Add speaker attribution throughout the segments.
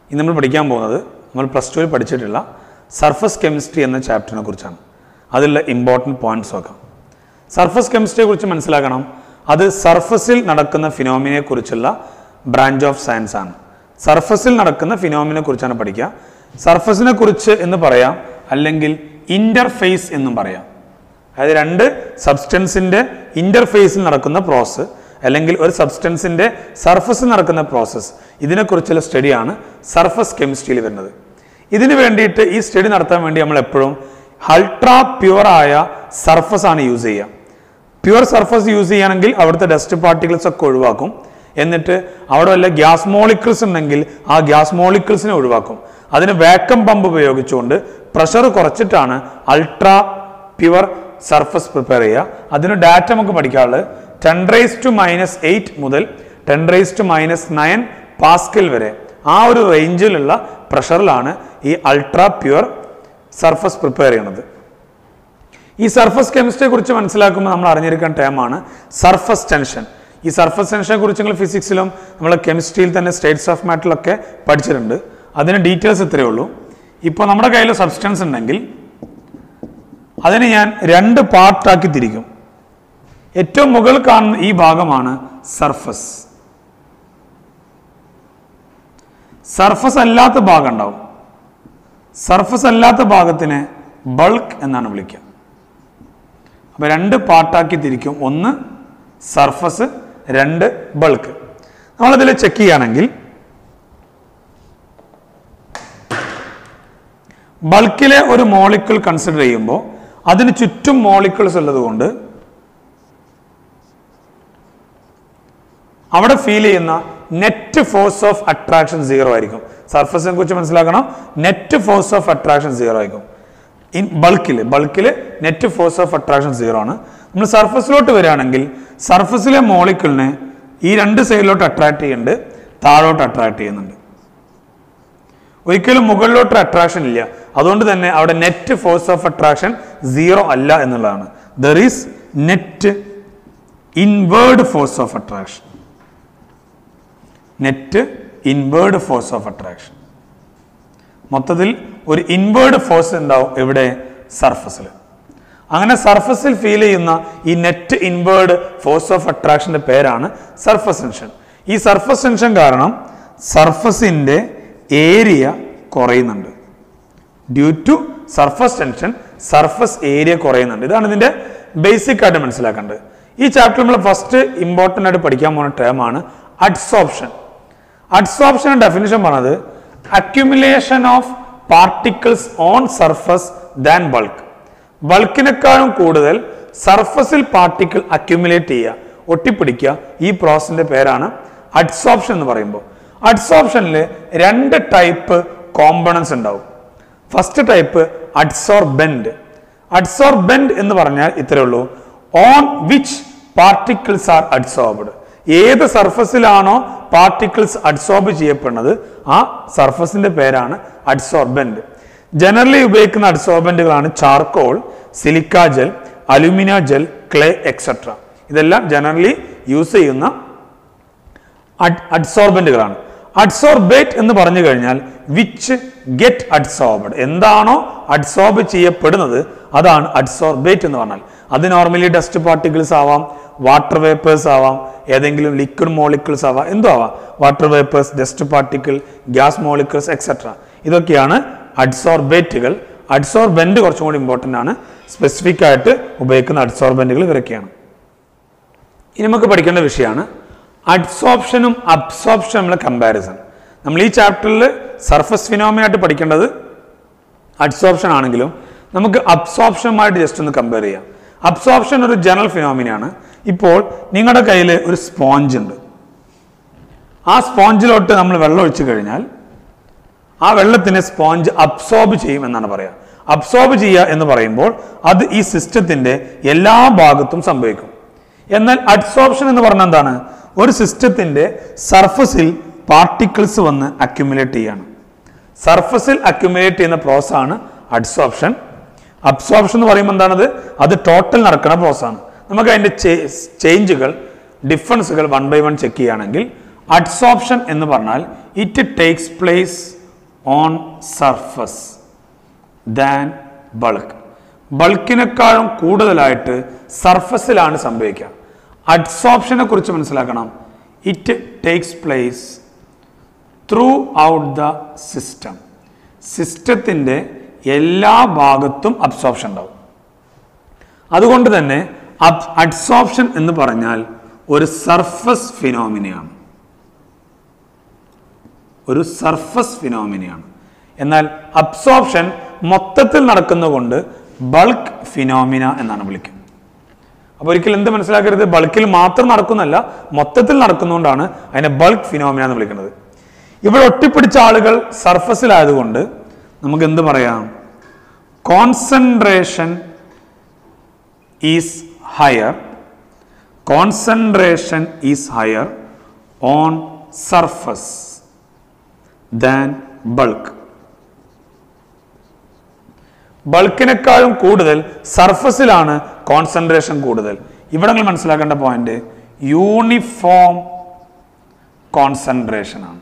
Speaker 1: ഇന്ന് നമ്മൾ പഠിക്കാൻ പോകുന്നത് നമ്മൾ പ്ലസ് ടുവിൽ പഠിച്ചിട്ടുള്ള സർഫസ് കെമിസ്ട്രി എന്ന ചാപ്റ്ററിനെ കുറിച്ചാണ്. അതിലുള്ള ഇമ്പോർട്ടൻറ്റ് പോയിന്റ്സ് നോക്കാം. സർഫസ് കെമിസ്ട്രിയെ കുറിച്ച് മനസ്സിലാക്കണം. അത് സർഫസിൽ നടക്കുന്ന ഫിനോമിനയെ കുറിച്ചുള്ള ബ്രാഞ്ച് ഓഫ് സയൻസ് ആണ്. സർഫസിൽ നടക്കുന്ന ഫിനോമിനെ കുറിച്ചാണ് പഠിക്കുക. സർഫസിനെ കുറിച്ച് എന്ന് പറയാം, അല്ലെങ്കിൽ ഇന്റർഫേസ് എന്നും പറയാം. അതായത് രണ്ട് സബ്സ്റ്റൻസിന്റെ ഇന്റർഫേസിൽ നടക്കുന്ന പ്രോസസ്സ്, അല്ലെങ്കിൽ ഒരു സബ്സ്റ്റൻസിന്റെ സർഫസിൽ നടക്കുന്ന പ്രോസസ്സ്, ഇതിനെക്കുറിച്ചുള്ള സ്റ്റഡിയാണ് സർഫസ് കെമിസ്ട്രിയിൽ വരുന്നത്. ഇതിന് വേണ്ടിയിട്ട് ഈ സ്റ്റഡി നടത്താൻ വേണ്ടി നമ്മൾ എപ്പോഴും അൾട്രാ പ്യുവർ ആയ സർഫസ് ആണ് യൂസ് ചെയ്യുക. പ്യുവർ സർഫസ് യൂസ് ചെയ്യുകയാണെങ്കിൽ അവിടുത്തെ ഡസ്റ്റ് പാർട്ടിക്കിൾസ് ഒക്കെ ഒഴിവാക്കും. എന്നിട്ട് അവിടെ വല്ല ഗ്യാസ് മോളിക്കിൾസ് ഉണ്ടെങ്കിൽ ആ ഗ്യാസ് മോളിക്കിൾസിനെ ഒഴിവാക്കും. അതിന് വാക്വം പമ്പ് ഉപയോഗിച്ചുകൊണ്ട് പ്രഷർ കുറച്ചിട്ടാണ് അൾട്രാ പ്യുവർ സർഫസ് പ്രിപ്പയർ ചെയ്യുക. അതിന് ഡാറ്റ നമുക്ക് പഠിക്കാനുള്ളത് 10⁻⁻8 മുതൽ 10⁻⁻9 പാസ്കൽ വരെ ആ ഒരു റേഞ്ചിലുള്ള പ്രഷറിലാണ് ഈ അൾട്രാ പ്യുവർ സർഫസ് പ്രിപ്പയർ ചെയ്യുന്നത്. ഈ സർഫസ് കെമിസ്ട്രിയെ കുറിച്ച് മനസ്സിലാക്കുമ്പോൾ നമ്മൾ അറിഞ്ഞിരിക്കുന്ന ടേമാണ് സർഫസ് ടെൻഷൻ. ഈ സർഫസ് ടെൻഷനെ കുറിച്ച് നിങ്ങൾ ഫിസിക്സിലും നമ്മൾ കെമിസ്ട്രിയിൽ തന്നെ സ്റ്റേറ്റ്സ് ഓഫ് മാറ്ററിലൊക്കെ പഠിച്ചിട്ടുണ്ട്. അതിന് ഡീറ്റെയിൽസ് ഇത്രയേ ഉള്ളൂ. ഇപ്പോൾ നമ്മുടെ കയ്യിൽ സബ്സ്റ്റൻസ് ഉണ്ടെങ്കിൽ അതിനെ ഞാൻ രണ്ട് പാർട്ടാക്കി തിരിക്കും. ഏറ്റവും മുകളിൽ കാണുന്ന ഈ ഭാഗമാണ് സർഫസ്. സർഫസ് അല്ലാത്ത ഭാഗം ഉണ്ടാവും. സർഫസ് അല്ലാത്ത ഭാഗത്തിനെ ബൾക്ക് എന്നാണ് വിളിക്കുക. അപ്പൊ രണ്ട് പാർട്ടാക്കി തിരിക്കും. ഒന്ന് സർഫസ്, രണ്ട് ബൾക്ക്. നമ്മളതിൽ ചെക്ക് ചെയ്യുകയാണെങ്കിൽ ബൾക്കിലെ ഒരു മോളിക്യൂൾ കൺസിഡർ ചെയ്യുമ്പോൾ അതിന് ചുറ്റും മോളിക്യൂൾസ് ഉള്ളത് കൊണ്ട് അവിടെ ഫീൽ ചെയ്യുന്ന നെറ്റ് ഫോഴ്സ് ഓഫ് അട്രാക്ഷൻ 0 ആയിരിക്കും. സർഫസിനെ കുറിച്ച് മനസ്സിലാക്കണം. നെറ്റ് ഫോഴ്സ് ഓഫ് അട്രാക്ഷൻ 0 ആയിരിക്കും. ബൾക്കില് നെറ്റ് ഫോഴ്സ് ഓഫ് അട്രാക്ഷൻ 0 ആണ്. നമ്മൾ സർഫസിലോട്ട് വരികയാണെങ്കിൽ സർഫസിലെ മോളിക്യൂളിനെ ഈ രണ്ട് സൈഡിലോട്ട് അട്രാക്ട് ചെയ്യുന്നുണ്ട്, താഴോട്ട് അട്രാക്ട് ചെയ്യുന്നുണ്ട്. ഒരിക്കലും മുകളിലോട്ട് അട്രാക്ഷൻ ഇല്ല. അതുകൊണ്ട് തന്നെ അവിടെ നെറ്റ് ഫോഴ്സ് ഓഫ് അട്രാക്ഷൻ 0 അല്ല എന്നുള്ളതാണ്. There is net inward force of attraction. Net inward force of attraction. മൊത്തത്തിൽ ഒരു ഇൻവേർഡ് ഫോഴ്സ് ഉണ്ടാവും എവിടെ? സർഫസിൽ. അങ്ങനെ സർഫസിൽ ഫീൽ ചെയ്യുന്ന ഈ നെറ്റ് ഇൻവേർഡ് ഫോഴ്സ് ഓഫ് അട്രാക്ഷന്റെ പേരാണ് സർഫസ് ടെൻഷൻ. ഈ സർഫസ് ടെൻഷൻ കാരണം സർഫസിന്റെ ഏരിയ കുറയുന്നുണ്ട്. Due to surface tension surface area കുറയുന്നുണ്ട്. ഇതാണ് ഇതിന്റെ ബേസിക് ആയിട്ട് മനസ്സിലാക്കേണ്ടത്. ഈ ചാപ്റ്റർ നമ്മൾ ഫസ്റ്റ് ഇമ്പോർട്ടൻ്റ് ആയിട്ട് പഠിക്കാൻ പോകുന്ന ടേമാണ് അഡ്സോർപ്ഷൻ. അഡ്സോർപ്ഷന്റെ ഡെഫിനിഷൻ പറഞ്ഞത് accumulation of particles on surface than bulk. ബൾക്കിനേക്കാളും കൂടുതൽ സർഫസിൽ പാർട്ടിക്കിൾ അക്യുമുലേറ്റ് ചെയ്യുക, ഒട്ടിപ്പിടിക്കുക. ഈ പ്രോസസിന്റെ പേരാണ് അഡ്സോർപ്ഷൻ എന്ന് പറയുമ്പോൾ. അഡ്സോർപ്ഷനിൽ രണ്ട് ടൈപ്പ് കോമ്പണൻസ് ഉണ്ടാവും. First type adsorbent. അഡ്സോർബെന്റ് എന്ന് പറഞ്ഞാൽ ഇത്രയേ ഉള്ളൂ: on which particles are adsorbed. ഏത് സർഫസിലാണോ പാർട്ടിക്കിൾസ് അഡ്സോർബ് ചെയ്യപ്പെടുന്നത് ആ സർഫസിന്റെ പേരാണ് അഡ്സോർബെന്റ്. ജനറലി ഉപയോഗിക്കുന്ന അഡ്സോർബന്റുകളാണ് charcoal, silica gel, alumina gel, clay etcetera. ഇതെല്ലാം ജനറലി യൂസ് ചെയ്യുന്ന അഡ്സോർബന്റുകളാണ്. അഡ്സോർബേറ്റ് എന്ന് പറഞ്ഞു കഴിഞ്ഞാൽ വിച്ച് ഗെറ്റ് അഡ്സോർബ്ഡ്. എന്താണോ അഡ്സോർബ് ചെയ്യപ്പെടുന്നത് അതാണ് അഡ്സോർബേറ്റ് എന്ന് പറഞ്ഞാൽ. അത് നോർമലി ഡസ്റ്റ് പാർട്ടിക്കിൾസ് ആവാം, വാട്ടർ വേപ്പേഴ്സ് ആവാം, ഏതെങ്കിലും ലിക്വിഡ് മോളിക്യൂൾസ് ആവാം, എന്തോ ആവാം. Water vapours, dust particle, gas molecules etcetera. ഇതൊക്കെയാണ് അഡ്സോർബേറ്റുകൾ. അഡ്സോർബെന്റ് കുറച്ചും കൂടി ഇമ്പോർട്ടൻ്റ് ആണ്. സ്പെസിഫിക് ആയിട്ട് ഉപയോഗിക്കുന്ന അഡ്സോർബന്റുകൾ ഇവരൊക്കെയാണ്. ഇനി നമുക്ക് പഠിക്കേണ്ട വിഷയമാണ് അഡ്സോർപ്ഷനും അബ്സോർപ്ഷനും തമ്മിലുള്ള കമ്പാരിസൺ. നമ്മൾ ഈ ചാപ്റ്ററിൽ സർഫസ് ഫിനോമിനായിട്ട് പഠിക്കേണ്ടത് അഡ്സോർപ്ഷൻ ആണെങ്കിലും നമുക്ക് അബ്സോർപ്ഷനുമായിട്ട് ജസ്റ്റ് ഒന്ന് കമ്പയർ ചെയ്യാം. അബ്സോർപ്ഷൻ ഒരു ജനറൽ ഫിനോമിനയാണ്. ഇപ്പോൾ നിങ്ങളുടെ കയ്യിൽ ഒരു സ്പോഞ്ച് ഉണ്ട്. ആ സ്പോഞ്ചിലോട്ട് നമ്മൾ വെള്ളം ഒഴിച്ചു കഴിഞ്ഞാൽ ആ വെള്ളത്തിനെ സ്പോഞ്ച് അബ്സോർബ് ചെയ്യും എന്നാണ് പറയുക. അബ്സോർബ് ചെയ്യുക എന്ന് പറയുമ്പോൾ അത് ഈ സിസ്റ്റത്തിന്റെ എല്ലാ ഭാഗത്തും സംഭവിക്കും. എന്നാൽ അഡ്സോർപ്ഷൻ എന്ന് പറഞ്ഞാൽ എന്താണ്? ഒരു സിസ്റ്റത്തിന്റെ സർഫസിൽ പാർട്ടിക്കിൾസ് വന്ന് അക്യുമുലേറ്റ് ചെയ്യാണ്. സർഫസിൽ അക്യുമുലേറ്റ് ചെയ്യുന്ന പ്രോസസ് ആണ് അഡ്സോർപ്ഷൻ. അബ്സോർപ്ഷൻ എന്ന് പറയുമ്പോൾ എന്താണത്? അത് ടോട്ടൽ നടക്കുന്ന പ്രോസസ് ആണ്. നമുക്ക് അതിന്റെ ചേഞ്ചുകൾ, ഡിഫറൻസുകൾ 1 by 1 ചെക്ക് ചെയ്യുകയാണെങ്കിൽ അഡ്സോർപ്ഷൻ എന്ന് പറഞ്ഞാൽ it takes place on surface than bulk. ബൾക്കിനേക്കാളും കൂടുതലായിട്ട് സർഫസിലാണ് സംഭവിക്കുക. അഡ്സോർപ്ഷനെ കുറിച്ച് മനസ്സിലാക്കണം. It takes place throughout the system. സിസ്റ്റത്തിൻ്റെ എല്ലാ ഭാഗത്തും അബ്സോർപ്ഷൻ ഉണ്ടാവും. അതുകൊണ്ട് തന്നെ അഡ്സോർപ്ഷൻ എന്ന് പറഞ്ഞാൽ ഒരു സർഫസ് ഫിനോമിനയാണ്. ഒരു സർഫസ് ഫിനോമിനയാണ്. എന്നാൽ അബ്സോർപ്ഷൻ മൊത്തത്തിൽ നടക്കുന്നതുകൊണ്ട് ബൾക്ക് ഫിനോമിന എന്നാണ് വിളിക്കുന്നത്. അപ്പോൾ ഒരിക്കലും എന്ത് മനസ്സിലാക്കരുത്, ബൾക്കിൽ മാത്രം നടക്കുന്നല്ല, മൊത്തത്തിൽ നടക്കുന്നതുകൊണ്ടാണ് അതിനെ ബൾക്ക് ഫിനോമിന എന്ന് വിളിക്കുന്നത്. ഇവിടെ ഒട്ടിപ്പിടിച്ച ആളുകൾ സർഫസിലായതുകൊണ്ട് നമുക്ക് എന്ത് പറയാം? Concentration is higher. Concentration is higher on surface than bulk. ബൾക്കിനേക്കാളും കൂടുതൽ സർഫസിലാണ് കോൺസെൻട്രേഷൻ കൂടുതൽ. ഇവിടെ നിങ്ങൾ മനസ്സിലാക്കേണ്ട പോയിന്റ് യൂണിഫോം കോൺസെൻട്രേഷൻ ആണ്.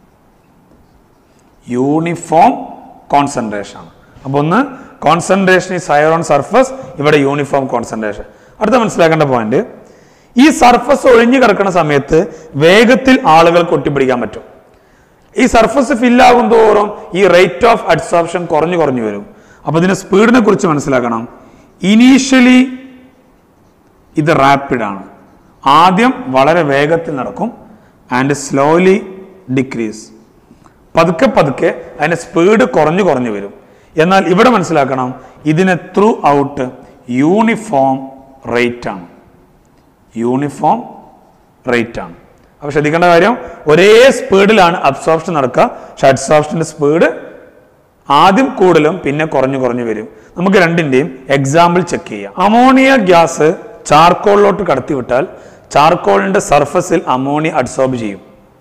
Speaker 1: യൂണിഫോം കോൺസെൻട്രേഷൻ ആണ്. അപ്പോൾ ഒന്ന് concentration is higher on surface, ഇവിടെ യൂണിഫോം കോൺസെൻട്രേഷൻ. അടുത്ത മനസ്സിലാക്കേണ്ട പോയിന്റ്, ഈ സർഫസ് ഒഴിഞ്ഞു കിടക്കുന്ന സമയത്ത് വേഗത്തിൽ ആളുകൾക്ക് ഒട്ടിപ്പിടിക്കാൻ പറ്റും. ഈ സർഫസ് ഫില്ലാകും തോറും ഈ റേറ്റ് ഓഫ് അഡ്സോർപ്ഷൻ കുറഞ്ഞു കുറഞ്ഞു വരും. അപ്പോൾ ഇതിന്റെ സ്പീഡിനെ കുറിച്ച് മനസ്സിലാക്കണം. ഇനീഷ്യലി ഇത് റാപ്പിഡ് ആണ്. ആദ്യം വളരെ വേഗത്തിൽ നടക്കും. And slowly decrease. പതുക്കെ പതുക്കെ അതിന്റെ സ്പീഡ് കുറഞ്ഞു കുറഞ്ഞു വരും. എന്നാൽ ഇവിടെ മനസ്സിലാക്കണം, ഇതിന് ത്രൂ ഔട്ട് യൂണിഫോം റേറ്റ് ആണ്. യൂണിഫോം റേറ്റ് ആണ്. അപ്പോൾ ശ്രദ്ധിക്കേണ്ട കാര്യം, ഒരേ സ്പീഡിലാണ് അബ്സോർപ്ഷൻ നടക്കുക. പക്ഷെ അഡ്സോർപ്ഷന്റെ സ്പീഡ് ആദ്യം കൂടുതലും പിന്നെ കുറഞ്ഞു കുറഞ്ഞു വരും. നമുക്ക് രണ്ടിന്റെയും എക്സാമ്പിൾ ചെക്ക് ചെയ്യാം. അമോണിയ ഗ്യാസ് ചാർക്കോളിലോട്ട് കടത്തിവിട്ടാൽ ചാർക്കോളിന്റെ സർഫസിൽ അമോണിയ അഡ്സോർബ് ചെയ്യും.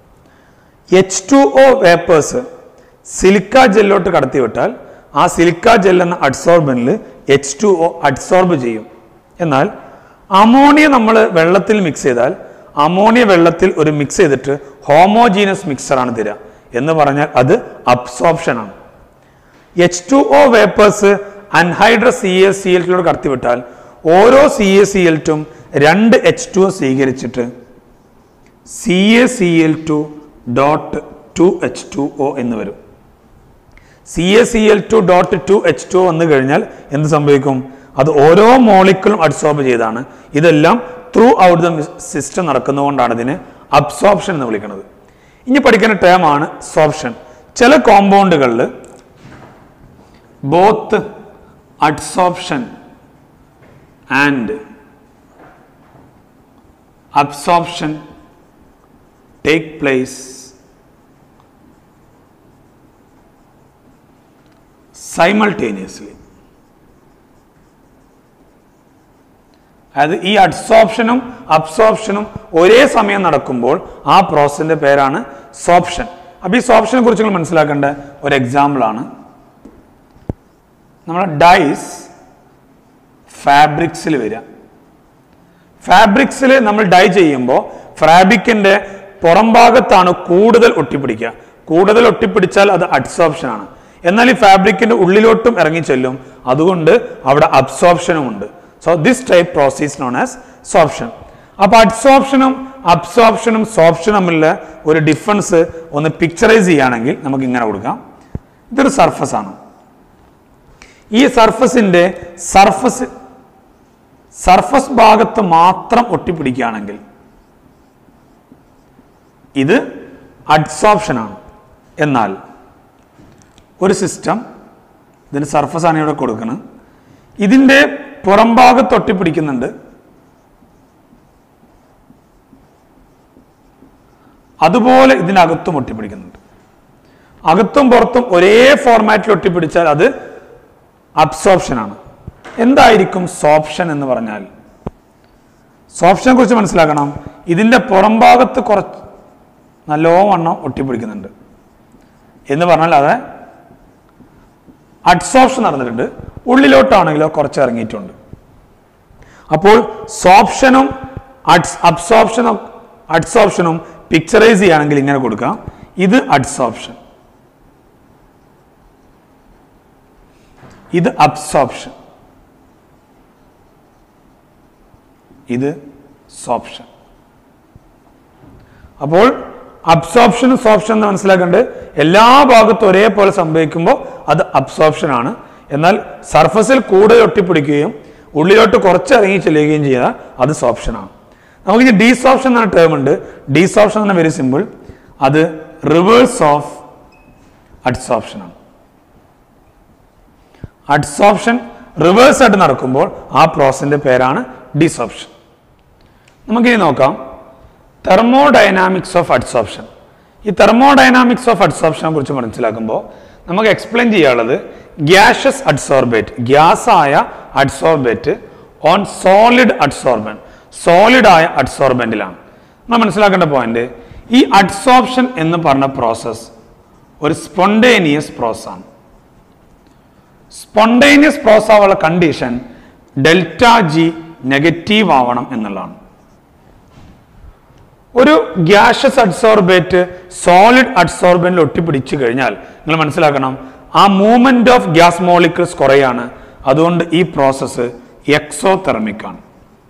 Speaker 1: H2O വേപ്പേഴ്സ് സിലിക്ക ജെല്ലോട്ട് കടത്തിവിട്ടാൽ ആ സിലിക്ക ജെൽ എന്ന അഡ്സോർബനിൽ H2O അഡ്സോർബ് ചെയ്യും. എന്നാൽ അമോണിയ നമ്മൾ വെള്ളത്തിൽ മിക്സ് ചെയ്താൽ അമോണിയ വെള്ളത്തിൽ ഒരു മിക്സ് ചെയ്തിട്ട് ഹോമോജീനസ് മിക്സറാണ് തരിക. എന്ന് പറഞ്ഞാൽ അത് അബ്സോർപ്ഷൻ ആണ്. H2O വേപ്പേഴ്സ് അൻഹൈഡ്രസ് CaCl2 കടത്തിവിട്ടാൽ ഓരോ CaCl2 രണ്ട് H2O സ്വീകരിച്ചിട്ട് CaCl2.2H2O എന്ന് വരും. CaCl2.2H2O വന്നു കഴിഞ്ഞാൽ എന്ത് സംഭവിക്കും? അത് ഓരോ മോളിക്കൂളും അഡ്സോർബ് ചെയ്താണ്. ഇതെല്ലാം ത്രൂ ഔട്ട് ദ സിസ്റ്റം നടക്കുന്നതുകൊണ്ടാണ് ഇതിന് അബ്സോർപ്ഷൻ എന്ന് വിളിക്കുന്നത്. ഇനി പഠിക്കുന്ന ടേം ആണ് സോർപ്ഷൻ. ചില കോമ്പൗണ്ടുകളിൽ both adsorption and absorption take place simultaneously. അതായത് ഈ അഡ്സോർപ്ഷനും അബ്സോർപ്ഷനും ഒരേ സമയം നടക്കുമ്പോൾ ആ പ്രോസസ്സിന്റെ പേരാണ് സോർപ്ഷൻ. അപ്പോൾ ഈ സോർപ്ഷനെ കുറിച്ച് നിങ്ങൾ മനസ്സിലാക്കേണ്ട ഒരു എക്സാമ്പിൾ ആണ് നമ്മുടെ ഡൈസ് ഫാബ്രിക്സിൽ വരിക. ഫാബ്രിക്സിൽ നമ്മൾ ഡൈ ചെയ്യുമ്പോൾ ഫാബ്രിക്കിന്റെ പുറം ഭാഗത്താണ് കൂടുതൽ ഒട്ടിപ്പിടിക്കുക. കൂടുതൽ ഒട്ടിപ്പിടിച്ചാൽ അത് അഡ്സോർപ്ഷൻ ആണ്. എന്നാൽ ഈ ഫാബ്രിക്കിന്റെ ഉള്ളിലോട്ടും ഇറങ്ങിച്ചെല്ലും, അതുകൊണ്ട് അവിടെ അബ്സോർപ്ഷനും ഉണ്ട്. So this type process known as sorption. അപ്പൊ അഡ്സോർപ്ഷനും അബ്സോർപ്ഷനും സോർപ്ഷനും തമ്മിലുള്ള ഒരു ഡിഫറൻസ് ഒന്ന് പിക്ചറൈസ് ചെയ്യുകയാണെങ്കിൽ നമുക്ക് ഇങ്ങനെ കൊടുക്കാം. ഇതൊരു സർഫസ് ആണ്. ഈ സർഫസിന്റെ സർഫസ് ഭാഗത്ത് മാത്രം ഒട്ടിപ്പിടിക്കുകയാണെങ്കിൽ ഇത് അഡ്സോർപ്ഷൻ ആണ്. എന്നാൽ ഒരു സിസ്റ്റം, ഇതിന് സർഫസ് ആണ് ഇവിടെ കൊടുക്കുന്നത്, ഇതിന്റെ പുറം ഭാഗത്ത് ഒട്ടിപ്പിടിക്കുന്നുണ്ട്, അതുപോലെ ഇതിനകത്തും ഒട്ടിപ്പിടിക്കുന്നുണ്ട്. അകത്തും പുറത്തും ഒരേ ഫോർമാറ്റിൽ ഒട്ടിപ്പിടിച്ചാൽ അത് അബ്സോർപ്ഷൻ ആണ്. എന്തായിരിക്കും സോർപ്ഷൻ എന്ന് പറഞ്ഞാൽ? സോർപ്ഷനെ കുറിച്ച് മനസ്സിലാക്കണം. ഇതിന്റെ പുറം ഭാഗത്ത് കുറച്ച് നല്ലോണം ഒട്ടിപ്പിടിക്കുന്നുണ്ട് എന്ന് പറഞ്ഞാൽ അത് അഡ്സോർപ്ഷൻ നടന്നിട്ടുണ്ട്. ഉള്ളിലോട്ടാണെങ്കിലോ കുറച്ച് ഇറങ്ങിയിട്ടുണ്ട്. അപ്പോൾ സോർപ്ഷനും അഡ്സോർപ്ഷനും പിക്ചറൈസ് ചെയ്യുകയാണെങ്കിൽ ഇങ്ങനെ കൊടുക്കാം. ഇത് അഡ്സോർപ്ഷൻ, ഇത് അബ്സോർപ്ഷൻ, ഇത് സോർപ്ഷൻ. അപ്പോൾ അബ്സോർപ്ഷനും സോർപ്ഷൻ എന്ന് മനസ്സിലാക്കേണ്ടത് എല്ലാ ഭാഗത്തും ഒരേപോലെ സംഭവിക്കുമ്പോൾ അത് അബ്സോർപ്ഷൻ ആണ്. എന്നാൽ സർഫസിൽ കൂടുതൽ ഒട്ടിപ്പിടിക്കുകയും ഉള്ളിലോട്ട് കുറച്ച് ഇറങ്ങി ചെല്ലുകയും ചെയ്താൽ അത് സോർപ്ഷൻ ആണ്. നമുക്ക് ഇനി ഡീസോർപ്ഷൻ എന്ന ടേം ഉണ്ട്. ഡീസോർപ്ഷൻ എന്ന വെരി സിമ്പിൾ, അത് റിവേഴ്സ് ഓഫ് അഡ്സോർപ്ഷൻ ആണ്. അഡ്സോർപ്ഷൻ റിവേഴ്സ് ആയിട്ട് നടക്കുമ്പോൾ ആ പ്രോസസിന്റെ പേരാണ് ഡീസോർപ്ഷൻ. നമുക്കിനി നോക്കാം തെർമോഡൈനാമിക്സ് ഓഫ് അഡ്സോർപ്ഷൻ. ഈ തെർമോഡൈനാമിക്സ് ഓഫ് അഡ്സോർപ്ഷനെ കുറിച്ച് മനസ്സിലാക്കുമ്പോൾ നമുക്ക് എക്സ്പ്ലെയിൻ ചെയ്യാനുള്ളത് ഗ്യാഷ്യസ് അഡ്സോർബേറ്റ്, ഗ്യാസ് ആയ adsorbate on solid adsorbent, solid ആയ അഡ്സോർബൻറ്റിലാണ്. നമ്മൾ മനസ്സിലാക്കേണ്ട പോയിന്റ്, ഈ അഡ്സോർപ്ഷൻ എന്ന് പറഞ്ഞ പ്രോസസ് ഒരു സ്പോണ്ടേനിയസ് പ്രോസസ് ആണ്. സ്പോണ്ടേനിയസ് പ്രോസസ് ആവാനുള്ള കണ്ടീഷൻ ഡെൽറ്റ ജി നെഗറ്റീവ് ആവണം എന്നുള്ളതാണ്. ഒരു ഗ്യാഷ്യസ് അഡ്സോർബേറ്റ് സോളിഡ് അഡ്സോർബൻറ്റിൽ ഒട്ടിപ്പിടിച്ചു കഴിഞ്ഞാൽ നിങ്ങൾ മനസ്സിലാക്കണം, ആ മൂവ്മെന്റ് ഓഫ് ഗ്യാസ് മോളിക്യൂൾസ് കുറയാണ്. അതുകൊണ്ട് ഈ പ്രോസസ്സ് എക്സോതെർമിക് ആണ്.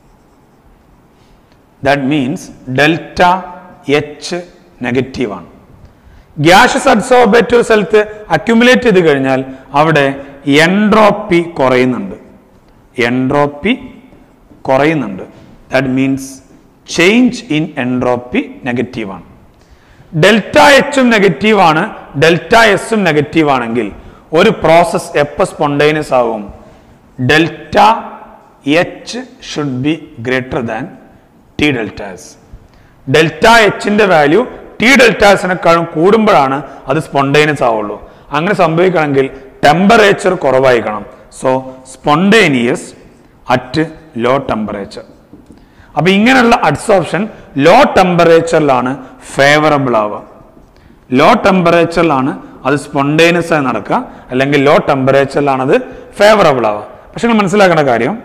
Speaker 1: That means delta H negative ആണ്. ഗ്യാഷ്യസ് അഡ്സോർബേറ്റ് ഒരു സ്ഥലത്ത് അക്യുമുലേറ്റ് ചെയ്ത് കഴിഞ്ഞാൽ അവിടെ എൻട്രോപ്പി കുറയുന്നുണ്ട്, എൻട്രോപ്പി കുറയുന്നുണ്ട്. That means change in entropy negative ആണ്. ഡെൽറ്റ എച്ചും നെഗറ്റീവ് ആണ്, ഡെൽറ്റ എസും നെഗറ്റീവ് ആണെങ്കിൽ ഒരു പ്രോസസ് എപ്പോൾ സ്പോണ്ടേനിയസ് ആകും? Delta H should be greater than T delta S. ഡെൽറ്റ എച്ചിന്റെ വാല്യൂ ടി ഡെൽറ്റ എസിനെക്കാളും കൂടുമ്പോഴാണ് അത് സ്പോണ്ടേനിയസ് ആവുള്ളൂ. അങ്ങനെ സംഭവിക്കണമെങ്കിൽ ടെമ്പറേച്ചർ കുറവായിരിക്കണം. So spontaneous at low temperature. അപ്പൊ ഇങ്ങനെയുള്ള അഡ്സോർപ്ഷൻ ലോ ടെമ്പറേച്ചറിലാണ് ഫേവറബിൾ ആവുക. ലോ ടെമ്പറേച്ചറിലാണ് അത് സ്പോണ്ടേനിയസ് ആയി നടക്കുക, അല്ലെങ്കിൽ ലോ ടെമ്പറേച്ചറിലാണ് അത് ഫേവറബിൾ ആവുക. പക്ഷെ നിങ്ങൾ മനസ്സിലാക്കേണ്ട കാര്യം,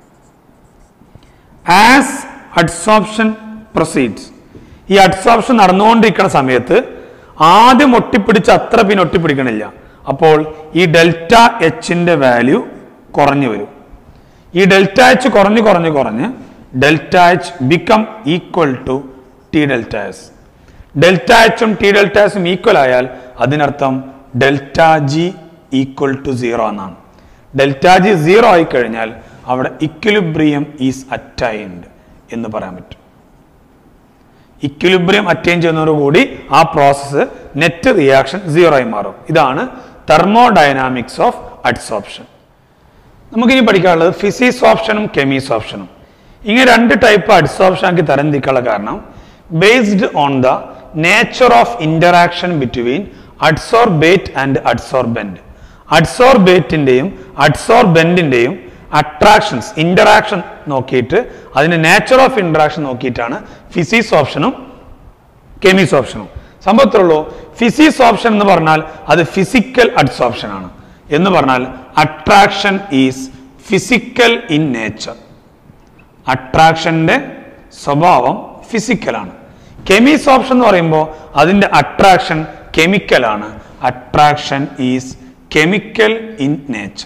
Speaker 1: ആസ് അഡ്സോർപ്ഷൻ പ്രൊസീഡ്സ്, ഈ അഡ്സോർപ്ഷൻ നടന്നുകൊണ്ടിരിക്കുന്ന സമയത്ത് ആദ്യം ഒട്ടിപ്പിടിച്ച് അത്ര പിന്നെ ഒട്ടിപ്പിടിക്കണില്ല. അപ്പോൾ ഈ ഡെൽറ്റ എച്ചിന്റെ വാല്യൂ കുറഞ്ഞു വരും. ഈ ഡെൽറ്റ എച്ച് കുറഞ്ഞ് കുറഞ്ഞ് കുറഞ്ഞ് delta H become equal to T delta S. Delta എച്ചും ടി ഡെൽറ്റ എസും ഈക്വൽ ആയാൽ അതിനർത്ഥം ഡെൽറ്റ ജി ഈക്വൽ ടു 0 എന്നാണ്. ഡെൽറ്റ ജി 0 ആയി കഴിഞ്ഞാൽ അവിടെ ഇക്വിലിബ്രിയം ഈസ് അറ്റൈൻഡ് എന്ന് പറയാൻ പറ്റും. ഇക്വിലിബ്രിയം അറ്റൈൻ ചെയ്യുന്നതോടുകൂടി ആ പ്രോസസ്സ് നെറ്റ് റിയാക്ഷൻ 0 ആയി മാറും. ഇതാണ് തെർമോഡൈനാമിക്സ് ഓഫ് അഡ്സോർപ്ഷൻ. നമുക്കിനി പഠിക്കാനുള്ളത് ഫിസിസോർപ്ഷനും കെമിസോർപ്ഷനും. ഇങ്ങനെ രണ്ട് ടൈപ്പ് അഡ്സോർപ്ഷൻ ആക്കി തരംതിരിക്കാനുള്ള കാരണം based on the nature of interaction between adsorbate and adsorbent. അഡ്സോർബേറ്റിന്റെയും അഡ്സോർബെന്റിന്റെയും അട്രാക്ഷൻസ്, ഇന്ററാക്ഷൻ നോക്കിയിട്ട് അതിന്റെ നേച്ചർ ഓഫ് ഇന്ററാക്ഷൻ നോക്കിയിട്ടാണ് ഫിസിസോർപ്ഷനും കെമിസോർപ്ഷനും. സംഭവത്തിലുള്ളൂ ഫിസിസോർപ്ഷൻ എന്ന് പറഞ്ഞാൽ അത് ഫിസിക്കൽ അഡ്സോർപ്ഷൻ ആണ്. എന്ന് പറഞ്ഞാൽ attraction is physical in nature. അട്രാക്ഷന്റെ സ്വഭാവം ഫിസിക്കലാണ്. കെമിസോർപ്ഷൻ എന്ന് പറയുമ്പോൾ അതിന്റെ അട്രാക്ഷൻ കെമിക്കലാണ്. Attraction is chemical in nature.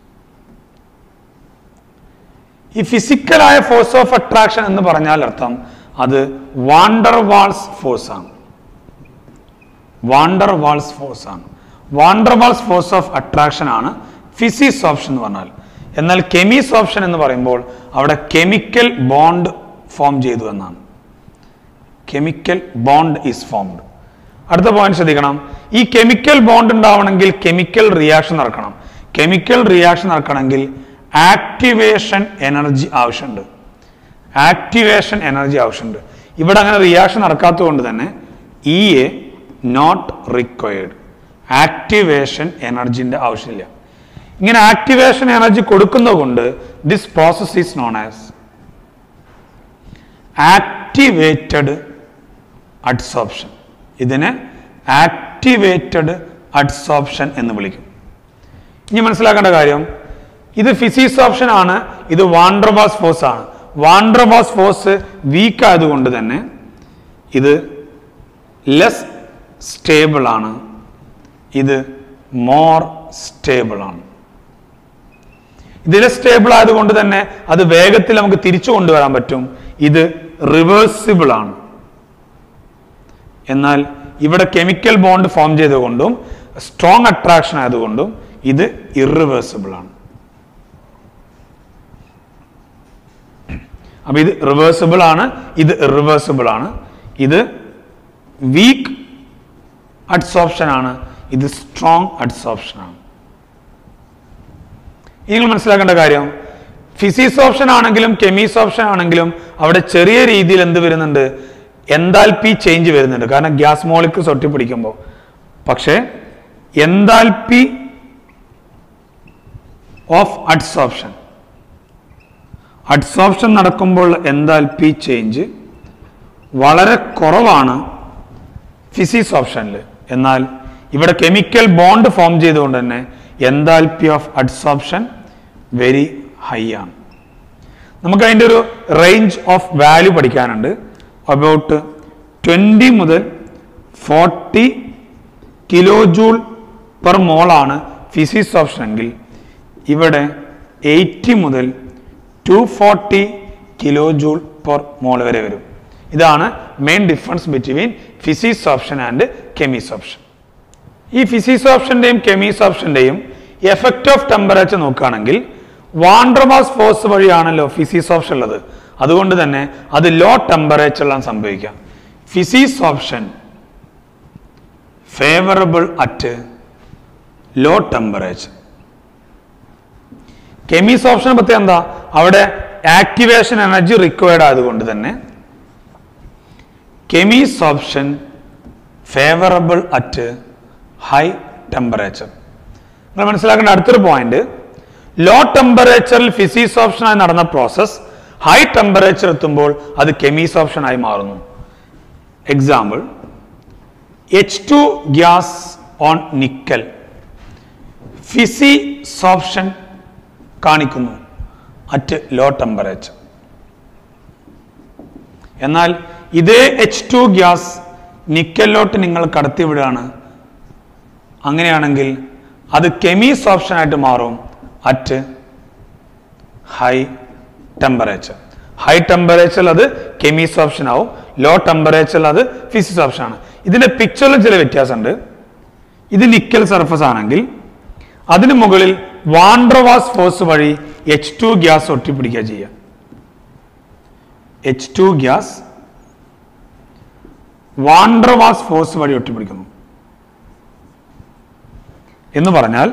Speaker 1: ഈ ഫിസിക്കലായ ഫോഴ്സ് ഓഫ് അട്രാക്ഷൻ എന്ന് പറഞ്ഞാൽ അർത്ഥം അത് വാണ്ടർവാൾസ് ഫോഴ്സ് ആണ്. വാണ്ടർവാൾസ് ഫോഴ്സ് ആണ്. വാണ്ടർവാൾസ് ഫോഴ്സ് ഓഫ് അട്രാക്ഷൻ ആണ് ഫിസിസോർപ്ഷൻ എന്ന് പറഞ്ഞാൽ. എന്നാൽ കെമിസോർപ്ഷൻ എന്ന് പറയുമ്പോൾ അവിടെ കെമിക്കൽ ബോണ്ട് ഫോം ചെയ്തു എന്നാണ്. Chemical bond is formed. അടുത്ത പോയിന്റ് ശ്രദ്ധിക്കണം, ഈ കെമിക്കൽ ബോണ്ട് ഉണ്ടാവണമെങ്കിൽ കെമിക്കൽ റിയാക്ഷൻ നടക്കണം. കെമിക്കൽ റിയാക്ഷൻ നടക്കണമെങ്കിൽ ആക്ടിവേഷൻ എനർജി ആവശ്യമുണ്ട്. ആക്ടിവേഷൻ എനർജി ആവശ്യമുണ്ട്. ഇവിടെ അങ്ങനെ റിയാക്ഷൻ നടക്കാത്തത് കൊണ്ട് തന്നെ EA നോട്ട് റിക്വയർഡ്. ആക്ടിവേഷൻ എനർജിന്റെ ആവശ്യമില്ല. ഇങ്ങനെ ആക്ടിവേഷൻ എനർജി കൊടുക്കുന്നത് കൊണ്ട് this process is known as activated adsorption. ഇതിനെ ആക്ടിവേറ്റഡ് അഡ്സോർപ്ഷൻ എന്ന് വിളിക്കും. ഇനി മനസ്സിലാക്കേണ്ട കാര്യം, ഇത് ഫിസിസോർപ്ഷൻ ആണ്, ഇത് വാണ്ടർവാൾസ് ഫോഴ്സ് ആണ്. വാണ്ടർവാൾസ് ഫോഴ്സ് വീക്ക് ആയതുകൊണ്ട് തന്നെ ഇത് ലെസ് സ്റ്റേബിൾ ആണ്, ഇത് മോർ സ്റ്റേബിൾ ആണ്. ഇതിൽ സ്റ്റേബിൾ ആയതുകൊണ്ട് തന്നെ അത് വേഗത്തിൽ നമുക്ക് തിരിച്ചു കൊണ്ടുവരാൻ പറ്റും. ഇത് റിവേഴ്സിബിൾ ആണ്. എന്നാൽ ഇവിടെ കെമിക്കൽ ബോണ്ട് ഫോം ചെയ്തുകൊണ്ടും സ്ട്രോങ് അട്രാക്ഷൻ ആയതുകൊണ്ടും ഇത് ഇറിവേഴ്സിബിൾ ആണ്. അപ്പൊ ഇത് റിവേഴ്സിബിൾ ആണ്, ഇത് ഇറിവേഴ്സിബിൾ ആണ്. ഇത് വീക്ക് അഡ്സോർപ്ഷൻ ആണ്, ഇത് സ്ട്രോങ് അഡ്സോർപ്ഷൻ ആണ്. നിങ്ങൾ മനസ്സിലാക്കേണ്ട കാര്യം, ഫിസിസോർപ്ഷൻ ആണെങ്കിലും കെമിസോർപ്ഷൻ ആണെങ്കിലും അവിടെ ചെറിയ രീതിയിൽ എന്ത് വരുന്നുണ്ട്, എൻതാൽപ്പി ചേഞ്ച് വരുന്നുണ്ട്. കാരണം ഗ്യാസ് മോളിക്യൂൾസ് ഒട്ടിപ്പിടിക്കുമ്പോൾ. പക്ഷേ എൻതാൽപ്പി ഓഫ് അഡ്സോർപ്ഷൻ നടക്കുമ്പോൾ എൻതാൽപ്പി ചേഞ്ച് വളരെ കുറവാണ് ഫിസിസോർപ്ഷനിൽ. എന്നാൽ ഇവിടെ കെമിക്കൽ ബോണ്ട് ഫോം ചെയ്തുകൊണ്ട് തന്നെ enthalpy of adsorption very high ആണ്. നമുക്ക് അതിൻ്റെ ഒരു റേഞ്ച് ഓഫ് വാല്യൂ പഠിക്കാനുണ്ട്. അബൌട്ട് 20 മുതൽ 40 കിലോ ജൂൾ പെർ മോളാണ് ഫിസിസോർപ്ഷൻ എങ്കിൽ ഇവിടെ 80 മുതൽ 240 കിലോ ജൂൾ പെർ മോൾ വരെ വരും. ഇതാണ് main difference between physisorption and chemisorption. ഈ ഫിസിസോർപ്ഷന്റെയും കെമിസോർപ്ഷന്റെയും എഫക്റ്റ് ഓഫ് ടെമ്പറേച്ചർ നോക്കുകയാണെങ്കിൽ വാൻ ഡെർ വാൾസ് ഫോഴ്സ് വഴിയാണല്ലോ ഫിസിസോർപ്ഷൻ ഉള്ളത്. അതുകൊണ്ട് തന്നെ അത് ലോ ടെമ്പറേച്ചറിലാണ് സംഭവിക്കുക. Physisorption favourable at low temperature. Chemisorption പ്രത്യേകം എന്താ, അവിടെ ആക്ടിവേഷൻ എനർജി റിക്വയർഡ് ആയതുകൊണ്ട് തന്നെ chemisorption favourable at high temperature. നിങ്ങൾ മനസ്സിലാക്കേണ്ട അടുത്തൊരു പോയിന്റ്, ലോ ടെമ്പറേച്ചറിൽ ഫിസിസോർപ്ഷനായി നടന്ന പ്രോസസ് ഹൈ ടെമ്പറേച്ചർ എത്തുമ്പോൾ അത് കെമിസോർപ്ഷൻ ആയി മാറുന്നു. Example, H2 gas on nickel physisorption കാണിക്കുന്നു അറ്റ് ലോ ടെമ്പറേച്ചർ. എന്നാൽ ഇതേ H2 ഗ്യാസ് നിക്കലിലോട്ട് നിങ്ങൾ കടത്തിവിടുകയാണ്, അങ്ങനെയാണെങ്കിൽ അത് കെമിസോർപ്ഷൻ ആയിട്ട് മാറും അറ്റ് ഹൈ ടെമ്പറേച്ചർ. ഹൈ ടെമ്പറേച്ചറിൽ അത് കെമിസോർപ്ഷൻ ആവും, ലോ ടെമ്പറേച്ചറിൽ അത് ഫിസിസോർപ്ഷൻ ആണ്. ഇതിന്റെ പിക്ചറിലും ചില വ്യത്യാസമുണ്ട്. ഇത് നിക്കൽ സർഫസ് ആണെങ്കിൽ അതിന് മുകളിൽ വാൻ ഡെർ വാൾസ് ഫോഴ്സ് വഴി H2 ഗ്യാസ് ഒട്ടിപ്പിടിക്കുക ചെയ്യുക. H2 gas van der Waals force വഴി ഒട്ടിപ്പിടിക്കുന്നു എന്ന് പറഞ്ഞാൽ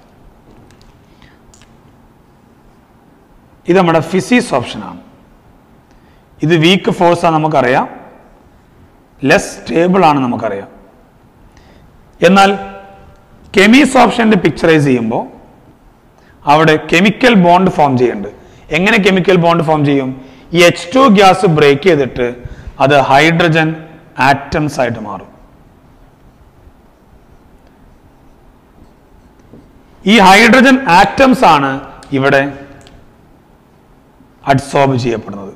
Speaker 1: ഇത് നമ്മുടെ ഫിസിസോർപ്ഷൻ ആണ്. ഇത് വീക്ക് ഫോഴ്സ് ആണ് നമുക്കറിയാം, ലെസ് സ്റ്റേബിൾ ആണ് നമുക്കറിയാം. എന്നാൽ കെമിസോർപ്ഷന്റെ പിക്ചറൈസ് ചെയ്യുമ്പോൾ അവിടെ കെമിക്കൽ ബോണ്ട് ഫോം ചെയ്യുന്നുണ്ട്. എങ്ങനെ കെമിക്കൽ ബോണ്ട് ഫോം ചെയ്യും? ഈ H2 ഗ്യാസ് ബ്രേക്ക് ചെയ്തിട്ട് അത് ഹൈഡ്രജൻ ആറ്റംസ് ആയിട്ട് മാറും. ഈ ഹൈഡ്രജൻ ആറ്റംസ് ആണ് ഇവിടെ അഡ്സോർബ് ചെയ്യപ്പെടുന്നത്.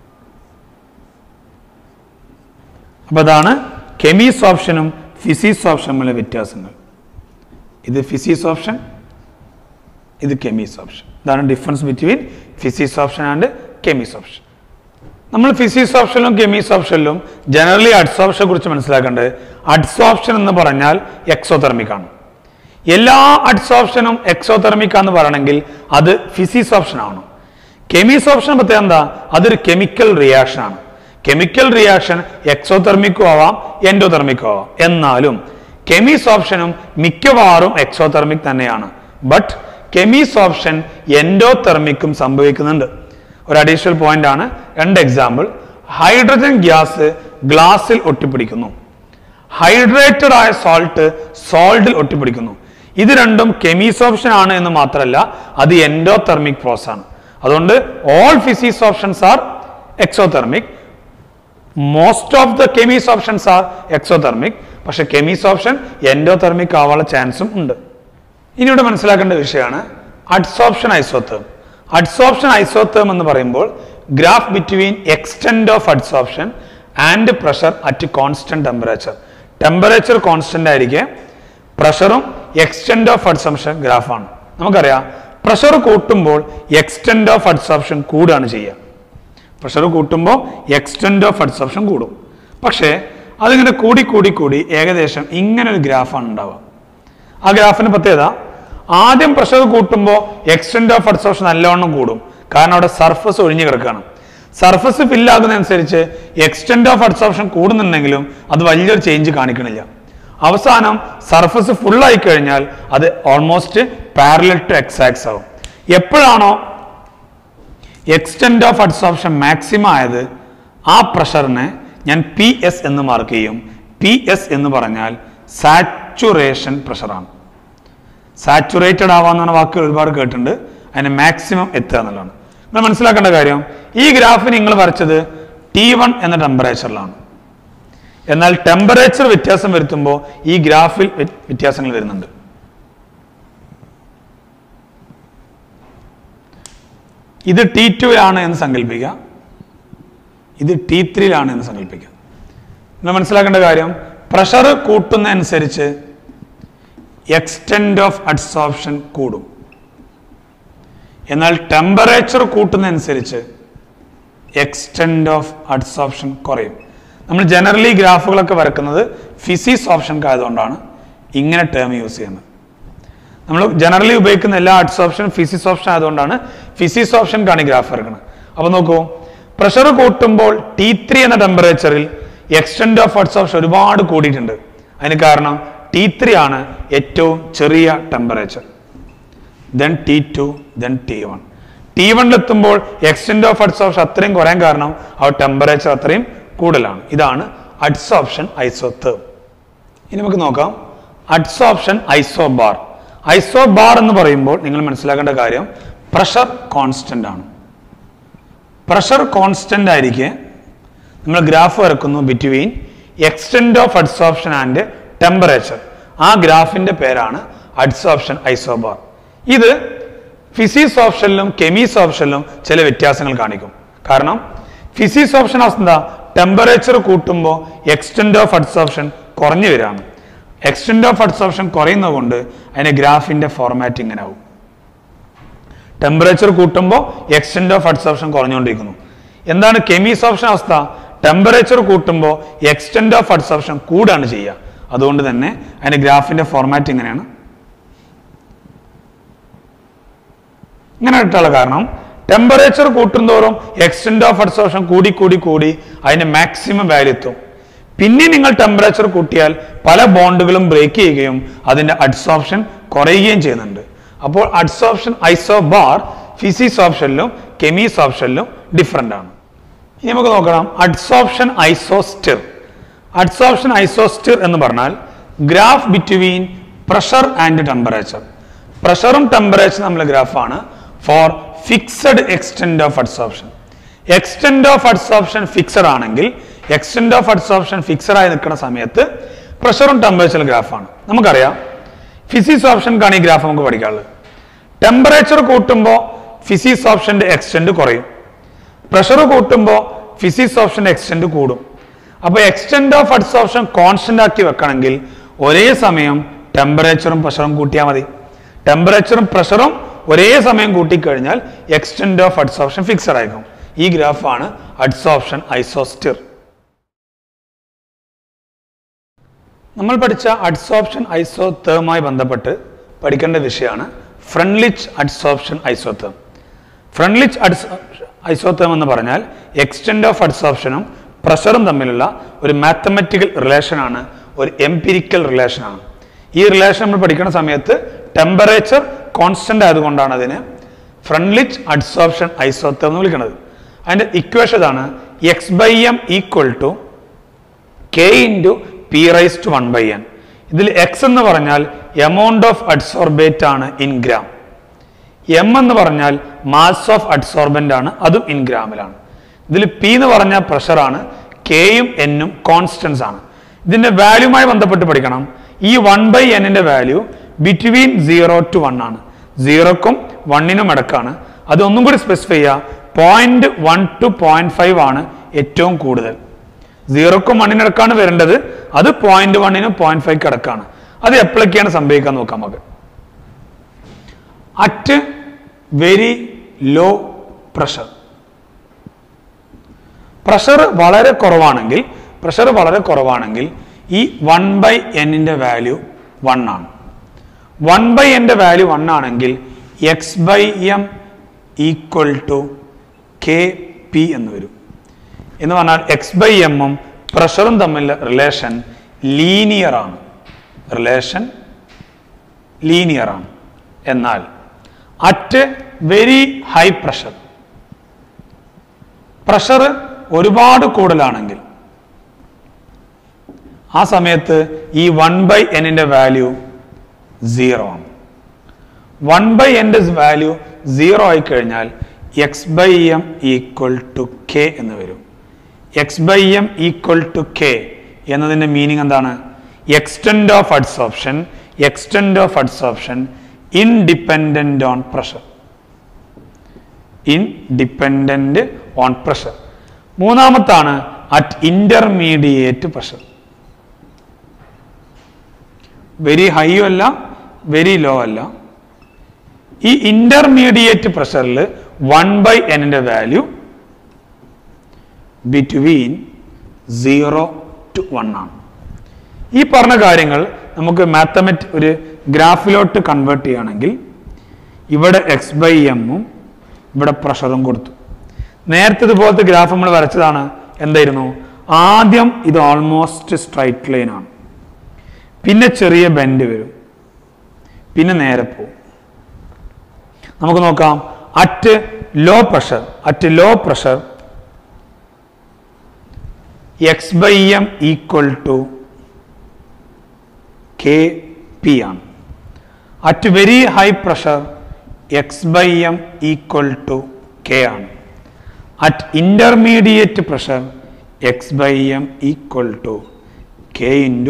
Speaker 1: അപ്പൊ അതാണ് കെമിസോർപ്ഷനും ഫിസിസോർപ്ഷനുമുള്ള വ്യത്യാസങ്ങൾ. ഇത് ഫിസിസോർപ്ഷൻ, ഇത് കെമിസോർപ്ഷൻ. ഇതാണ് difference between physisorption and chemisorption. നമ്മൾ ഫിസിസോർപ്ഷനിലും കെമിസോർപ്ഷനിലും ജനറലി അഡ്സോർപ്ഷനെ കുറിച്ച് മനസ്സിലാക്കേണ്ടത്, അഡ്സോർപ്ഷൻ എന്ന് പറഞ്ഞാൽ എക്സോതെർമിക് ആണ്. എല്ലാ അഡ്സോർപ്ഷനും എക്സോതെർമിക് ആണെന്ന് പറയണമെങ്കിൽ അത് ഫിസിസോർപ്ഷൻ ആണ്. കെമിസോർപ്ഷൻ പ്രത്യേകം എന്താ, അതൊരു കെമിക്കൽ റിയാക്ഷൻ ആണ്. കെമിക്കൽ റിയാക്ഷൻ എക്സോതെർമിക്കും ആവാം എൻഡോതെർമിക്കും ആവാം. എന്നാലും കെമിസോർപ്ഷനും മിക്കവാറും എക്സോതെർമിക് തന്നെയാണ്. ബട്ട് കെമിസോർപ്ഷൻ എൻഡോതെർമിക്കും സംഭവിക്കുന്നുണ്ട്. ഒരു അഡീഷണൽ പോയിന്റ് ആണ്. 2 എക്സാമ്പിൾ, ഹൈഡ്രജൻ ഗ്യാസ് ഗ്ലാസിൽ ഒട്ടിപ്പിടിക്കുന്നു, ഹൈഡ്രേറ്റഡ് ആയ സോൾട്ടിൽ ഒട്ടിപ്പിടിക്കുന്നു. ഇത് രണ്ടും കെമിസോർപ്ഷൻ ആണ് എന്ന് മാത്രമല്ല അത് എൻഡോതെർമിക് പ്രോസസ് ആണ്. അതുകൊണ്ട് all physisorptions are exothermic, most of the chemisorptions are exothermic. പക്ഷെ കെമിസോർപ്ഷൻ എൻഡോതെർമിക് ആവാനുള്ള ചാൻസും ഉണ്ട്. ഇനി ഇവിടെ മനസ്സിലാക്കേണ്ട വിഷയമാണ് അഡ്സോർപ്ഷൻ ഐസോതേം. അഡ്സോർപ്ഷൻ ഐസോതേം എന്ന് പറയുമ്പോൾ graph between extent of adsorption and pressure at constant temperature. Temperature constant ആയിരിക്കെ പ്രഷറും എക്സ്റ്റെന്റ് ഓഫ് അഡ്സോർപ്ഷൻ ഗ്രാഫാണ്. നമുക്കറിയാം പ്രഷർ കൂട്ടുമ്പോൾ എക്സ്റ്റെൻഡ് ഓഫ് അഡ്സോർപ്ഷൻ കൂടുകയാണ് ചെയ്യുക. പ്രഷർ കൂട്ടുമ്പോൾ എക്സ്റ്റെൻഡ് ഓഫ് അഡ്സോർപ്ഷൻ കൂടും. പക്ഷേ അതിങ്ങനെ കൂടി കൂടി കൂടി ഏകദേശം ഇങ്ങനെ ഒരു ഗ്രാഫാണ് ഉണ്ടാവുക. ആ ഗ്രാഫിന് പ്രത്യേകത, ആദ്യം പ്രഷർ കൂട്ടുമ്പോൾ എക്സ്റ്റെൻഡ് ഓഫ് അഡ്സോർപ്ഷൻ നല്ലവണ്ണം കൂടും. കാരണം അവിടെ സർഫസ് ഒഴിഞ്ഞു കിടക്കുകയാണ്. സർഫസ് ഫില്ലാകുന്നതനുസരിച്ച് എക്സ്റ്റെൻഡ് ഓഫ് അഡ്സോർപ്ഷൻ കൂടുന്നുണ്ടെങ്കിലും അത് വലിയൊരു ചേഞ്ച് കാണിക്കണില്ല. അവസാനം സർഫസ് ഫുള്ളായി കഴിഞ്ഞാൽ അത് almost parallel to X axis ആവും. എപ്പോഴാണോ എക്സ്റ്റെൻഡ് ഓഫ് അഡ്സോർപ്ഷൻ മാക്സിമം ആയത് ആ പ്രഷറിനെ ഞാൻ പി എസ് എന്ന് മാർക്ക് ചെയ്യും. പി എസ് എന്ന് പറഞ്ഞാൽ സാച്ചുറേഷൻ പ്രഷറാണ്. സാച്ചുറേറ്റഡ് ആവാന്ന് വാക്കുകൾ ഒരുപാട് കേട്ടിട്ടുണ്ട്. അതിന് മാക്സിമം എത്തുക എന്നുള്ളതാണ്. നിങ്ങൾ മനസ്സിലാക്കേണ്ട കാര്യം, ഈ ഗ്രാഫ് നിങ്ങൾ വരച്ചത് T1 എന്ന ടെമ്പറേച്ചറിലാണ്. എന്നാൽ ടെമ്പറേച്ചർ വ്യത്യാസം വരുത്തുമ്പോൾ ഈ ഗ്രാഫിൽ വ്യത്യാസങ്ങൾ വരുന്നുണ്ട്. ഇത് T2 എന്ന് സങ്കല്പിക്കുക, ഇത് T3 എന്ന് സങ്കല്പിക്കുക. നിങ്ങൾ മനസ്സിലാക്കേണ്ട കാര്യം, പ്രഷർ കൂട്ടുന്നതനുസരിച്ച് എക്സ്റ്റെൻഡ് ഓഫ് അഡ്സോർപ്ഷൻ കൂടും. എന്നാൽ ടെമ്പറേച്ചർ കൂട്ടുന്നതനുസരിച്ച് എക്സ്റ്റെൻഡ് ഓഫ് അഡ്സോർപ്ഷൻ കുറയും. നമ്മൾ ജനറലി ഗ്രാഫുകളൊക്കെ വരക്കുന്നത് ഫിസിക്സ് ഓപ്ഷൻക്ക് ആയതുകൊണ്ടാണ് ഇങ്ങനെ ടേം യൂസ് ചെയ്യുന്നത്. നമ്മൾ ജനറലി ഉപയോഗിക്കുന്ന എല്ലാ അഡ്സോർപ്ഷനും ഫിസിക്സ് ഓപ്ഷൻ ആയതുകൊണ്ടാണ് ഫിസിക്സ് ഓപ്ഷൻക്കാണ് ഈ ഗ്രാഫ് വരക്കുന്നത്. അപ്പോൾ നോക്കൂ, പ്രഷർ കൂട്ടുമ്പോൾ T3 എന്ന ടെമ്പറേച്ചറിൽ എക്സ്റ്റെൻഡ് ഓഫ് അഡ്സോർപ്ഷൻ ഒരുപാട് കൂടിയിട്ടുണ്ട്. അതിന് കാരണം T3 ആണ് ഏറ്റവും ചെറിയ temperature. Then T2, then T1. T1-ലെത്തുമ്പോൾ എക്സ്റ്റെൻഡ് ഓഫ് അഡ്സോർപ്ഷൻ അത്രയും കുറയാൻ കാരണം ആ ടെമ്പറേച്ചർ അത്രയും കൂടുതലാണ്. ഇതാണ് അഡ്സോർപ്ഷൻ ഐസോതേർം. ഇനി നമുക്ക് നോക്കാം അഡ്സോർപ്ഷൻ ഐസോബാർ. ഐസോബാർ എന്ന് പറയുമ്പോൾ നിങ്ങൾ മനസ്സിലാക്കേണ്ട കാര്യം പ്രഷർ കോൺസ്റ്റന്റ് ആണ്. പ്രഷർ കോൺസ്റ്റന്റ് ആയിരിക്കെ നമ്മൾ ഗ്രാഫ് വരക്കുന്നു between extent of adsorption and temperature. ആ ഗ്രാഫിന്റെ പേരാണ് അഡ്സോർപ്ഷൻ ഐസോബാർ. ഇത് ഫിസിക്സ് ഓപ്ഷനിലും കെമിക്സ് ഓപ്ഷനിലും ചില വ്യത്യാസങ്ങൾ കാണിക്കും. കാരണം ഫിസിക്സ് ഓപ്ഷൻ എന്താ, ടെമ്പറേച്ചർ കൂട്ടുമ്പോൾ എക്സ്റ്റെൻഡ് ഓഫ് അഡ്സോർപ്ഷൻ കുറഞ്ഞു വരികയാണ്. എക്സ്റ്റെൻഡ് ഓഫ് അഡ്സോർപ്ഷൻ കുറയുന്നത് കൊണ്ട് അതിന്റെ ഗ്രാഫിന്റെ ഫോർമാറ്റ് ഇങ്ങനെ ആവും. ടെമ്പറേച്ചർ കൂട്ടുമ്പോൾ എക്സ്റ്റെൻഡ് ഓഫ് അഡ്സോർപ്ഷൻ കുറഞ്ഞുകൊണ്ടിരിക്കുന്നു. എന്താണ് കെമിക്സ് ഓപ്ഷൻ അവസ്ഥ, ടെമ്പറേച്ചർ കൂട്ടുമ്പോൾ എക്സ്റ്റെൻഡ് ഓഫ് അഡ്സോർപ്ഷൻ കൂടാണ് ചെയ്യുക. അതുകൊണ്ട് തന്നെ അതിന്റെ ഗ്രാഫിന്റെ ഫോർമാറ്റ് ഇങ്ങനെയാണ്. ഇങ്ങനെ ഇട്ടുള്ള കാരണം ടെമ്പറേച്ചർ കൂട്ടുന്തോറും എക്സ്റ്റെൻഡ് ഓഫ് അഡ്സോർപ്ഷൻ കൂടി കൂടി കൂടി അതിന്റെ മാക്സിമം വാല്യൂ എത്തും. പിന്നെ നിങ്ങൾ ടെമ്പറേച്ചർ കൂട്ടിയാൽ പല ബോണ്ടുകളും ബ്രേക്ക് ചെയ്യുകയും അതിന്റെ അഡ്സോർപ്ഷൻ കുറയുകയും ചെയ്യുന്നുണ്ട്. അപ്പോൾ അഡ്സോർപ്ഷൻ ഐസോബാർ ഫിസിക്സ് ഓപ്ഷനിലും കെമിക്സ് ഓപ്ഷനിലും ഡിഫറെന്റ് ആണ്. ഇനി നമുക്ക് നോക്കണം അഡ്സോർപ്ഷൻ ഐസോസ്റ്റിർ. അഡ്സോർപ്ഷൻ ഐസോസ്റ്റിർ എന്ന് പറഞ്ഞാൽ graph between pressure and temperature. പ്രഷറും ടെമ്പറേച്ചറും തമ്മിലുള്ള ഗ്രാഫാണ് for fixed extent of adsorption. Extent of adsorption fixed ആണെങ്കിൽ എക്സ്റ്റെൻഡ് ഓഫ് അഡ്സോർപ്ഷൻ ഫിക്സഡ് ആയി നിൽക്കുന്ന സമയത്ത് പ്രഷറും ടെമ്പറേച്ചറും ഗ്രാഫാണ്. നമുക്കറിയാം ഫിസിക്സ് ഓപ്ഷൻക്കാണ് ഈ ഗ്രാഫ് നമുക്ക് പഠിക്കാനുള്ളത്. ടെമ്പറേച്ചർ കൂട്ടുമ്പോൾ ഫിസിക്സ് ഓപ്ഷന്റെ എക്സ്റ്റെൻഡ് കുറയും, പ്രഷർ കൂട്ടുമ്പോൾ ഫിസിക്സ് ഓപ്ഷന്റെ എക്സ്റ്റെൻഡ് കൂടും. അപ്പോൾ എക്സ്റ്റെൻഡ് ഓഫ് അഡ്സോർപ്ഷൻ കോൺസ്റ്റന്റ് ആക്കി വെക്കണമെങ്കിൽ ഒരേ സമയം ടെമ്പറേച്ചറും പ്രഷറും കൂട്ടിയാൽ മതി. ടെമ്പറേച്ചറും പ്രഷറും ഒരേ സമയം കൂട്ടിക്കഴിഞ്ഞാൽ എക്സ്റ്റെൻഡ് ഓഫ് അഡ്സോർപ്ഷൻ ഫിക്സഡ് ആയിരിക്കും. ഈ ഗ്രാഫാണ് അഡ്സോർപ്ഷൻ ഐസോസ്റ്റിർ. നമ്മൾ പഠിച്ച അഡ്സോർപ്ഷൻ ഐസോതേർമായി ബന്ധപ്പെട്ട് പഠിക്കേണ്ട വിഷയമാണ് ഫ്രണ്ട്ലിച്ച് അഡ്സോർപ്ഷൻ ഐസോതേർം. ഫ്രണ്ട്ലിച്ച് ഐസോതേർം എന്ന് പറഞ്ഞാൽ എക്സ്റ്റെൻഡ് ഓഫ് അഡ്സോർപ്ഷനും പ്രഷറും തമ്മിലുള്ള ഒരു മാത്തമാറ്റിക്കൽ റിലേഷനാണ്, ഒരു എംപിരിക്കൽ റിലേഷനാണ്. ഈ റിലേഷൻ നമ്മൾ പഠിക്കുന്ന സമയത്ത് ടെമ്പറേച്ചർ കോൺസ്റ്റന്റ് ആയതുകൊണ്ടാണ് അതിന് ഫ്രണ്ട്ലിച്ച് അഡ്സോർപ്ഷൻ ഐസോതേർം എന്ന് വിളിക്കുന്നത്. അതിന്റെ ഇക്വേഷൻ ആണ് x/m = k × p⁻⁴n. ഇതിൽ x എന്ന് പറഞ്ഞാൽ എമൗണ്ട് ഓഫ് അഡ്സോർബേറ്റ് ആണ് ഇൻ ഗ്രാം, m എന്ന് പറഞ്ഞാൽ മാസ് ഓഫ് അഡ്സോർബന്റ് ആണ്, അതും ഇൻ ഗ്രാമിലാണ്. ഇതിൽ p എന്ന് പറഞ്ഞാൽ പ്രഷറാണ്, kയും n-ഉം കോൺസ്റ്റൻസ് ആണ്. ഇതിന്റെ വാല്യൂമായി ബന്ധപ്പെട്ട് പഠിക്കണം. ഈ 1/n വാല്യൂ ബിറ്റ്വീൻ 0 to 1 ആണ്. 0ക്കും 1നും ഇടക്കാണ്. അത് ഒന്നും കൂടി സ്പെസിഫൈ ചെയ്യുക, 0.1 to 0.5 ആണ് ഏറ്റവും കൂടുതൽ. 0ക്കും 1നും ഇടക്കാണ് വരേണ്ടത്, അത് 0.1നും 0.5 ഇടക്കാണ്. അത് എപ്പോഴൊക്കെയാണ് സംഭവിക്കാൻ നോക്കാം നമുക്ക്. At very low pressure. പ്രഷർ വളരെ കുറവാണെങ്കിൽ ഈ 1/n വാല്യൂ 1 ആണ്. 1/n വാല്യൂ 1 ആണെങ്കിൽ x/m ഈക്വൽ ടു kp എന്ന് വരും. എന്ന് പറഞ്ഞാൽ x/m പ്രഷറും തമ്മിലുള്ള റിലേഷൻ ലീനിയർ ആണ്. എന്നാൽ അറ്റ് വെരി ഹൈ പ്രഷർ ഒരുപാട് കൂടുതലാണെങ്കിൽ ആ സമയത്ത് ഈ 1/n വാല്യൂ 0 ആണ്. 1/n വാല്യൂ 0 ആയി കഴിഞ്ഞാൽ x/m ഈക്വൽ ടു k എന്ന് വരും. x/m ഈക്വൽ ടു k എന്നതിൻ്റെ മീനിങ് എന്താണ്? Extent of adsorption independent on pressure. മൂന്നാമത്താണ് അറ്റ് ഇന്റർമീഡിയറ്റ് പ്രഷർ. വെരി ഹൈയും അല്ല വെരി ലോ അല്ല. ഈ ഇന്റർമീഡിയറ്റ് പ്രഷറിൽ 1/n വാല്യൂ ബിറ്റ്വീൻ 0 to 1 ആണ്. ഈ പറഞ്ഞ കാര്യങ്ങൾ നമുക്ക് ഒരു ഗ്രാഫിലോട്ട് കൺവേർട്ട് ചെയ്യുകയാണെങ്കിൽ ഇവിടെ x/m ഇവിടെ പ്രഷറും കൊടുത്തു. നേരത്തെ ഇതുപോലത്തെ ഗ്രാഫ് നമ്മൾ വരച്ചതാണ്. എന്തായിരുന്നു? ആദ്യം ഇത് ഓൾമോസ്റ്റ് സ്ട്രൈറ്റ് ലൈൻ ആണ്, പിന്നെ ചെറിയ ബെൻഡ് വരും, പിന്നെ നേരെ പോകും. നമുക്ക് നോക്കാം. At low pressure x/m equal to kp ആണ്. At very high pressure x/m equal to k ആണ്. At intermediate pressure x/m equal to k into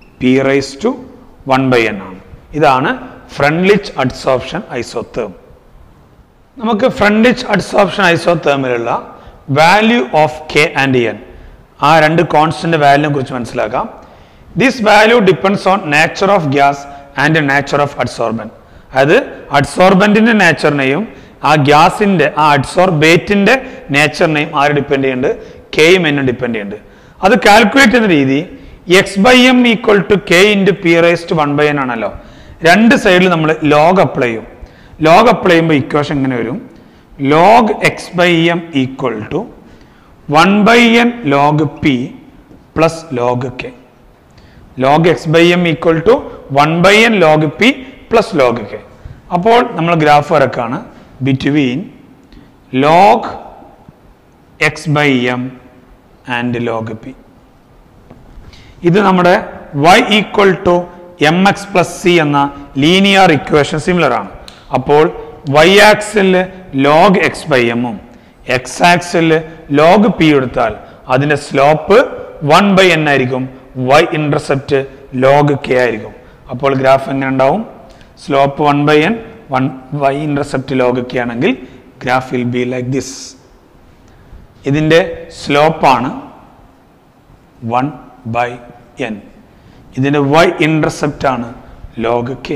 Speaker 1: p⁻1/n ആണ്. ഇതാണ് ഫ്രണ്ട്ലിച്ച് അഡ്സോർപ്ഷൻ ഐസോതേം. നമുക്ക് ഫ്രണ്ട്ലിച്ച് അഡ്സോർപ്ഷൻ ഐസോതേമിലുള്ള value of k and n, ആ രണ്ട് constant വാല്യൂനെ കുറിച്ച് മനസ്സിലാക്കാം. This value depends on nature of gas and nature of adsorbent. അതായത് അഡ്സോർബൻറ്റിൻ്റെ നേച്ചറിനെയും ആ ഗ്യാസിൻ്റെ ആ അഡ്സോർബേറ്റിൻ്റെ നേച്ചറിനെയും ആര് ഡിപ്പെൻഡ് ചെയ്യുന്നുണ്ട്? കെയും എന്നും ഡിപ്പെൻഡ് ചെയ്യുന്നുണ്ട്. അത് കാൽക്കുലേറ്റ് ചെയ്യുന്ന രീതി x/m equal to k into p⁻1/n ആണല്ലോ. രണ്ട് സൈഡിൽ നമ്മൾ ലോഗ് അപ്ലൈ ചെയ്യുമ്പോൾ ഇക്വേഷൻ ഇങ്ങനെ വരും. Log x/m equal to 1/n log p plus log k. Log x/m equal to 1/n log p plus log k. അപ്പോൾ നമ്മൾ ഗ്രാഫ് വരക്കാണ് between log x/m and log p. ഇത് നമ്മുടെ y equal to mx plus c എന്ന linear equation similar ആണ്. അപ്പോൾ y ആക്സിൽ log x/m x ആക്സിൽ ലോഗ് p എടുത്താൽ അതിൻ്റെ സ്ലോപ്പ് 1/n ആയിരിക്കും, y ഇന്റർസെപ്റ്റ് ലോഗ് k ആയിരിക്കും. അപ്പോൾ ഗ്രാഫ് എങ്ങനെ ഉണ്ടാവും? Slope 1/n, y intercept log k ആണെങ്കിൽ graph will be like this. ഇതിൻ്റെ സ്ലോപ്പാണ് 1/n. ഇതിൻ്റെ y ഇന്റർസെപ്റ്റ് ആണ് log k.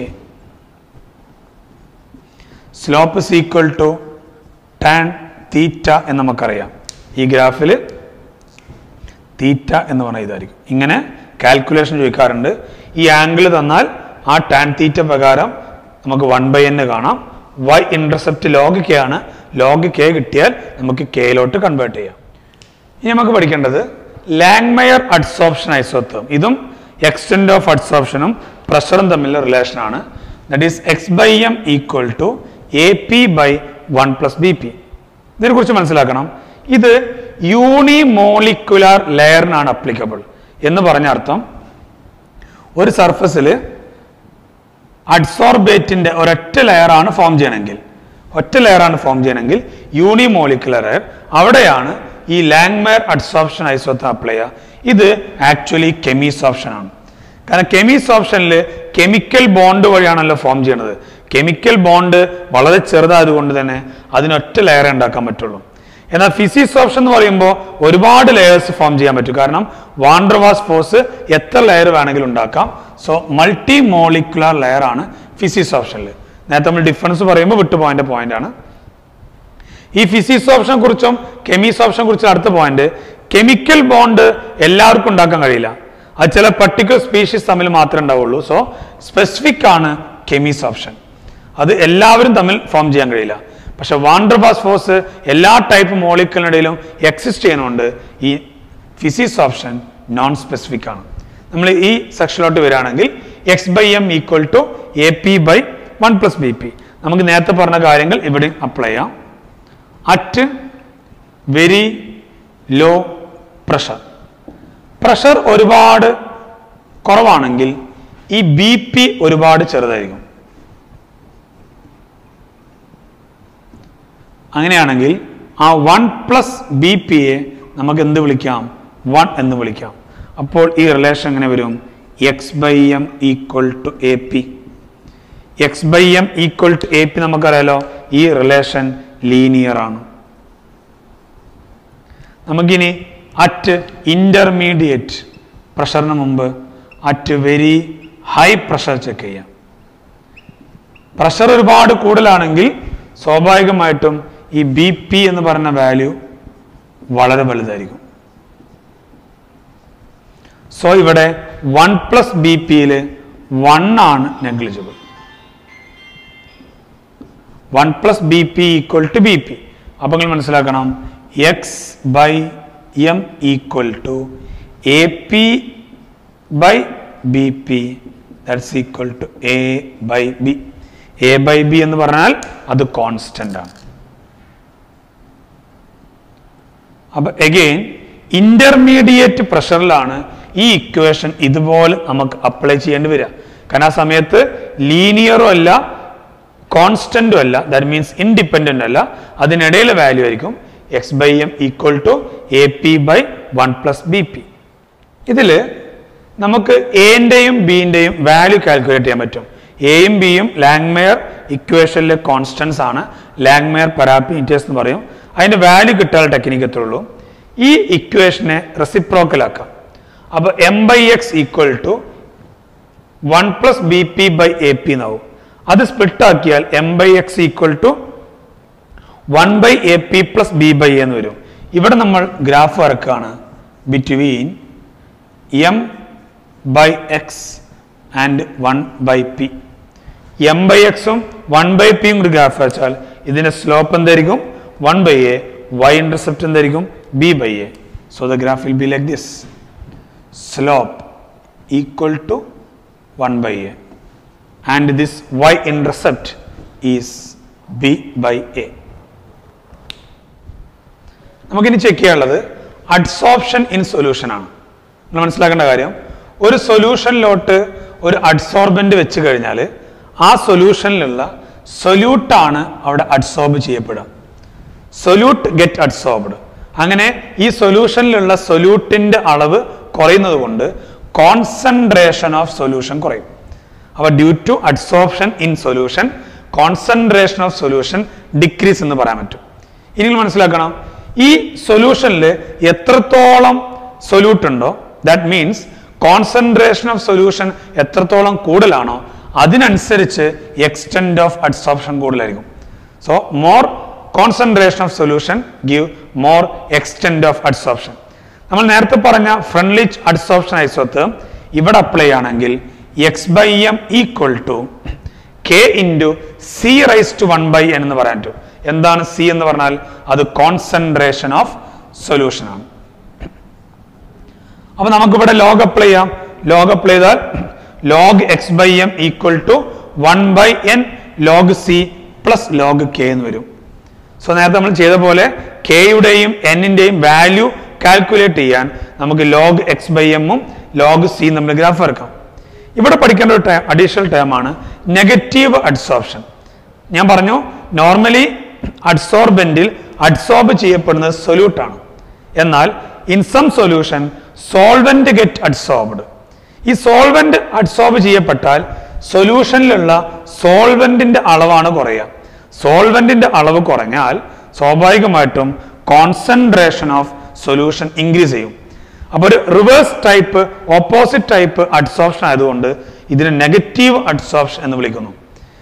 Speaker 1: Slope is equal to tan theta എന്ന് നമുക്കറിയാം. ഈ ഗ്രാഫിൽ തീറ്റ എന്ന് പറഞ്ഞാൽ ഇതായിരിക്കും. ഇങ്ങനെ കാൽക്കുലേഷൻ ചോദിക്കാറുണ്ട്. ഈ ആംഗിൾ തന്നാൽ ആ ടാൻ തീറ്റ പ്രകാരം നമുക്ക് 1/n കാണാം. y ഇന്റർസെപ്റ്റ് ലോഗ് k ആണ്. ലോഗ് k കിട്ടിയാൽ നമുക്ക് kയിലോട്ട് കൺവേർട്ട് ചെയ്യാം. ഇനി നമുക്ക് പഠിക്കേണ്ടത് ലാങ്മയർ അഡ്സോർപ്ഷൻ ഐസോതേം. ഇതും എക്സ്റ്റെൻഡ് ഓഫ് അഡ്സോർപ്ഷനും പ്രഷറും തമ്മിലുള്ള റിലേഷൻ ആണ്. That is x/m equal to AP/1 plus BP. ഇതിനെക്കുറിച്ച് മനസ്സിലാക്കണം. ഇത് യൂണിമോളിക്കുലാർ ലെയറിനാണ് അപ്ലിക്കബിൾ എന്ന് പറഞ്ഞ അർത്ഥം ഒരു സർഫസിൽ അഡ്സോർബേറ്റിന്റെ ഒരൊറ്റ ലെയറാണ് ഫോം ചെയ്യണമെങ്കിൽ യൂണിമോളിക്കുലർ ലെയർ, അവിടെയാണ് ഈ ലാങ്മയർ അഡ്സോർപ്ഷൻ ഐസോതേം അപ്ലൈ ചെയ്യുക. ഇത് ആക്ച്വലി കെമിസോർപ്ഷൻ ആണ്. കാരണം കെമിസോർപ്ഷനിൽ കെമിക്കൽ ബോണ്ട് വഴിയാണല്ലോ ഫോം ചെയ്യണത്. കെമിക്കൽ ബോണ്ട് വളരെ ചെറുതായതുകൊണ്ട് തന്നെ അതിനൊറ്റ ലെയർ ഉണ്ടാക്കാൻ പറ്റുള്ളൂ. എന്നാൽ ഫിസിസോർപ്ഷൻ എന്ന് പറയുമ്പോൾ ഒരുപാട് ലെയേഴ്സ് ഫോം ചെയ്യാൻ പറ്റും. കാരണം വാൻ ഡെർ വാൾസ് ഫോഴ്സ് എത്ര ലെയർ വേണമെങ്കിലും ഉണ്ടാക്കാം. സോ മൾട്ടി മോളിക്കുലർ ലെയർ ആണ് ഫിസിസോർപ്ഷനിൽ. നേരത്തെ നമ്മൾ ഡിഫറൻസ് പറയുമ്പോൾ വിട്ടുപോയതിൻ്റെ പോയിന്റാണ്. ഈ ഫിസിസോപ്ഷനെ കുറിച്ചും കെമിസോപ്ഷനെ കുറിച്ചും അടുത്ത പോയിന്റ്, കെമിക്കൽ ബോണ്ട് എല്ലാവർക്കും ഉണ്ടാക്കാൻ കഴിയില്ല. അത് ചില പർട്ടിക്കുലർ സ്പീഷീസ് തമ്മിൽ മാത്രമേ ഉണ്ടാവുള്ളൂ. സോ സ്പെസിഫിക് ആണ് കെമിസോപ്ഷൻ. അത് എല്ലാവരും തമ്മിൽ ഫോം ചെയ്യാൻ കഴിയില്ല. പക്ഷെ വാൻ ഡെർ വാൾസ് ഫോഴ്സ് എല്ലാ ടൈപ്പ് മോളിക്യൂളിനിടയിലും എക്സിസ്റ്റ് ചെയ്യുന്നുണ്ട്. ഈ ഫിസിസോപ്ഷൻ നോൺ സ്പെസിഫിക് ആണ്. നമ്മൾ ഈ സെക്ഷനിലോട്ട് വരികയാണെങ്കിൽ x/m = AP/1 + BP. നമുക്ക് നേരത്തെ പറഞ്ഞ കാര്യങ്ങൾ ഇവിടെ അപ്ലൈ ചെയ്യാം. അറ്റ് വെരി ലോ പ്രഷർ ഒരുപാട് കുറവാണെങ്കിൽ ഈ BP ഒരുപാട് ചെറുതായിരിക്കും. അങ്ങനെയാണെങ്കിൽ ആ 1 + BP നമുക്ക് എന്ത് വിളിക്കാം? 1 എന്ന് വിളിക്കാം. അപ്പോൾ ഈ റിലേഷൻ എങ്ങനെ വരും? x/m = AP. x/m = AP നമുക്കറിയാലോ, ഈ റിലേഷൻ ലീനിയർ ആണ്. നമുക്കിനി അറ്റ് ഇന്റർമീഡിയറ്റ് പ്രഷറിന് മുമ്പ് at very high pressure check ചെയ്യാം. പ്രഷർ ഒരുപാട് കൂടുതലാണെങ്കിൽ സ്വാഭാവികമായിട്ടും ഈ BP എന്ന് പറയുന്ന വാല്യൂ വളരെ വലുതായിരിക്കും. സോ ഇവിടെ 1 + BP 1 ആണ് നെഗ്ലിജിബിൾ. 1 + BP = BP. അപ്പോൾ നിങ്ങൾ മനസ്സിലാക്കണം x/m = AP/BP that's equal to A/B. A/B എന്ന് പറഞ്ഞാൽ അത് കോൺസ്റ്റന്റ് ആണ്. അപ്പൊ അഗെയിൻ ഇന്റർമീഡിയറ്റ് പ്രഷറിലാണ് ഈ ഇക്വേഷൻ ഇതുപോലെ നമുക്ക് അപ്ലൈ ചെയ്യേണ്ടി വരിക. കാരണം ആ സമയത്ത് ലീനിയറും അല്ല കോൺസ്റ്റന്റും അല്ല, ദാറ്റ് മീൻസ് ഇൻഡിപെൻഡന്റ് അല്ല, അതിനിടയിലെ വാല്യൂ ആയിരിക്കും x/m = AP/1 + BP. ഇതിൽ നമുക്ക് എൻ്റെയും ബിൻ്റെയും വാല്യൂ കാൽക്കുലേറ്റ് ചെയ്യാൻ പറ്റും. എയും ബിയും ലാങ്മെയർ ഇക്വേഷനിലെ കോൺസ്റ്റൻസ് ആണ്, ലാങ്മെയർ പാരാമീറ്റേഴ്സ് എന്ന് പറയും. അതിന്റെ വാല്യൂ കിട്ടാനുള്ള ടെക്നിക്ക് എത്ര ഉള്ളൂ? ഈ ഇക്വേഷനെ റെസിപ്രോക്കൽ ആക്കാം. അപ്പൊ m/x = 1 + BP/AP എന്നാവും. അത് സ്പ്ലിറ്റ് ആക്കിയാൽ m/x = 1/AP + B/A എന്ന് വരും. ഇവിടെ നമ്മൾ ഗ്രാഫ് വരക്കാണ് between m/x and 1/p. m/x ഉം 1/p കൂടി ഗ്രാഫ് വരച്ചാൽ ഇതിന്റെ സ്ലോപ്പ് എന്തായിരിക്കും? 1/a. y ഇന്റർസെപ്റ്റ് എന്തായിരിക്കും? B/a. So the graph will be like this. Slope equal to 1/a and this y intercept is B/a. നമുക്കിനി ചെക്ക് ചെയ്യാനുള്ളത് adsorption in solution ആണ്. നമ്മൾ മനസ്സിലാക്കേണ്ട കാര്യം, ഒരു സൊല്യൂഷനിലോട്ട് ഒരു അഡ്സോർബന്റ് വെച്ച് കഴിഞ്ഞാൽ ആ സൊല്യൂഷനിലുള്ള സൊല്യൂട്ടാണ് അവിടെ അഡ്സോർബ് ചെയ്യപ്പെടുക. Solute get adsorbed. അങ്ങനെ ഈ സൊല്യൂഷനിലുള്ള സൊല്യൂട്ടിന്റെ അളവ് കുറയുന്നത് കൊണ്ട് കോൺസെൻട്രേഷൻ ഓഫ് സൊല്യൂഷൻ കുറയും. അപ്പോൾ due to adsorption in solution concentration of solution decrease എന്ന് പറയാൻ പറ്റും. ഇനി മനസ്സിലാക്കണം, ഈ സൊല്യൂഷനിൽ എത്രത്തോളം സൊല്യൂട്ട് ഉണ്ടോ, that means concentration of solution എത്രത്തോളം കൂടുതലാണോ അതിനനുസരിച്ച് എക്സ്റ്റെൻഡ് ഓഫ് അഡ്സോർപ്ഷൻ കൂടുതലായിരിക്കും. So more concentration of solution give more extent of adsorption. നമ്മൾ നേരത്തെ പറഞ്ഞ ഫ്രണ്ട്ലിച്ച് അഡ്സോർപ്ഷൻ ഐസോത്ത് ഇവിടെ അപ്ലൈ ആണെങ്കിൽ x/m = k × C⁻1/n എന്ന് പറയാൻ പറ്റും. എന്താണ് C എന്ന് പറഞ്ഞാൽ? അത് കോൺസെൻട്രേഷൻ ഓഫ് സൊല്യൂഷൻ ആണ്. അപ്പൊ നമുക്കിവിടെ ലോഗ് അപ്ലൈ ചെയ്യാം. ലോഗ് അപ്ലൈ ചെയ്താൽ log x/m = 1/n log C + log k എന്ന് വരും. സോ നേരത്തെ നമ്മൾ ചെയ്ത പോലെ കെയുടെയും എന്നിന്റെയും വാല്യൂ കാൽക്കുലേറ്റ് ചെയ്യാൻ നമുക്ക് log x/m ഉം log C നമ്മൾ ഗ്രാഫ് വരക്കാം. ഇവിടെ പഠിക്കേണ്ട ഒരു അഡീഷണൽ ടേം ആണ് നെഗറ്റീവ് അഡ്സോർപ്ഷൻ. ഞാൻ പറഞ്ഞു നോർമലി അഡ്സോർബന്റിൽ അഡ്സോർബ് ചെയ്യപ്പെടുന്നത് സൊല്യൂട്ട് ആണ്. എന്നാൽ in some solution solvent get adsorbed. ഈ സോൾവെന്റ് അഡ്സോർബ് ചെയ്യപ്പെട്ടാൽ സൊല്യൂഷനിലുള്ള സോൾവെന്റിന്റെ അളവാണ് കുറയുക. സോൾവെന്റിന്റെ അളവ് കുറഞ്ഞാൽ സ്വാഭാവികമായിട്ടും കോൺസെൻട്രേഷൻ ഓഫ് സൊല്യൂഷൻ ഇൻക്രീസ് ചെയ്യും. അപ്പോൾ ഒരു reverse type opposite type adsorption ആയതുകൊണ്ട് ഇതിനെ നെഗറ്റീവ് അഡ്സോർപ്ഷൻ എന്ന് വിളിക്കുന്നു.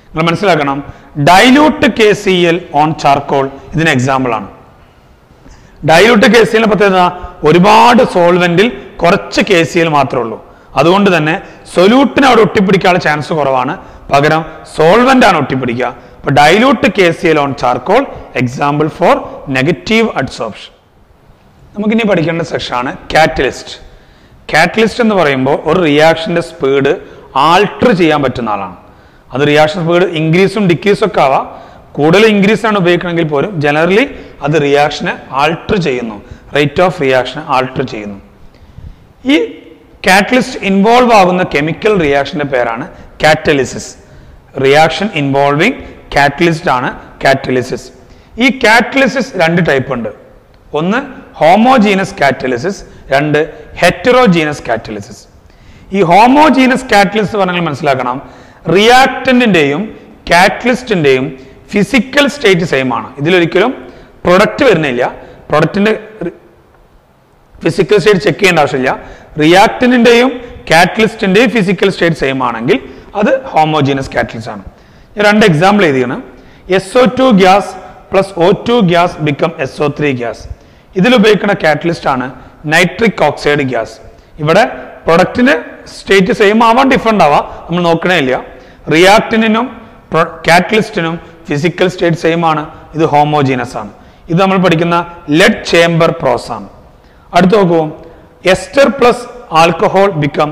Speaker 1: നിങ്ങൾ മനസ്സിലാക്കണം, ഡൈല്യൂട്ട് KCl ഓൺ ചാർക്കോൾ ഇതിന് എക്സാമ്പിൾ ആണ്. ഡൈല്യൂട്ട് KCl പ്രത്യേകത ഒരുപാട് സോൾവെന്റിൽ കുറച്ച് KCl മാത്രമേ ഉള്ളൂ. അതുകൊണ്ട് തന്നെ സൊല്യൂട്ടിന് അവിടെ ഒട്ടിപ്പിടിക്കാനുള്ള ചാൻസ് കുറവാണ്, പകരം സോൾവെന്റ് ആണ് ഒട്ടിപ്പിടിക്കുക. അപ്പൊ dilute KCl on charcoal example for negative adsorption. നമുക്കിനി പഠിക്കേണ്ട സെക്ഷനാണ് കാറ്റലിസ്റ്റ്. കാറ്റലിസ്റ്റ് എന്ന് പറയുമ്പോൾ ഒരു റിയാക്ഷന്റെ സ്പീഡ് ആൾട്ടർ ചെയ്യാൻ പറ്റുന്ന ആളാണ്. അത് റിയാക്ഷൻ സ്പീഡ് ഇൻക്രീസും ഡിക്രീസും ഒക്കെ ആവാം. കൂടുതൽ ഇൻക്രീസ് ആണ് ഉപയോഗിക്കണമെങ്കിൽ പോലും ജനറലി അത് റിയാക്ഷനെ ആൾട്ടർ ചെയ്യുന്നു, റേറ്റ് ഓഫ് റിയാക്ഷൻ ആൾട്ടർ ചെയ്യുന്നു. ഈ കാറ്റലിസ്റ്റ് ഇൻവോൾവ് ആകുന്ന കെമിക്കൽ റിയാക്ഷന്റെ പേരാണ് കാറ്റലിസിസ്. റിയാക്ഷൻ ഇൻവോൾവിംഗ് കാറ്റലിസ്റ്റ് ആണ് കാറ്റലിസിസ്. ഈ കാറ്റലിസിസ് രണ്ട് ടൈപ്പ് ഉണ്ട്. ഒന്ന് ഹോമോജീനസ് കാറ്റലിസിസ്, രണ്ട് ഹെറ്ററോജീനസ് കാറ്റലിസിസ്. ഈ ഹോമോജീനസ് കാറ്റലിസ്റ്റ് പറഞ്ഞാൽ മനസ്സിലാക്കണം, റിയാക്ടന്റിന്റെയും കാറ്റലിസ്റ്റിന്റെയും ഫിസിക്കൽ സ്റ്റേറ്റ് സെയിം ആണ്. ഇതിലൊരിക്കലും പ്രൊഡക്റ്റ് വരുന്നില്ല. പ്രൊഡക്റ്റിന്റെ ഫിസിക്കൽ സ്റ്റേറ്റ് ചെക്ക് ചെയ്യേണ്ട ആവശ്യമില്ല. റിയാക്ടന്റിന്റെയും കാറ്റലിസ്റ്റിന്റെയും ഫിസിക്കൽ സ്റ്റേറ്റ് സെയിം ആണെങ്കിൽ അത് ഹോമോജീനസ് കാറ്റലിസ്റ്റ് ആണ്. ഞാൻ രണ്ട് എക്സാമ്പിൾ എഴുതിയാണ്. SO2 gas plus O2 gas become SO3 gas. ഇതിൽ ഉപയോഗിക്കുന്ന കാറ്റലിസ്റ്റ് ആണ് നൈട്രിക് ഓക്സൈഡ് ഗ്യാസ്. ഇവിടെ പ്രൊഡക്റ്റിന്റെ സ്റ്റേറ്റ് സെയിം ആവാൻ ഡിഫറെന്റ് ആവാം, നമ്മൾ നോക്കണേ ഇല്ല. റിയാക്ടന്റിനും കാറ്റലിസ്റ്റിനും ഫിസിക്കൽ സ്റ്റേറ്റ് സെയിം ആണ്. ഇത് ഹോമോജീനസ് ആണ്. ഇത് നമ്മൾ പഠിക്കുന്ന ലെഡ് ചേംബർ പ്രോസസ് ആണ്. അടുത്ത് നോക്കൂ, ester plus alcohol become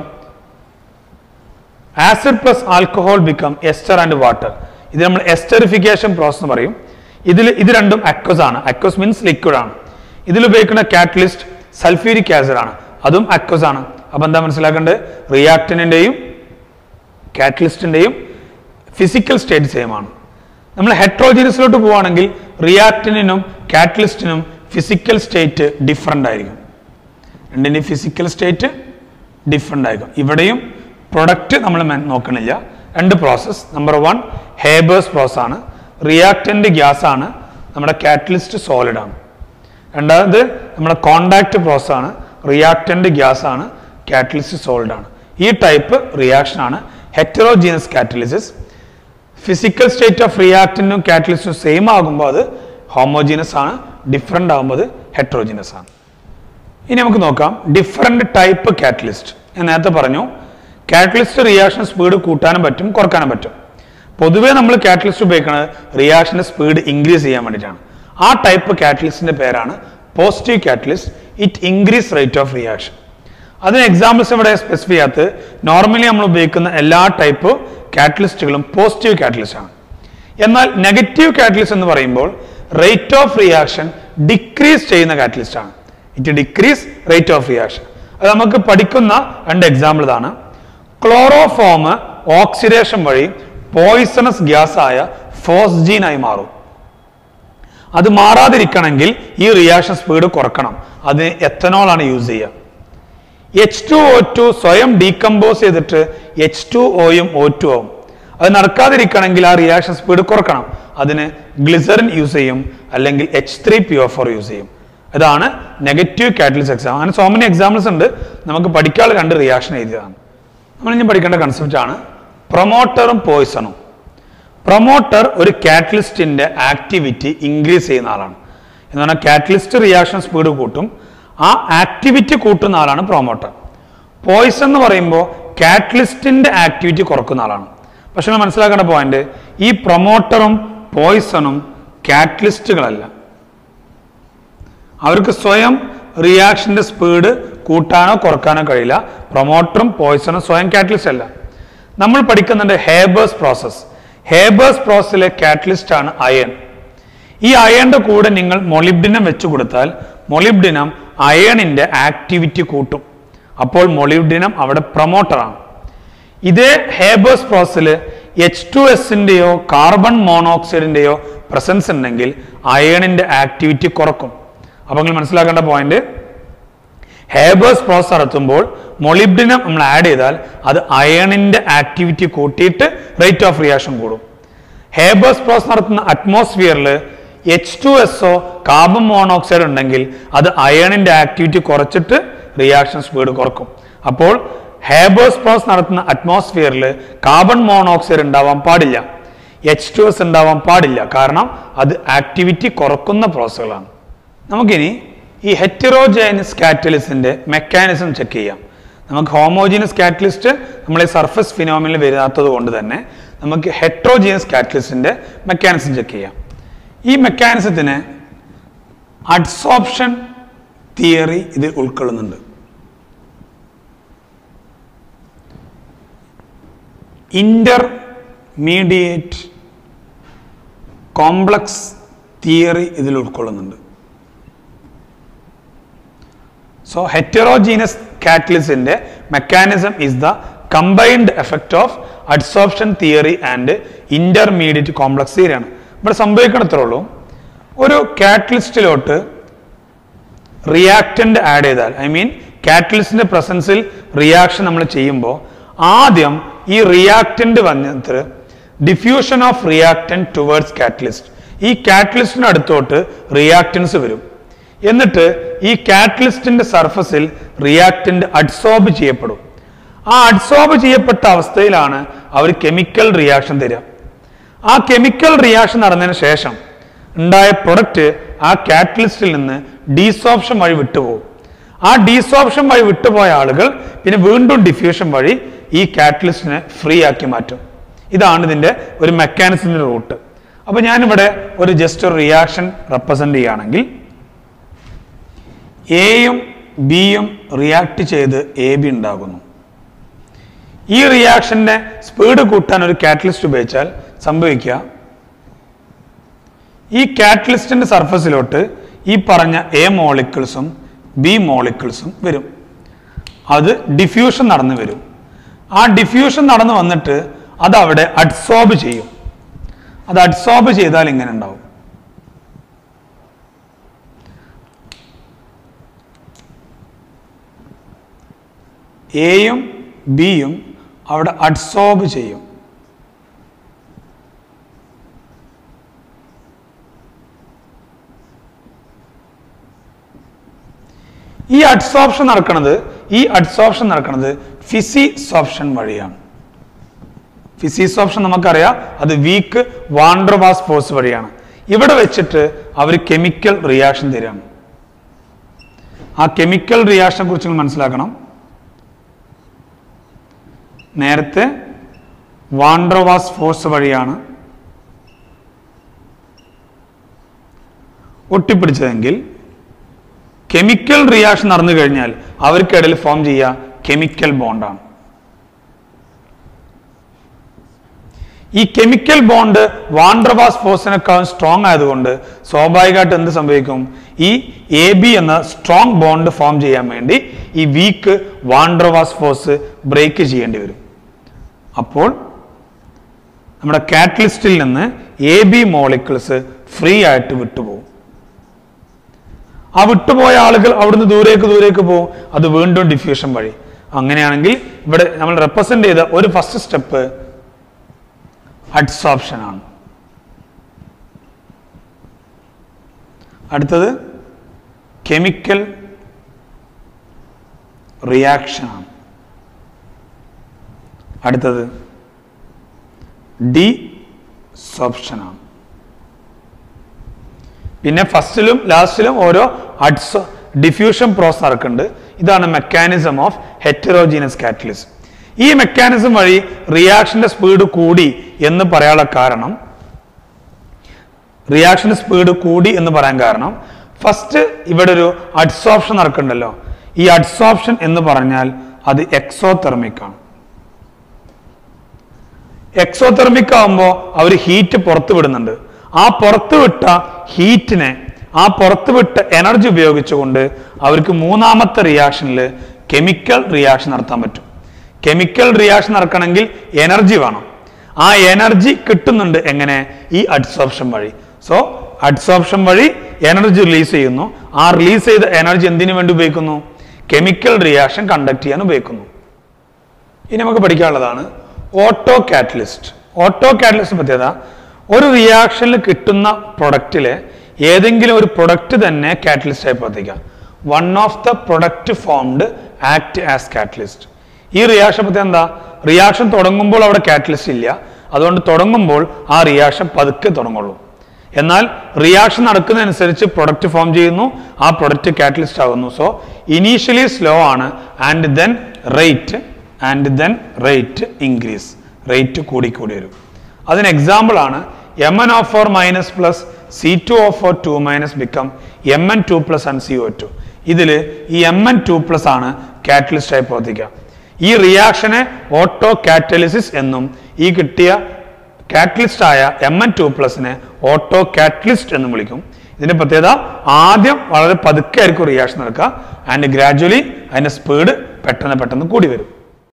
Speaker 1: acid plus alcohol become ester and water. ഇത് നമ്മൾ എസ്റ്ററിഫിക്കേഷൻ പ്രോസസ് എന്ന് പറയും. ഇത് രണ്ടും അക്വസ് ആണ്. അക്വസ് മീൻസ് ലിക്വിഡ് ആണ്. ഇതിൽ ഉപയോഗിക്കുന്ന കാറ്റലിസ്റ്റ് സൾഫ്യൂരിക് ആസിഡ് ആണ്, അതും അക്വസ് ആണ്. അപ്പൊ എന്താ മനസ്സിലാക്കേണ്ടത്, റിയാക്ടന്റിന്റെയും കാറ്റലിസ്റ്റിന്റെയും ഫിസിക്കൽ സ്റ്റേറ്റ് സെയിം ആണ്. നമ്മൾ ഹെട്രോജീനസിലോട്ട് പോവുകയാണെങ്കിൽ റിയാക്ടന്റിനും കാറ്റലിസ്റ്റിനും ഫിസിക്കൽ സ്റ്റേറ്റ് ഡിഫറെന്റ് ആയിരിക്കും. രണ്ടിന്റെയും ഫിസിക്കൽ സ്റ്റേറ്റ് ഡിഫറെന്റ് ആയിരിക്കും. ഇവിടെയും പ്രൊഡക്റ്റ് നമ്മൾ നോക്കണില്ല. രണ്ട് പ്രോസസ്. നമ്പർ 1 ഹേബേഴ്സ് പ്രോസസ് ആണ്. റിയാക്ടന്റ് ഗ്യാസ് ആണ്, നമ്മുടെ കാറ്റലിസ്റ്റ് സോളിഡ് ആണ്. രണ്ടാമത് നമ്മുടെ കോണ്ടാക്ട് പ്രോസസ് ആണ്. റിയാക്ടന്റ് ഗ്യാസ് ആണ്, കാറ്റലിസ്റ്റ് സോളിഡ് ആണ്. ഈ ടൈപ്പ് റിയാക്ഷൻ ആണ് heterogeneous catalysis. Physical state of റിയാക്ടന്റും കാറ്റലിസ്റ്റും സെയിം ആകുമ്പോൾ അത് ഹോമോജീനസ് ആണ്, ഡിഫറെന്റ് ആകുമ്പോൾ അത് ഹെറ്ററോജീനസ് ആണ്. ഇനി നമുക്ക് നോക്കാം ഡിഫറെന്റ് ടൈപ്പ് കാറ്റലിസ്റ്റ്. ഞാൻ നേരത്തെ പറഞ്ഞു, കാറ്റലിസ്റ്റ് റിയാക്ഷൻ സ്പീഡ് കൂട്ടാനും പറ്റും കുറക്കാനും പറ്റും. പൊതുവേ നമ്മൾ കാറ്റലിസ്റ്റ് ഉപയോഗിക്കുന്നത് റിയാക്ഷന്റെ സ്പീഡ് ഇൻക്രീസ് ചെയ്യാൻ വേണ്ടിയിട്ടാണ്. ആ ടൈപ്പ് കാറ്റലിസ്റ്റിന്റെ പേരാണ് positive catalyst. It increase rate of reaction. അതിന് എക്സാമ്പിൾസ് ഇവിടെ സ്പെസിഫൈ ചെയ്യാത്ത, നോർമലി നമ്മൾ ഉപയോഗിക്കുന്ന എല്ലാ ടൈപ്പ് കാറ്റലിസ്റ്റുകളും പോസിറ്റീവ് കാറ്റലിസ്റ്റ് ആണ്. എന്നാൽ നെഗറ്റീവ് കാറ്റലിസ്റ്റ് എന്ന് പറയുമ്പോൾ റേറ്റ് ഓഫ് റിയാക്ഷൻ ഡിക്രീസ് ചെയ്യുന്ന കാറ്റലിസ്റ്റ് ആണ്. It decrease rate of reaction. അത് നമുക്ക് പഠിക്കുന്ന രണ്ട് എക്സാമ്പിൾ ഇതാണ്. ക്ലോറോഫോം ഓക്സിഡേഷൻ വഴി പോയിസണസ് ഗ്യാസ് ആയ ഫോസ്ജീൻ ആയി മാറും. അത് മാറാതിരിക്കണമെങ്കിൽ ഈ റിയാക്ഷൻ സ്പീഡ് കുറക്കണം. അതിന് എത്തനോൾ ആണ് യൂസ് ചെയ്യുക. H2O2 സ്വയം ഡീകമ്പോസ് ചെയ്തിട്ട് H2Oയും O2 ആവും. അത് നടക്കാതിരിക്കണമെങ്കിൽ ആ റിയാക്ഷൻ സ്പീഡ് കുറക്കണം. അതിന് ഗ്ലിസറിൻ യൂസ് ചെയ്യും, അല്ലെങ്കിൽ H3PO4 യൂസ് ചെയ്യും. ഇതാണ് നെഗറ്റീവ് കാറ്റലിസ്റ്റ് എക്സാം. അങ്ങനെ സോ മെനി എക്സാമ്പിൾസ് ഉണ്ട്. നമുക്ക് പഠിക്കാനുള്ള രണ്ട് റിയാക്ഷൻ എഴുതിയതാണ്. നമ്മൾ ഇനി പഠിക്കേണ്ട കൺസെപ്റ്റ് ആണ് പ്രൊമോട്ടറും പോയിസണും. പ്രൊമോട്ടർ ഒരു കാറ്റലിസ്റ്റിന്റെ ആക്ടിവിറ്റി ഇൻക്രീസ് ചെയ്യുന്ന ആളാണ്. എന്ന് പറഞ്ഞാൽ കാറ്റലിസ്റ്റ് റിയാക്ഷൻ സ്പീഡ് കൂട്ടും, ആ ആക്ടിവിറ്റി കൂട്ടുന്ന ആളാണ് പ്രൊമോട്ടർ. പോയിസൺ എന്ന് പറയുമ്പോൾ കാറ്റലിസ്റ്റിന്റെ ആക്ടിവിറ്റി കുറക്കുന്ന ആളാണ്. പക്ഷെ നമ്മൾ മനസ്സിലാക്കേണ്ട പോയിന്റ്, ഈ പ്രൊമോട്ടറും പോയിസണും കാറ്റലിസ്റ്റുകളല്ല. അവർക്ക് സ്വയം റിയാക്ഷന്റെ സ്പീഡ് കൂട്ടാനോ കുറക്കാനോ കഴിയില്ല. പ്രൊമോട്ടറും പോയിസണും സ്വയം കാറ്റലിസ്റ്റ് അല്ല. നമ്മൾ പഠിക്കുന്നുണ്ട് ഹേബേഴ്സ് പ്രോസസ്. ഹേബേഴ്സ് പ്രോസസ്സിലെ കാറ്റലിസ്റ്റ് ആണ് അയൺ. ഈ അയണിന്റെ കൂടെ നിങ്ങൾ മൊളിബ്ഡിനം വെച്ചു കൊടുത്താൽ മൊളിബ്ഡിനം അയണിന്റെ ആക്ടിവിറ്റി കൂട്ടും. അപ്പോൾ മൊളിബ്ഡിനം അവിടെ പ്രൊമോട്ടറാണ്. ഇതേ ഹേബേഴ്സ് പ്രോസസ്സിൽ H2S-ന്റെയോ കാർബൺ മോണോക്സൈഡിന്റെയോ പ്രസൻസ് ഉണ്ടെങ്കിൽ അയണിന്റെ ആക്ടിവിറ്റി കുറക്കും. അപ്പൊ നിങ്ങൾ മനസ്സിലാക്കേണ്ട പോയിന്റ്, ഹേബേഴ്സ് പ്രോസസ് നടത്തുമ്പോൾ മൊളിബ്ഡിനം നമ്മൾ ആഡ് ചെയ്താൽ അത് അയണിന്റെ ആക്ടിവിറ്റി കൂട്ടിയിട്ട് റേറ്റ് ഓഫ് റിയാക്ഷൻ കൂടും. ഹേബേഴ്സ് പ്രോസസ് നടത്തുന്ന അറ്റ്മോസ്ഫിയറിൽ H2SO കാർബൺ മോണോക്സൈഡ് ഉണ്ടെങ്കിൽ അത് അയണിന്റെ ആക്ടിവിറ്റി കുറച്ചിട്ട് റിയാക്ഷൻ സ്പീഡ് കുറക്കും. അപ്പോൾ ഹേബേഴ്സ് പ്രോസസ് നടത്തുന്ന അറ്റ്മോസ്ഫിയറിൽ കാർബൺ മോണോക്സൈഡ് ഉണ്ടാവാൻ പാടില്ല. H2S ഉണ്ടാവാൻ പാടില്ല. കാരണം അത് ആക്ടിവിറ്റി കുറക്കുന്ന പ്രോസസ്സുകളാണ്. നമുക്കിനി ഈ ഹെറ്ററോജൈനസ് കാറ്റലിസ്റ്റിന്റെ മെക്കാനിസം ചെക്ക് ചെയ്യാം. നമുക്ക് ഹോമോജീനസ് കാറ്റലിസ്റ്റ് നമ്മളെ സർഫസ് ഫിനോമിനൽ വരാത്തത് കൊണ്ട് തന്നെ നമുക്ക് ഹെറ്ററോജീനസ് കാറ്റലിസ്റ്റിന്റെ മെക്കാനിസം ചെക്ക് ചെയ്യാം. ഈ മെക്കാനിസത്തിന് അഡ്സോർപ്ഷൻ തിയറി ഇത് ഉൾക്കൊള്ളുന്നുണ്ട്. ഇന്റർമീഡിയറ്റ് കോംപ്ലക്സ് തിയറി ഇതിൽ ഉൾക്കൊള്ളുന്നുണ്ട്. സോ ഹെറ്ററോജീനസ് കാറ്റലിസ്റ്റിന്റെ mechanism is the combined effect of adsorption theory and intermediate complex തിയറിയാണ്. ഇവിടെ സംഭവിക്കണത്രേ ഉള്ളൂ, ഒരു കാറ്റലിസ്റ്റിലോട്ട് റിയാക്റ്റന്റ് ആഡ് ചെയ്താൽ, ഐ മീൻ കാറ്റലിസ്റ്റിന്റെ പ്രസൻസിൽ റിയാക്ഷൻ നമ്മൾ ചെയ്യുമ്പോൾ ആദ്യം ഈ റിയാക്റ്റന്റ് വന്നിട്ട് diffusion of reactant towards catalyst, ഈ കാറ്റലിസ്റ്റിന് അടുത്തോട്ട് റിയാക്റ്റൻസ് വരും. എന്നിട്ട് ഈ കാറ്റലിസ്റ്റിന്റെ സർഫസിൽ റിയാക്റ്റന്റ് അഡ്സോർബ് ചെയ്യപ്പെടും. ആ അഡ്സോർബ് ചെയ്യപ്പെട്ട അവസ്ഥയിലാണ് അവർ കെമിക്കൽ റിയാക്ഷൻ തരിക. ആ കെമിക്കൽ റിയാക്ഷൻ നടന്നതിന് ശേഷം ഉണ്ടായ പ്രൊഡക്റ്റ് ആ കാറ്റലിസ്റ്റിൽ നിന്ന് ഡീസോർപ്ഷൻ വഴി വിട്ടുപോകും. ആ ഡീസോർപ്ഷൻ വഴി വിട്ടുപോയ ആളുകൾ പിന്നെ വീണ്ടും ഡിഫ്യൂഷൻ വഴി ഈ കാറ്റലിസ്റ്റിനെ ഫ്രീ ആക്കി മാറ്റും. ഇതാണ് ഇതിന്റെ ഒരു മെക്കാനിസത്തിന്റെ റൂട്ട്. അപ്പൊ ഞാനിവിടെ ഒരു ജസ്റ്റ് ഒരു റിയാക്ഷൻ റെപ്രസെന്റ് ചെയ്യുകയാണെങ്കിൽ എയും ബിയും റിയാക്ട് ചെയ്ത് എ ബി ഉണ്ടാകുന്നു. ഈ റിയാക്ഷന്റെ സ്പീഡ് കൂട്ടാൻ ഒരു കാറ്റലിസ്റ്റ് ഉപയോഗിച്ചാൽ സംഭവിക്കുക, ഈ കാറ്റലിസ്റ്റിന്റെ സർഫസിലോട്ട് ഈ പറഞ്ഞ എ മോളിക്കിൾസും ബി മോളിക്കിൾസും വരും. അത് ഡിഫ്യൂഷൻ നടന്നു വരും. ആ ഡിഫ്യൂഷൻ നടന്നു വന്നിട്ട് അത് അവിടെ അഡ്സോർബ് ചെയ്യും. അത് അഡ്സോർബ് ചെയ്താൽ ഇങ്ങനെ ഉണ്ടാവും. എയും ബിയും അവിടെ അഡ്സോർബ് ചെയ്യും. ഈ അഡ്സോർപ്ഷൻ നടക്കുന്നത് ഫിസിസോർപ്ഷൻ വഴിയാണ്. ഫിസിസോർപ്ഷൻ നമുക്കറിയാം, അത് വീക്ക് വാൻഡർവാസ് ഫോഴ്സ് വഴിയാണ്. ഇവിടെ വെച്ചിട്ട് അവർ കെമിക്കൽ റിയാക്ഷൻ തരികയാണ്. ആ കെമിക്കൽ റിയാക്ഷനെ കുറിച്ച് നിങ്ങൾ മനസ്സിലാക്കണം. നേരത്തെ വാൻഡർവാസ് ഫോഴ്സ് വഴിയാണ് ഒട്ടിപ്പിടിച്ചതെങ്കിൽ കെമിക്കൽ റിയാക്ഷൻ നടന്നു കഴിഞ്ഞാൽ അവർക്കിടയിൽ ഫോം ചെയ്യുക കെമിക്കൽ ബോണ്ടാണ്. ഈ കെമിക്കൽ ബോണ്ട് വാൻഡർവാസ് ഫോഴ്സിനേക്കാൾ സ്ട്രോങ് ആയതുകൊണ്ട് സ്വാഭാവികമായിട്ട് എന്ത് സംഭവിക്കും? ഈ എ ബി എന്ന സ്ട്രോങ് ബോണ്ട് ഫോം ചെയ്യാൻ വേണ്ടി ഈ വീക്ക് വാൻഡർവാസ് ഫോഴ്സ് ബ്രേക്ക് ചെയ്യേണ്ടി വരും. അപ്പോൾ നമ്മുടെ കാറ്റലിസ്റ്റിൽ നിന്ന് എ ബി മോളിക്കിൾസ് ഫ്രീ ആയിട്ട് വിട്ടുപോകും. ആ വിട്ടുപോയ ആളുകൾ അവിടുന്ന് ദൂരേക്ക് പോകും. അത് വീണ്ടും ഡിഫ്യൂഷൻ വഴി. അങ്ങനെയാണെങ്കിൽ ഇവിടെ നമ്മൾ റെപ്രസെന്റ് ചെയ്ത ഒരു ഫസ്റ്റ് സ്റ്റെപ്പ് അഡ്സോർപ്ഷൻ ആണ്. അടുത്തത് കെമിക്കൽ റിയാക്ഷൻ ആണ്. അടുത്തത് ഡീസോർപ്ഷൻ ആണ്. പിന്നെ ഫസ്റ്റിലും ലാസ്റ്റിലും ഓരോ ഡിഫ്യൂഷൻ പ്രോസസ് നടക്കുന്നുണ്ട്. ഇതാണ് മെക്കാനിസം ഓഫ് ഹെറ്ററോജീനസ് കാറ്റലിസ്റ്റ്. ഈ മെക്കാനിസം വഴി റിയാക്ഷന്റെ സ്പീഡ് കൂടി എന്ന് പറയാനുള്ള കാരണം, ഫസ്റ്റ് ഇവിടെ ഒരു അഡ്സോർപ്ഷൻ നടക്കുന്നുണ്ടല്ലോ. ഈ അഡ്സോർപ്ഷൻ എന്ന് പറഞ്ഞാൽ അത് എക്സോതെർമിക് ആണ്. എക്സോതെർമിക് ആകുമ്പോൾ അവർ ഹീറ്റ് പുറത്തു വിടുന്നുണ്ട്. ആ പുറത്തുവിട്ട ഹീറ്റിനെ, ആ പുറത്തുവിട്ട എനർജി ഉപയോഗിച്ചുകൊണ്ട് അവർക്ക് മൂന്നാമത്തെ റിയാക്ഷനിൽ കെമിക്കൽ റിയാക്ഷൻ നടത്താൻ പറ്റും. കെമിക്കൽ റിയാക്ഷൻ നടക്കണമെങ്കിൽ എനർജി വേണം. ആ എനർജി കിട്ടുന്നുണ്ട് എങ്ങനെ? ഈ അഡ്സോർപ്ഷൻ വഴി. സോ അഡ്സോർപ്ഷൻ വഴി എനർജി റിലീസ് ചെയ്യുന്നു. ആ റിലീസ് ചെയ്ത എനർജി എന്തിനു വേണ്ടി ഉപയോഗിക്കുന്നു? കെമിക്കൽ റിയാക്ഷൻ കണ്ടക്ട് ചെയ്യാൻ ഉപയോഗിക്കുന്നു. ഇനി നമുക്ക് പഠിക്കാനുള്ളതാണ് ഓട്ടോ കാറ്റലിസ്റ്റ്. ഓട്ടോ കാറ്റലിസ്റ്റ് പ്രത്യേകത, ഒരു റിയാക്ഷനിൽ കിട്ടുന്ന പ്രൊഡക്റ്റിലെ ഏതെങ്കിലും ഒരു പ്രൊഡക്റ്റ് തന്നെ കാറ്റലിസ്റ്റ് ആയി പ്രവർത്തിക്കാം. One of the product formed act as catalyst. ഈ റിയാക്ഷൻ പ്രത്യേകം എന്താ? റിയാക്ഷൻ തുടങ്ങുമ്പോൾ അവിടെ കാറ്റലിസ്റ്റ് ഇല്ല. അതുകൊണ്ട് തുടങ്ങുമ്പോൾ ആ റിയാക്ഷൻ പതുക്കെ തുടങ്ങുള്ളൂ. എന്നാൽ റിയാക്ഷൻ നടക്കുന്നതനുസരിച്ച് പ്രൊഡക്റ്റ് ഫോം ചെയ്യുന്നു, ആ പ്രൊഡക്റ്റ് കാറ്റലിസ്റ്റ് ആകുന്നു. സോ ഇനീഷ്യലി സ്ലോ ആണ് and then rate increase, rate കൂടിക്കൂടി വരും. അതിന് എക്സാമ്പിൾ ആണ് MnO4 minus plus C2O4 2 minus become Mn2 plus and CO2. ഇതിൽ ഈ Mn2 ആണ് കാറ്റലിസ്റ്റ് ആയി പ്രവർത്തിക്കുക. ഈ റിയാക്ഷനെ ഓട്ടോ കാറ്റലിസിസ് എന്നും ഈ കിട്ടിയ കാറ്റലിസ്റ്റ് ആയ Mn2+നെ ഓട്ടോ കാറ്റലിസ്റ്റ് എന്നും വിളിക്കും. ഇതിന്റെ പ്രത്യേകത ആദ്യം വളരെ പതുക്കെ ആയിരിക്കും റിയാക്ഷൻ നടക്കുക ആൻഡ് ഗ്രാജുവലി അതിന്റെ സ്പീഡ് പെട്ടെന്ന് കൂടി വരും.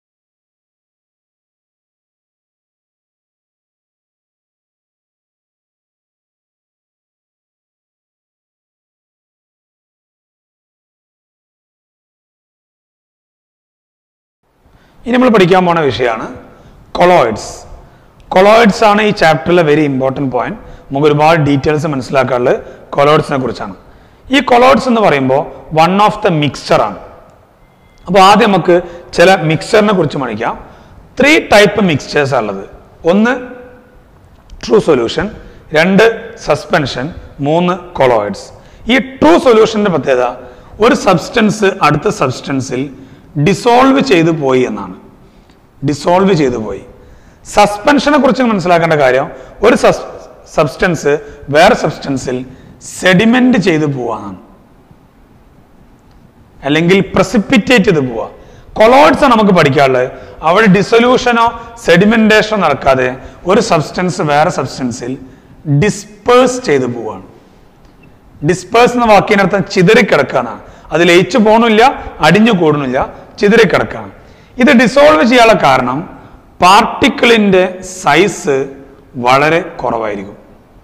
Speaker 1: ഇനി നമ്മൾ പഠിക്കാൻ പോണ വിഷയമാണ് കൊളോയിഡ്സ്. കൊളോയിഡ്സ് ആണ് ഈ ചാപ്റ്ററിലെ വെരി ഇമ്പോർട്ടൻറ്റ് പോയിന്റ്. നമുക്ക് ഒരുപാട് ഡീറ്റെയിൽസ് മനസ്സിലാക്കാനുള്ളത് കൊളോയിഡ്സിനെ കുറിച്ചാണ്. ഈ കൊളോയിഡ്സ് എന്ന് പറയുമ്പോൾ വൺ ഓഫ് ദ മിക്സ്ചർ ആണ്. അപ്പോൾ ആദ്യം നമുക്ക് ചില മിക്സ്ചറിനെ കുറിച്ച് പഠിക്കാം. 3 ടൈപ്പ് മിക്സ്ചേഴ്സ് ഉള്ളത്. 1 ട്രൂ സൊല്യൂഷൻ, 2 സസ്പെൻഷൻ, 3 കൊളോയിഡ്സ്. ഈ ട്രൂ സൊല്യൂഷന്റെ പ്രത്യേകത ഒരു സബ്സ്റ്റൻസ് അടുത്ത സബ്സ്റ്റൻസിൽ ഡിസോൾവ് ചെയ്തു പോയി എന്നാണ്. ഡിസോൾവ് ചെയ്തു പോയി. സസ്പെൻഷനെ കുറിച്ച് മനസ്സിലാക്കേണ്ട കാര്യം ഒരു സബ്സ്റ്റൻസ് വേറെ സബ്സ്റ്റൻസിൽ സെഡിമെന്റ് ചെയ്തു പോവാന്നാണ്, അല്ലെങ്കിൽ പ്രസിപ്പിറ്റേറ്റ് ചെയ്ത് പോവുക. കൊളോയിഡ്സ് ആണ് നമുക്ക് പഠിക്കാനുള്ളത്. അവിടെ ഡിസൊല്യൂഷനോ സെഡിമെന്റേഷനോ നടക്കാതെ ഒരു സബ്സ്റ്റൻസ് വേറെ സബ്സ്റ്റൻസിൽ ഡിസ്പേഴ്സ് ചെയ്തു പോവാണ്. ഡിസ്പേഴ്സ് എന്ന വാക്കിനർത്ഥം ചിതറിക്കിടക്കാനാണ്. അത് ലയിച്ചു പോകണില്ല, അടിഞ്ഞു കൂടുന്നില്ല, ചിതറിക്കിടക്കാണ്. ഇത് ഡിസോൾവ് ചെയ്യാനുള്ള കാരണം പാർട്ടിക്കിളിന്റെ സൈസ് വളരെ കുറവായിരിക്കും.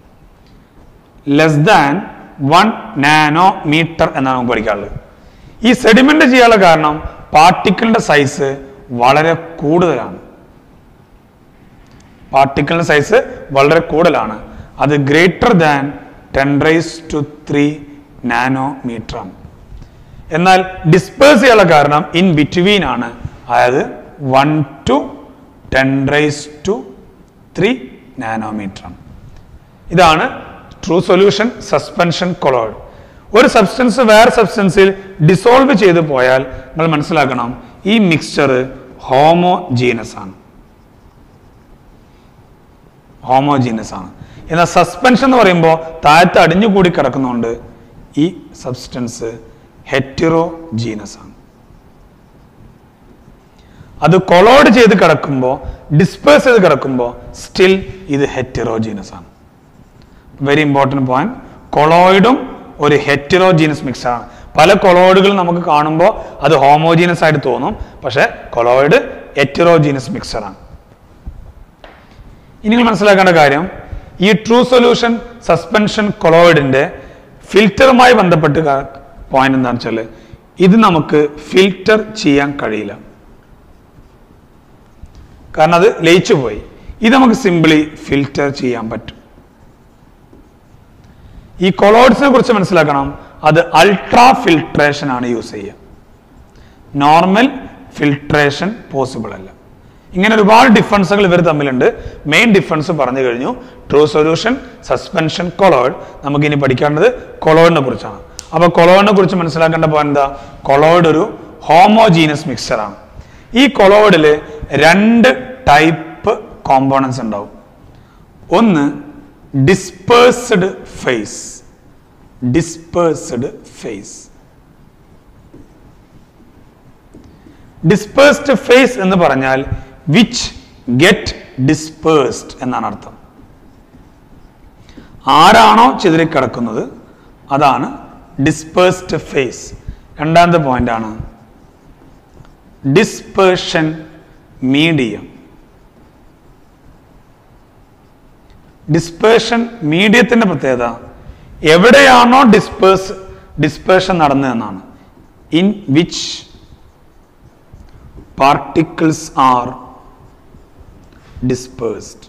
Speaker 1: ലെസ് ദാൻ 1 നാനോമീറ്റർ എന്നാണ് നമുക്ക് പഠിക്കാനുള്ളത്. ഈ സെഡിമെന്റ് ചെയ്യാനുള്ള കാരണം പാർട്ടിക്കിളിന്റെ സൈസ് വളരെ കൂടുതലാണ്. പാർട്ടിക്കിളിന്റെ സൈസ് വളരെ കൂടുതലാണ്. അത് ഗ്രേറ്റർ ദാൻ 10⁻³ നാനോമീറ്റർ ആണ്. എന്നാൽ ഡിസ്പേഴ്സ് ചെയ്യാനുള്ള കാരണം ഇൻ ബിറ്റ്വീൻ ആണ്. അതായത് 1 to 10⁻³ നാനോമീറ്റർ ആണ്. ഇതാണ് ട്രൂ സൊല്യൂഷൻ, സസ്പെൻഷൻ, കൊളോയിഡ്. ഒരു സബ്സ്റ്റൻസ് വേറെ സബ്സ്റ്റൻസിൽ ഡിസോൾവ് ചെയ്തു പോയാൽ നിങ്ങൾ മനസ്സിലാക്കണം ഈ മിക്സ്ചർ ഹോമോജീനസ് ആണ്. ഹോമോജീനസ് ആണ്. എന്നാൽ സസ്പെൻഷൻ എന്ന് പറയുമ്പോൾ താഴത്ത് അടിഞ്ഞുകൂടി കിടക്കുന്നതുകൊണ്ട് ഈ സബ്സ്റ്റൻസ് ഹെറ്ററോജീനസ് ആണ്. അത് കൊളോയിഡ് ചെയ്ത് കിടക്കുമ്പോൾ, ഡിസ്പേഴ്സ് ചെയ്ത് കിടക്കുമ്പോൾ സ്റ്റിൽ ഇത് ഹെറ്ററോജീനസ് ആണ്. Very important point. കൊളോയിഡും ഒരു ഹെറ്ററോജീനസ് മിക്സർ ആണ്. പല കൊളോയിഡുകൾ നമുക്ക് കാണുമ്പോൾ അത് ഹോമോജീനസ് ആയിട്ട് തോന്നും, പക്ഷെ കൊളോയിഡ് ഹെറ്ററോജീനസ് മിക്സർ ആണ്. ഇനി നിങ്ങൾ മനസ്സിലാക്കേണ്ട കാര്യം ഈ ട്രൂ സൊല്യൂഷൻ, സസ്പെൻഷൻ, കൊളോയിഡിന്റെ ഫിൽറ്ററുമായി ബന്ധപ്പെട്ട പോയിന്റ് എന്താണെന്ന് വെച്ചാൽ ഇത് നമുക്ക് ഫിൽറ്റർ ചെയ്യാൻ കഴിയില്ല. കാരണം അത് ലയിച്ചു പോയി. ഇത് നമുക്ക് സിംപിളി ഫിൽറ്റർ ചെയ്യാൻ പറ്റും. ഈ കൊളോയിഡ്സിനെ കുറിച്ച് മനസ്സിലാക്കണം, അത് അൾട്രാ ഫിൽട്രേഷൻ ആണ് യൂസ് ചെയ്യുക. നോർമൽ ഫിൽട്രേഷൻ പോസിബിൾ അല്ല. ഇങ്ങനെ ഒരുപാട് ഡിഫറൻസുകൾ ഇവർ തമ്മിലുണ്ട്. മെയിൻ ഡിഫറൻസ് പറഞ്ഞു കഴിഞ്ഞു. True solution, suspension, colloid. നമുക്കിനി പഠിക്കേണ്ടത് കൊളോയിഡിനെ കുറിച്ചാണ്. അപ്പോൾ കൊളോയിഡിനെ കുറിച്ച് മനസ്സിലാക്കേണ്ട പോയിന്റ് എന്താ? കൊളോയിഡ് ഒരു ഹോമോജീനസ് മിക്സ്ചർ ആണ്. ഈ കൊളോയിഡിൽ 2 ടൈപ്പ് കോമ്പോണൻസ് ഉണ്ടാവും. ഒന്ന് dispersed phase. Dispersed phase. Dispersed phase എന്ന് പറഞ്ഞാൽ വിച്ച് ഗെറ്റ് ഡിസ്പേഴ്സ്ഡ് എന്നാണ് അർത്ഥം. ആരാണോ ചിതറിക്കിടക്കുന്നത് അതാണ് ഡിസ്പേഴ്സ്ഡ് ഫേസ്. രണ്ടാമത്തെ പോയിന്റ് ആണ് ഡിസ്പേർഷൻ മീഡിയം. ഡിസ്പേർഷൻ മീഡിയത്തിന്റെ പ്രത്യേകത എവിടെയാണോ ഡിസ്പേർഷൻ നടന്നതെന്നാണ്. In which particles are dispersed.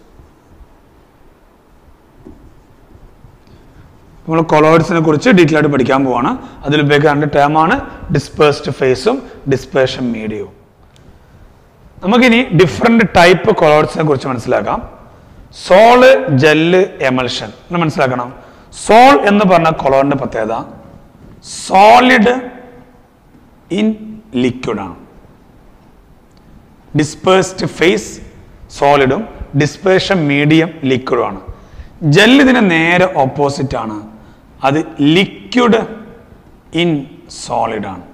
Speaker 1: നമ്മൾ കൊളോയിഡ്സിനെ കുറിച്ച് ഡീറ്റെയിൽ ആയിട്ട് പഠിക്കാൻ പോവാണ്. അതിൽ ഉപയോഗിക്കേണ്ട ടേമാണ് ഡിസ്പേഴ്സ്ഡ് ഫേസും ഡിസ്പേർഷൻ മീഡിയവും. നമുക്കിനി ഡിഫറെന്റ് ടൈപ്പ് കൊളോയിഡ്സിനെ കുറിച്ച് മനസ്സിലാക്കാം. സോള്, ജെല്ല്, എമൽഷൻ എന്ന് മനസ്സിലാക്കണം. സോൾ എന്ന് പറഞ്ഞ കൊളോയിഡിന്റെ പ്രത്യേകത സോളിഡ് ഇൻ ലിക്വിഡ് ആണ്. ഡിസ്പേഴ്സ്ഡ് ഫേസ് സോളിഡും ഡിസ്പേർഷൻ മീഡിയം ലിക്വിഡും ആണ്. ജെല്ല് ഇതിന് നേരെ ഓപ്പോസിറ്റ് ആണ്. അത് ലിക്വിഡ് ഇൻ സോളിഡ് ആണ്.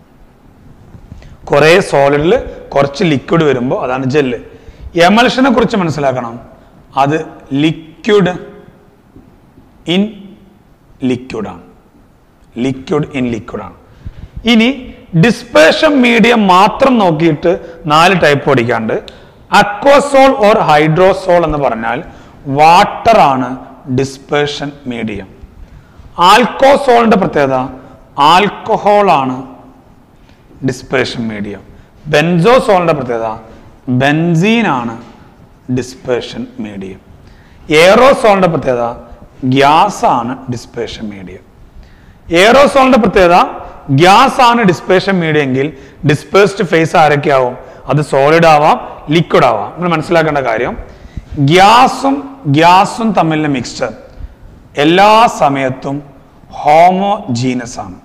Speaker 1: കുറേ സോളിഡിൽ കുറച്ച് ലിക്വിഡ് വരുമ്പോൾ അതാണ് ജെല്ല്. എമൽഷനെ കുറിച്ച് മനസ്സിലാക്കണം. അത് ലിക്വിഡ് ഇൻ ലിക്വിഡ് ആണ്. ലിക്വിഡ് ഇൻ ലിക്വിഡ് ആണ്. ഇനി ഡിസ്പേർഷൻ മീഡിയം മാത്രം നോക്കിയിട്ട് 4 ടൈപ്പ് പഠിക്കാണ്ട്. അക്വസോൾ ഓർ ഹൈഡ്രോസോൾ എന്ന് പറഞ്ഞാൽ വാട്ടർ ആണ് ഡിസ്പേർഷൻ മീഡിയം. ആൽക്കോസോളിന്റെ പ്രത്യേകത ആൽക്കഹോൾ ആണ് ഡിസ്പേർഷൻ മീഡിയം. ബെൻസോസോളിന്റെ പ്രത്യേകത ബെൻസീൻ ആണ് ഡിസ്പേർഷൻ മീഡിയം. എയറോസോളിന്റെ പ്രത്യേകത ഗ്യാസ് ആണ് ഡിസ്പേർഷൻ മീഡിയം. എയറോസോളിന്റെ പ്രത്യേകത ഗ്യാസ് ആണ് ഡിസ്പേർഷൻ മീഡിയം എങ്കിൽ ഡിസ്പേഴ്സ്ഡ് ഫേസ് ആരൊക്കെയാവും? അത് സോളിഡ് ആവാം, ലിക്വിഡ് ആവാം. നമ്മൾ മനസ്സിലാക്കേണ്ട കാര്യം ഗ്യാസും തമ്മിലുള്ള മിക്സ്ചർ എല്ലാ സമയത്തും ഹോമോജീനസ് ആണ്.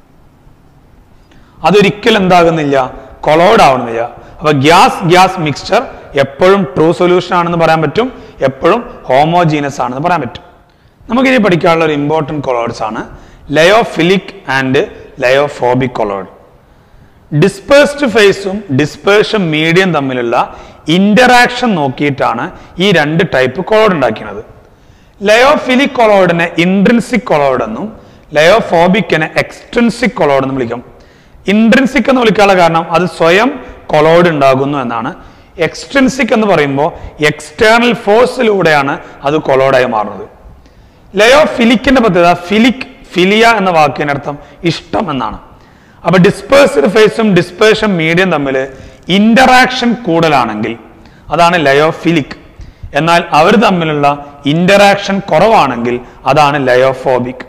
Speaker 1: അതൊരിക്കലും എന്താകുന്നില്ല, കൊളോയിഡ് ആവുന്നില്ല. അപ്പൊ ഗ്യാസ് മിക്സ്ചർ എപ്പോഴും ട്രൂ സൊല്യൂഷൻ ആണെന്ന് പറയാൻ പറ്റും, എപ്പോഴും ഹോമോജീനസ് ആണെന്ന് പറയാൻ പറ്റും. നമുക്കിനി പഠിക്കാനുള്ള ഒരു ഇമ്പോർട്ടൻറ്റ് കൊളോയിഡ്സ് ആണ് lyophilic and lyophobic colloid. Dispersed ഫേസും ഡിസ്പേർഷൻ മീഡിയം തമ്മിലുള്ള ഇന്ററാക്ഷൻ നോക്കിയിട്ടാണ് ഈ 2 ടൈപ്പ് കൊളോയിഡ് ഉണ്ടാക്കുന്നത്. ലയോഫിലിക് കൊളോയിഡിനെ ഇൻട്രിൻസിക് കൊളോയിഡ് എന്നും ലയോഫോബിക്കിനെ എക്സ്ട്രിൻസിക് കൊളോയിഡ് എന്നും വിളിക്കും. ഇൻട്രിൻസിക് എന്ന് വിളിക്കാനുള്ള കാരണം അത് സ്വയം കൊളോയിഡ് ഉണ്ടാകുന്നു എന്നാണ്. എക്സ്ട്രിൻസിക് എന്ന് പറയുമ്പോൾ എക്സ്റ്റേണൽ ഫോഴ്സിലൂടെയാണ് അത് കൊളോയിഡായി മാറുന്നത്. ലയോഫിലിക്കിന്റെ പ്രത്യേകത ഫിലിയ എന്ന വാക്കിനർത്ഥം ഇഷ്ടം എന്നാണ്. അപ്പൊ ഡിസ്പേഴ്സ്ഡ് ഫേസും ഡിസ്പേർഷൻ മീഡിയം തമ്മിൽ ഇന്ററാക്ഷൻ കൂടുതലാണെങ്കിൽ അതാണ് ലയോഫിലിക്. എന്നാൽ അവർ തമ്മിലുള്ള ഇന്ററാക്ഷൻ കുറവാണെങ്കിൽ അതാണ് ലയോഫോബിക്.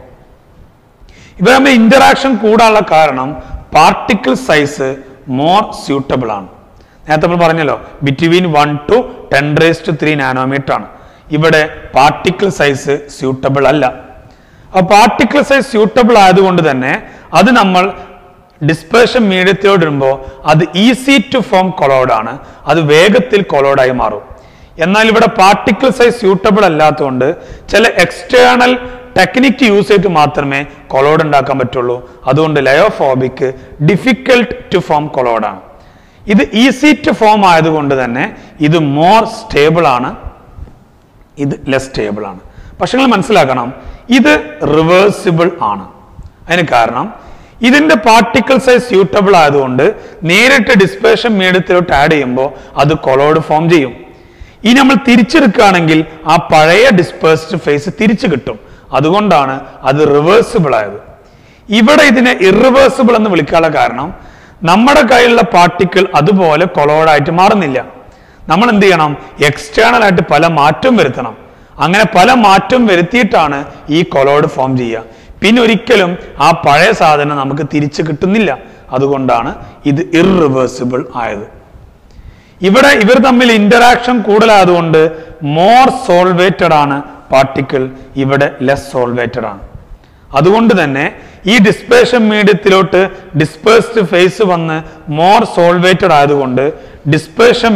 Speaker 1: ഇവർ തമ്മിൽ ഇന്ററാക്ഷൻ കൂടാനുള്ള കാരണം പാർട്ടിക്കിൾ സൈസ് മോർ സ്യൂട്ടബിൾ ആണ്. നേരത്തെ നമ്മൾ പറഞ്ഞല്ലോ ബിറ്റ്വീൻ 1 to 10⁻³ നാനോമീറ്റർ ആണ്. ഇവിടെ പാർട്ടിക്കിൾ സൈസ് സ്യൂട്ടബിൾ അല്ല. ആ പാർട്ടിക്കിൾ സൈസ് സ്യൂട്ടബിൾ ആയതുകൊണ്ട് തന്നെ അത് നമ്മൾ ഡിസ്പേർഷൻ മീഡിയത്തിലോട്ട് ഇടുമ്പോൾ അത് ഈസി ടു ഫോം കൊളോയിഡ് ആണ്. അത് വേഗത്തിൽ കൊളോയിഡായി മാറും. എന്നാൽ ഇവിടെ പാർട്ടിക്കിൾ സൈസ് സ്യൂട്ടബിൾ അല്ലാത്തതുകൊണ്ട് ചില എക്സ്റ്റേണൽ ടെക്നിക്ക് യൂസ് ചെയ്തിട്ട് മാത്രമേ കൊളോയിഡ് ഉണ്ടാക്കാൻ പറ്റുള്ളൂ. അതുകൊണ്ട് lyophobic difficult to form colloid ആണ്. ഇത് ഈസി ടു ഫോം ആയതുകൊണ്ട് തന്നെ ഇത് മോർ സ്റ്റേബിൾ ആണ്, ഇത് ലെസ് സ്റ്റേബിൾ ആണ്. പക്ഷെ നിങ്ങൾ മനസ്സിലാക്കണം, ഇത് റിവേഴ്സിബിൾ ആണ്. അതിന് കാരണം ഇതിന്റെ പാർട്ടിക്കിൾ സൈസ് സ്യൂട്ടബിൾ ആയതുകൊണ്ട് നേരിട്ട് ഡിസ്പേർഷൻ മീഡിയത്തിലോട്ട് ആഡ് ചെയ്യുമ്പോൾ അത് കൊളോയിഡ് ഫോം ചെയ്യും. ഇനി നമ്മൾ തിരിച്ചെടുക്കുകയാണെങ്കിൽ ആ പഴയ ഡിസ്പേഴ്സ്ഡ് ഫേസ് തിരിച്ചു കിട്ടും. അതുകൊണ്ടാണ് അത് റിവേഴ്സിബിൾ ആയത്. ഇവിടെ ഇതിനെ ഇറിവേഴ്സിബിൾ എന്ന് വിളിക്കാനുള്ള കാരണം നമ്മുടെ കയ്യിലുള്ള പാർട്ടിക്കിൾ അതുപോലെ കൊളോയിഡ് ആയിട്ട് മാറുന്നില്ല. നമ്മൾ എന്ത് ചെയ്യണം? എക്സ്റ്റേണൽ ആയിട്ട് പല മാറ്റം വരുത്തണം. അങ്ങനെ പല മാറ്റം വരുത്തിയിട്ടാണ് ഈ കൊളോയിഡ് ഫോം ചെയ്യുക. പിന്നെ ഒരിക്കലും ആ പഴയ സാധനം നമുക്ക് തിരിച്ചു കിട്ടുന്നില്ല. അതുകൊണ്ടാണ് ഇത് ഇറിവേഴ്സിബിൾ ആയത്. ഇവിടെ ഇവർ തമ്മിൽ ഇന്ററാക്ഷൻ കൂടുതലായതുകൊണ്ട് മോർ സോൾവേറ്റഡ് ആണ് പാർട്ടിക്കിൾ, ഇവിടെ ലെസ് സോൾവേറ്റഡ് ആണ്. അതുകൊണ്ട് തന്നെ ഈ ഡിസ്പേർഷൻ മീഡിയത്തിലോട്ട് ഡിസ്പേഴ്സ്ഡ് ഫേസ് വന്ന് മോർ സോൾവേറ്റഡ് ആയതുകൊണ്ട് ഡിസ്പേർഷൻ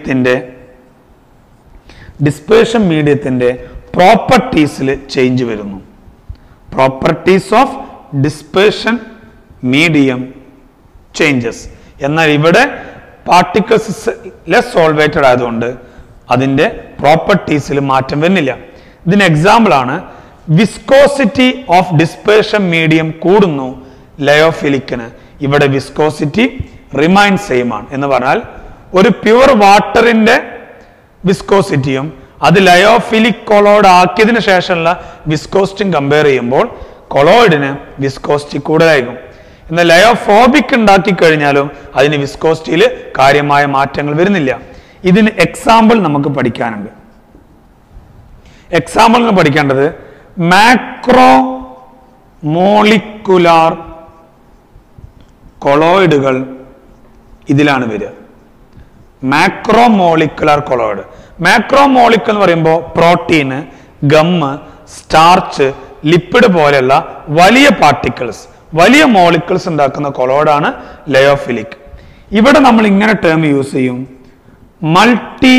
Speaker 1: മീഡിയത്തിന്റെ പ്രോപ്പർട്ടീസിൽ ചേഞ്ച് വരുന്നു. Properties of dispersion medium changes. എന്നാൽ ഇവിടെ പാർട്ടിക്കിൾസ് ലെസ് സോൾവേറ്റഡ് ആയതുകൊണ്ട് അതിന്റെ പ്രോപ്പർട്ടീസിൽ മാറ്റം വരുന്നില്ല. ഇതിന് എക്സാമ്പിൾ ആണ് വിസ്കോസിറ്റി ഓഫ് ഡിസ്പേർഷൻ മീഡിയം കൂടുന്നു ലയോഫിലിക്കിന്. ഇവിടെ വിസ്കോസിറ്റി റിമൈൻ സെയിം ആണ്. എന്ന് പറഞ്ഞാൽ ഒരു പ്യുവർ വാട്ടറിന്റെ വിസ്കോസിറ്റിയും അത് ലയോഫിലിക് കൊളോയിഡ് ആക്കിയതിനു ശേഷമുള്ള വിസ്കോസിറ്റിയും കമ്പയർ ചെയ്യുമ്പോൾ കൊളോയിഡിന് വിസ്കോസിറ്റി കൂടുതലായിരിക്കും. എന്നാൽ ലയോഫോബിക് ഉണ്ടാക്കി കഴിഞ്ഞാലും അതിന് വിസ്കോസിറ്റിയിൽ കാര്യമായ മാറ്റങ്ങൾ വരുന്നില്ല. ഇതിന് എക്സാമ്പിൾ നമുക്ക് പഠിക്കാനുണ്ട്. എക്സാമ്പിൾ പഠിക്കേണ്ടത് മാക്രോ മോളിക്കുലാർ കൊളോയിഡുകൾ ഇതിലാണ് വരിക. മാക്രോമോളിക്കുലർ കൊളോയിഡ്. മാക്രോമോളിക്കുലർ എന്ന് പറയുമ്പോൾ പ്രോട്ടീന്, ഗമ്മ്, സ്റ്റാർച്ച്, ലിപ്പിഡ് പോലെയുള്ള വലിയ പാർട്ടിക്കിൾസ്, വലിയ മോളിക്കിൾസ് ഉണ്ടാക്കുന്ന കൊളോയിഡാണ് ലയോഫിലിക്. ഇവിടെ നമ്മൾ ഇങ്ങനെ ടേം യൂസ് ചെയ്യും, മൾട്ടി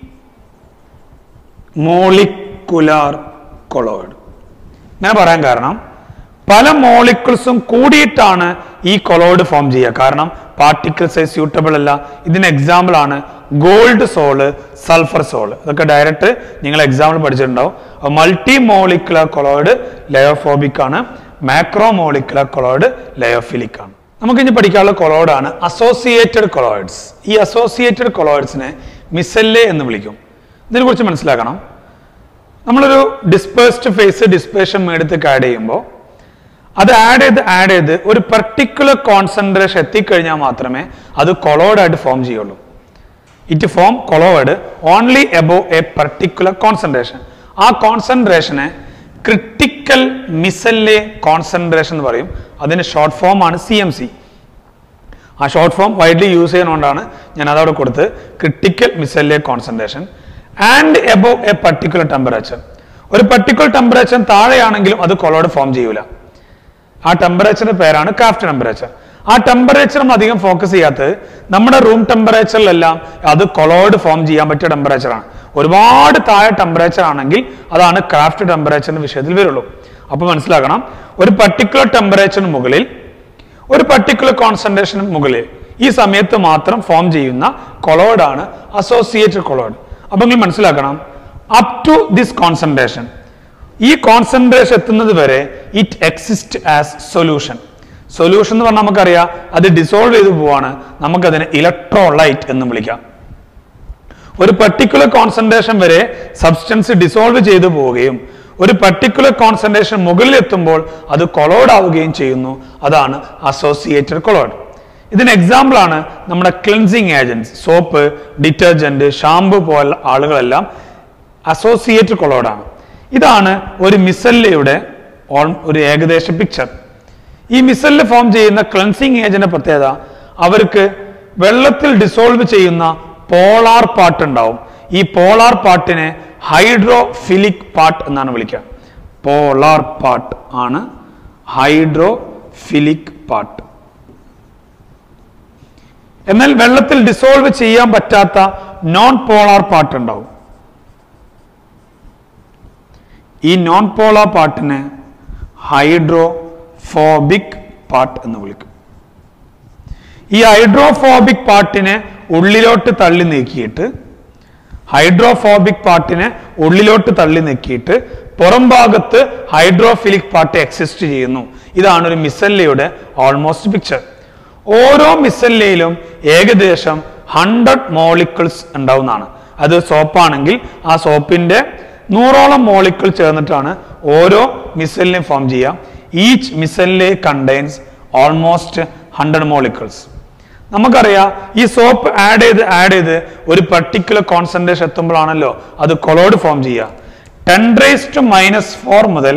Speaker 1: മോളിക്കുലാർ കൊളോയിഡ്. ഞാൻ പറയാൻ കാരണം പല മോളിക്കിൾസും കൂടിയിട്ടാണ് ഈ കൊളോയിഡ് ഫോം ചെയ്യുക. കാരണം പാർട്ടിക്കിൾ സൈസ് സ്യൂട്ടബിൾ അല്ല. ഇതിന് എക്സാമ്പിൾ ആണ് ഗോൾഡ് സോള്, സൾഫർ സോള്. ഇതൊക്കെ ഡയറക്റ്റ് നിങ്ങൾ എക്സാമ്പിൾ പഠിച്ചിട്ടുണ്ടാവും. മൾട്ടി മോളിക്കുലർ കൊളോയിഡ് ലയോഫോബിക് ആണ്, മാക്രോമോളിക്കുലർ കൊളോയിഡ് ലയോഫിലിക് ആണ്. നമുക്ക് ഇനി പഠിക്കാനുള്ള കൊളോയിഡാണ് അസോസിയേറ്റഡ് കൊളോയിഡ്സ്. ഈ അസോസിയേറ്റഡ് കൊളോയിഡ്സിനെ മിസെല്ലെ എന്ന് വിളിക്കും. ഇതിനെ കുറിച്ച് മനസ്സിലാക്കണം. നമ്മളൊരു ഡിസ്പേഴ്സ്ഡ് ഫേസ് ഡിസ്പേർഷൻ മീഡിയത്തേക്ക് ആഡ് ചെയ്യുമ്പോൾ അത് ആഡ് ചെയ്ത് ഒരു പെർട്ടിക്കുലർ കോൺസെൻട്രേഷൻ എത്തിക്കഴിഞ്ഞാൽ മാത്രമേ അത് കൊളോയിഡായിട്ട് ഫോം ചെയ്യുള്ളൂ. It form colloid only above a particular concentration. ആ കോൺസെൻട്രേഷനെ ക്രിട്ടിക്കൽ മിസെല്ലെ കോൺസെൻട്രേഷൻ എന്ന് പറയും. അതിന്റെ ഷോർട്ട് ഫോം ആണ് CMC. ആ ഷോർട്ട് ഫോം വൈഡ്ലി യൂസ് ചെയ്യുന്നതുകൊണ്ടാണ് ഞാൻ അതവിടെ കൊടുത്ത് critical micelle concentration and above a particular temperature. ഒരു പർട്ടിക്കുലർ ടെമ്പറേച്ചർ താഴെയാണെങ്കിലും അത് കൊളോയിഡ് ഫോം ചെയ്യൂല. ആ ടെമ്പറേച്ചറിന്റെ പേരാണ് ക്രാഫ്റ്റ് ടെമ്പറേച്ചർ. ആ ടെമ്പറേച്ചർ അധികം ഫോക്കസ് ചെയ്യാത്തത് നമ്മുടെ റൂം ടെമ്പറേച്ചറിലെല്ലാം അത് കൊളോയിഡ് ഫോം ചെയ്യാൻ പറ്റിയ ടെമ്പറേച്ചറാണ്. ഒരുപാട് താഴെ ടെമ്പറേച്ചർ ആണെങ്കിൽ അതാണ് ക്രാഫ്റ്റ് ടെമ്പറേച്ചറിന്റെ വിഷയത്തിൽ വരുള്ളൂ. അപ്പൊ മനസ്സിലാക്കണം, ഒരു പർട്ടിക്കുലർ ടെമ്പറേച്ചറിന് മുകളിൽ, ഒരു പർട്ടിക്കുലർ കോൺസെൻട്രേഷന് മുകളിൽ ഈ സമയത്ത് മാത്രം ഫോം ചെയ്യുന്ന കൊളോയിഡാണ് അസോസിയേറ്റഡ് കൊളോയിഡ്. അപ്പൊ നിങ്ങൾ മനസ്സിലാക്കണം, അപ് ടു ദിസ് കോൺസെൻട്രേഷൻ, ഈ കോൺസെൻട്രേഷൻ എത്തുന്നത് വരെ it exist as solution. Solution എന്ന് പറഞ്ഞാൽ നമുക്കറിയാം അത് ഡിസോൾവ് ചെയ്തു പോവാണ്. നമുക്കതിനെ ഇലക്ട്രോലൈറ്റ് എന്ന് വിളിക്കാം. ഒരു പർട്ടിക്കുലർ കോൺസെൻട്രേഷൻ വരെ സബ്സ്റ്റൻസ് ഡിസോൾവ് ചെയ്തു പോവുകയും ഒരു പർട്ടിക്കുലർ കോൺസെൻട്രേഷൻ മുകളിൽ എത്തുമ്പോൾ അത് കൊളോയിഡ് ആവുകയും ചെയ്യുന്നു. അതാണ് അസോസിയേറ്റഡ് കൊളോയിഡ്. ഇതിന് എക്സാമ്പിൾ ആണ് നമ്മുടെ cleansing agents, soap, detergent, shampoo പോലുള്ള ആളുകളെല്ലാം അസോസിയേറ്റഡ് കൊളോയിഡാണ്. ഇതാണ് ഒരു മിസെല്ലയുടെ ഒരു ഏകദേശ പിക്ചർ. ഈ മിസെല്ല് ഫോം ചെയ്യുന്ന ക്ലെൻസിങ് ഏജന്റിന്റെ പ്രത്യേകത, അവർക്ക് വെള്ളത്തിൽ ഡിസോൾവ് ചെയ്യുന്ന പോളാർ പാർട്ട് ഉണ്ടാവും. ഈ പോളാർ പാർട്ടിനെ ഹൈഡ്രോഫിലിക് പാർട്ട് എന്നാണ് വിളിക്കുക. പോളാർ പാർട്ട് ആണ് ഹൈഡ്രോഫിലിക് പാർട്ട്. എന്നാൽ വെള്ളത്തിൽ ഡിസോൾവ് ചെയ്യാൻ പറ്റാത്ത നോൺ പോളാർ പാർട്ട് ഉണ്ടാവും. ഈ നോൺ പോളാർ പാർട്ടിനെ ഹൈഡ്രോഫോബിക് പാർട്ട് എന്ന് വിളിക്കും. ഈ ഹൈഡ്രോഫോബിക് പാർട്ടിനെ ഉള്ളിലോട്ട് തള്ളി നീക്കിയിട്ട് പുറം ഭാഗത്ത് ഹൈഡ്രോഫിലിക് പാർട്ട് എക്സിസ്റ്റ് ചെയ്യുന്നു. ഇതാണ് ഒരു മിസെല്ലയുടെ ഓൾമോസ്റ്റ് പിക്ചർ. ഓരോ മിസെല്ലയിലും ഏകദേശം 100 മോളിക്കിൾസ് ഉണ്ടാവുന്നതാണ്. അത് സോപ്പാണെങ്കിൽ ആ സോപ്പിന്റെ 100ഓളം മോളിക്കിൾ ചേർന്നിട്ടാണ് ഓരോ മിസെല്ലിനെയും ഫോം ചെയ്യുക. Each micelle contains almost 100 molecules. നമുക്കറിയാം ഈ സോപ്പ് ആഡ് ചെയ്ത് ഒരു പർട്ടിക്കുലർ കോൺസെൻട്രേഷൻ എത്തുമ്പോഴാണല്ലോ അത് കൊളോയിഡ് ഫോം ചെയ്യുക. 10⁻⁻4 മുതൽ